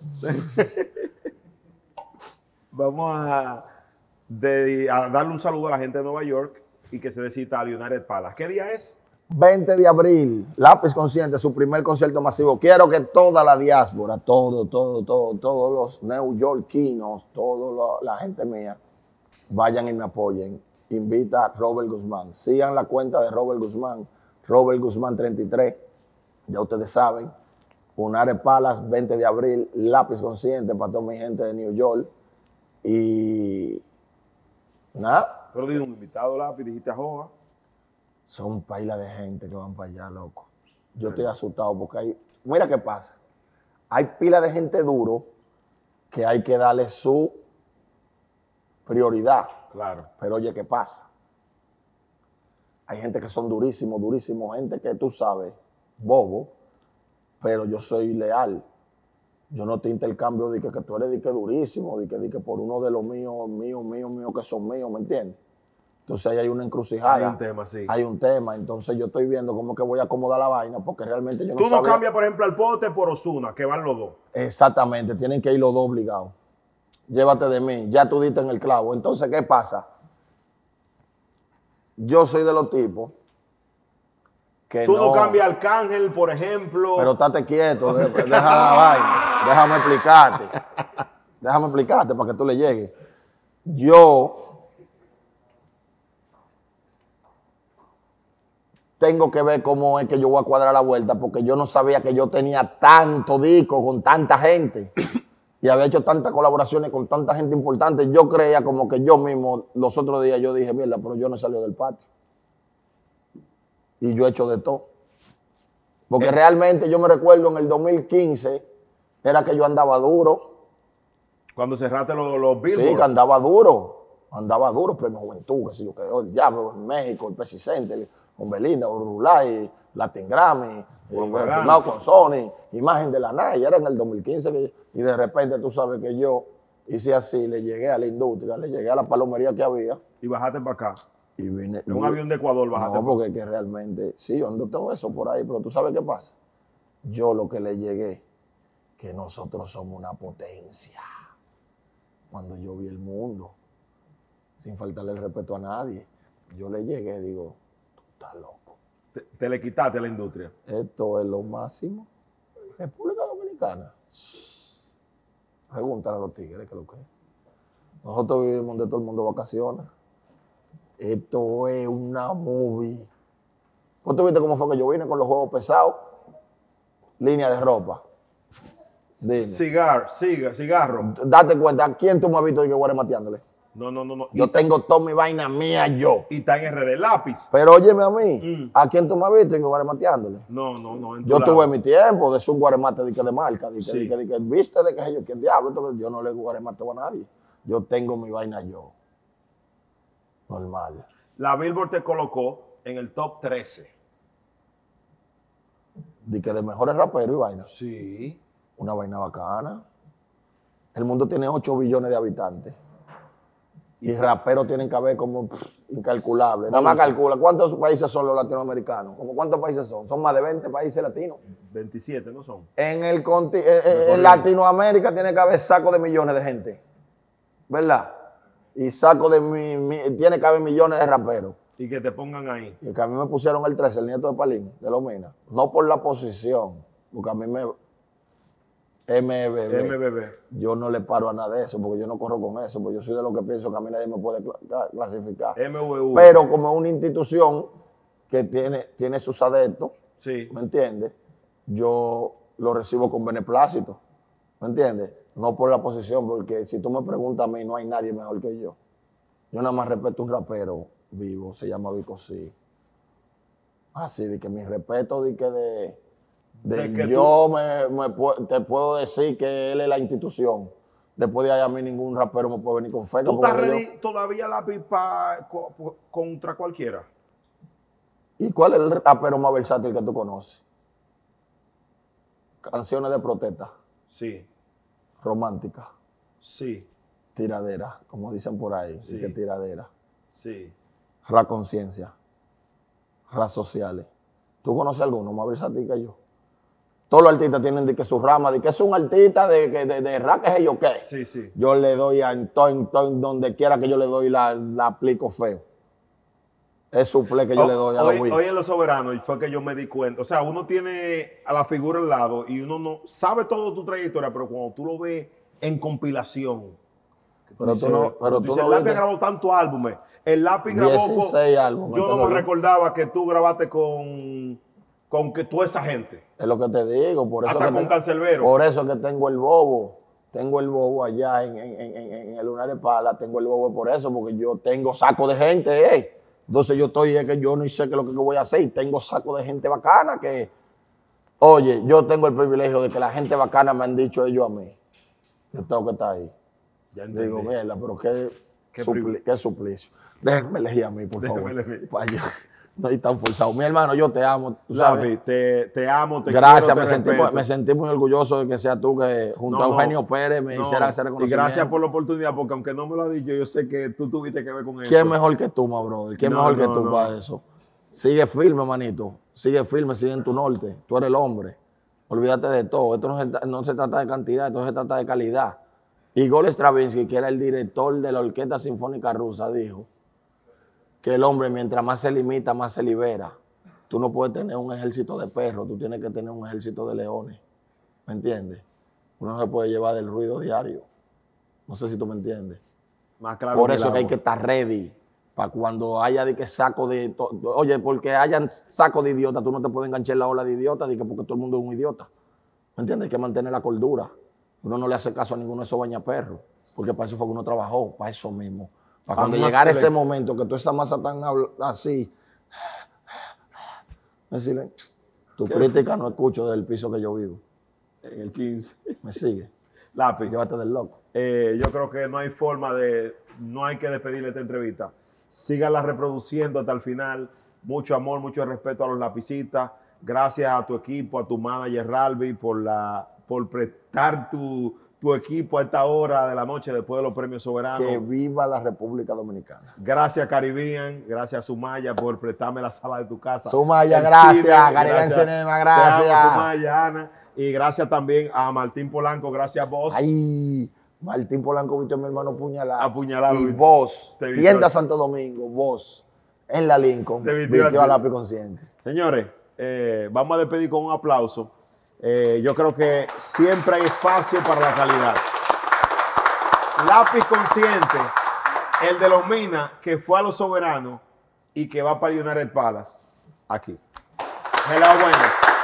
Vamos a darle un saludo a la gente de Nueva York y que se dé cita a United Palace. ¿Qué día es? 20 de abril, Lápiz Consciente, su primer concierto masivo. Quiero que toda la diáspora, todos los neoyorquinos, toda la gente mía, vayan y me apoyen. Invita a Robert Guzmán. Sigan la cuenta de Robert Guzmán 33. Ya ustedes saben. United Palace, 20 de abril, Lápiz Consciente para toda mi gente de New York. Y nada. Pero dije un invitado, Lápiz, dijiste a Joa. Son pila de gente que van para allá, loco. Yo estoy asustado porque hay... Mira qué pasa. Hay pila de gente duro que hay que darle su prioridad. Claro. Pero oye, ¿qué pasa? Hay gente que son durísimos, gente que tú sabes, bobo, pero yo soy leal. Yo no te intercambio de que tú eres de que durísimo, de que por uno de los míos que son míos, ¿me entiendes? Entonces ahí hay una encrucijada. Hay un tema, sí. Hay un tema, entonces yo estoy viendo cómo que voy a acomodar la vaina, porque realmente yo no Tú no sabía. cambias, por ejemplo, al Pote por Ozuna, que van los dos. Exactamente, tienen que ir los dos obligados. Llévate de mí, ya tú diste en el clavo. Entonces, ¿qué pasa? Yo soy de los tipos que Tú no cambias al Arcángel, por ejemplo. Pero estate quieto, deja la vaina, déjame explicarte para que tú le llegues. Yo tengo que ver cómo es que yo voy a cuadrar la vuelta, porque yo no sabía que yo tenía tanto disco con tanta gente y había hecho tantas colaboraciones con tanta gente importante. Yo creía como que yo mismo, los otros días yo dije, mierda, pero yo no he salido del patio. Y yo he hecho de todo. Porque realmente yo me recuerdo en el 2015, era que yo andaba duro. Cuando cerraste los Sí, Billboard. que andaba duro, Premio Juventud, que sé yo, que el Diablo en México, el Pepsi Center, con Belinda, Urulay, Latin Grammy, firmado con Sony, Imagen de la Naya, era en el 2015, y de repente tú sabes que yo hice así, le llegué a la industria, le llegué a la palomería que había. Y bajaste para acá. Y vine. En un avión de Ecuador bajaste. No, porque que realmente, sí, yo ando todo eso por ahí, pero tú sabes qué pasa. Yo lo que le llegué, que nosotros somos una potencia. Cuando yo vi el mundo, sin faltarle el respeto a nadie, yo le llegué, digo, tú estás loco. Te le quitaste a la industria. Esto es lo máximo. República Dominicana. Pregúntale a los tigres que lo que es. Nosotros vivimos donde todo el mundo vacaciona. Esto es una movie. ¿Vos tú viste cómo fue que yo vine con los juegos pesados? Línea de ropa. Dime. Cigarro. Date cuenta, ¿a quién tú me has visto y que guaremateándole? No. Yo tengo toda mi vaina mía yo. Y está en RD lápiz. Pero óyeme a mí, ¿a quién tú me has visto y que guaremateándole? No. en Yo tu tuve lado. mi tiempo de ser un guaremate de marca, Sí. de que viste de que yo, ¿quién diablo? Entonces, yo no le guaremateo a nadie. Yo tengo mi vaina yo. Normal. La Billboard te colocó en el top 13. De que de mejores raperos y vaina. Sí. Una vaina bacana. El mundo tiene 8 billones de habitantes. Y raperos tienen que haber como incalculables. Nada más calcula. ¿Cuántos países son los latinoamericanos? ¿Cómo cuántos países son? Son más de 20 países latinos. 27, ¿no son? En Latinoamérica tiene que haber saco de millones de gente. ¿Verdad? Y saco de tiene que haber millones de raperos. Y que te pongan ahí. Y que a mí me pusieron el 13, el nieto de Palín, de Lomina. No por la posición, porque a mí MBB. yo no le paro a nada de eso, porque yo no corro con eso, porque yo soy de los que pienso que a mí nadie me puede clasificar. MVV. Pero como es una institución que tiene sus adeptos, Sí. ¿me entiendes? Yo lo recibo con beneplácito, ¿me entiendes? No por la posición, porque si tú me preguntas a mí, no hay nadie mejor que yo. Yo nada más respeto a un rapero vivo, se llama Vico Sí. Así, de que mi respeto, de que yo te puedo decir que él es la institución. Después de ahí a mí ningún rapero me puede venir con feca. ¿Tú estás ready todavía lápiz contra cualquiera? ¿Y cuál es el rapero más versátil que tú conoces? Canciones de protesta, Sí. románticas, Sí. tiradera, como dicen por ahí, Sí. que tiradera. Sí. Rap conciencia, rap sociales. ¿Tú conoces alguno más versátil que yo? Todos los artistas tienen de que su rama, de que es un artista de rap, que es yo qué. Sí. Yo le doy en donde quiera que yo le doy la aplico feo. Es suple que yo le doy a los Wii. Hoy en Los Soberanos, y fue que yo me di cuenta. O sea, uno tiene a la figura al lado y uno no sabe todo tu trayectoria, pero cuando tú lo ves en compilación. Pero tú no el lápiz grabó tantos álbumes. El lápiz grabó 16 álbumes. Yo no me recordaba que tú grabaste con que toda esa gente. Es lo que te digo. Por eso Hasta con Cancerbero. Por eso que tengo el bobo. Tengo el bobo allá en el Lunar de Pala. Tengo el bobo por eso, porque yo tengo saco de gente. Entonces yo que yo no sé qué es lo que voy a hacer. Y tengo saco de gente bacana que... Oye, yo tengo el privilegio de que la gente bacana me han dicho ellos a mí. Yo tengo que estar ahí. Ya entendí. Digo, mierda, pero qué suplicio. Déjenme elegir a mí, por favor. Para yo no ir tan forzado. Mi hermano, yo te amo. ¿Tú sabes? Lápiz, te amo, te Gracias, quiero, me sentí muy orgulloso de que seas tú que junto a Eugenio Pérez me hiciera ese Y reconocimiento. gracias por la oportunidad, porque aunque no me lo has dicho, yo sé que tú tuviste que ver con eso. ¿Quién mejor que tú, my brother? ¿Quién mejor que tú para eso? Sigue firme, manito. Sigue firme, sigue en tu norte. Tú eres el hombre. Olvídate de todo. Esto no se trata de cantidad, esto se trata de calidad. Igor Stravinsky, que era el director de la Orquesta Sinfónica Rusa, dijo que el hombre, mientras más se limita, más se libera. Tú no puedes tener un ejército de perros, tú tienes que tener un ejército de leones. ¿Me entiendes? Uno no se puede llevar del ruido diario. No sé si tú me entiendes. Más claro Por que eso el que hay agua. que estar ready. Para cuando haya de que saco de... Oye, porque hayan saco de idiota, tú no te puedes enganchar la ola de idiota, de que porque todo el mundo es un idiota. ¿Me entiendes? Hay que mantener la cordura. Uno no le hace caso a ninguno de esos bañaperros, porque para eso fue que uno trabajó, para eso mismo. Para cuando llegara ese momento, que toda esa masa tan así, decirle, tu crítica no escucho del piso que yo vivo. En el 15. ¿Me sigue? Lápiz. Llévate del loco. Yo creo que no hay forma de, no hay que despedirle esta entrevista. Síganla reproduciendo hasta el final. Mucho amor, mucho respeto a los lapicistas. Gracias a tu equipo, a tu manager Ralby por prestar tu equipo a esta hora de la noche después de los premios soberanos. Que viva la República Dominicana. Gracias Caribbean, gracias Sumaya por prestarme la sala de tu casa. Sumaya, El gracias. cine, Caribbean Cinema, gracias. Te amo, Sumaya, Ana. Y gracias también a Martín Polanco, gracias vos. Ay, Martín Polanco visto a mi hermano Apuñalado. Y vos, Te vistió. tienda Santo Domingo, vos, en la Lincoln, Te vistió vistió a a ti. Lápiz Consciente. Señores, vamos a despedir con un aplauso. Yo creo que siempre hay espacio para la calidad. Lápiz Consciente, el de los Minas, que fue a los soberanos y que va para United Palace. Aquí. Hello, buenas.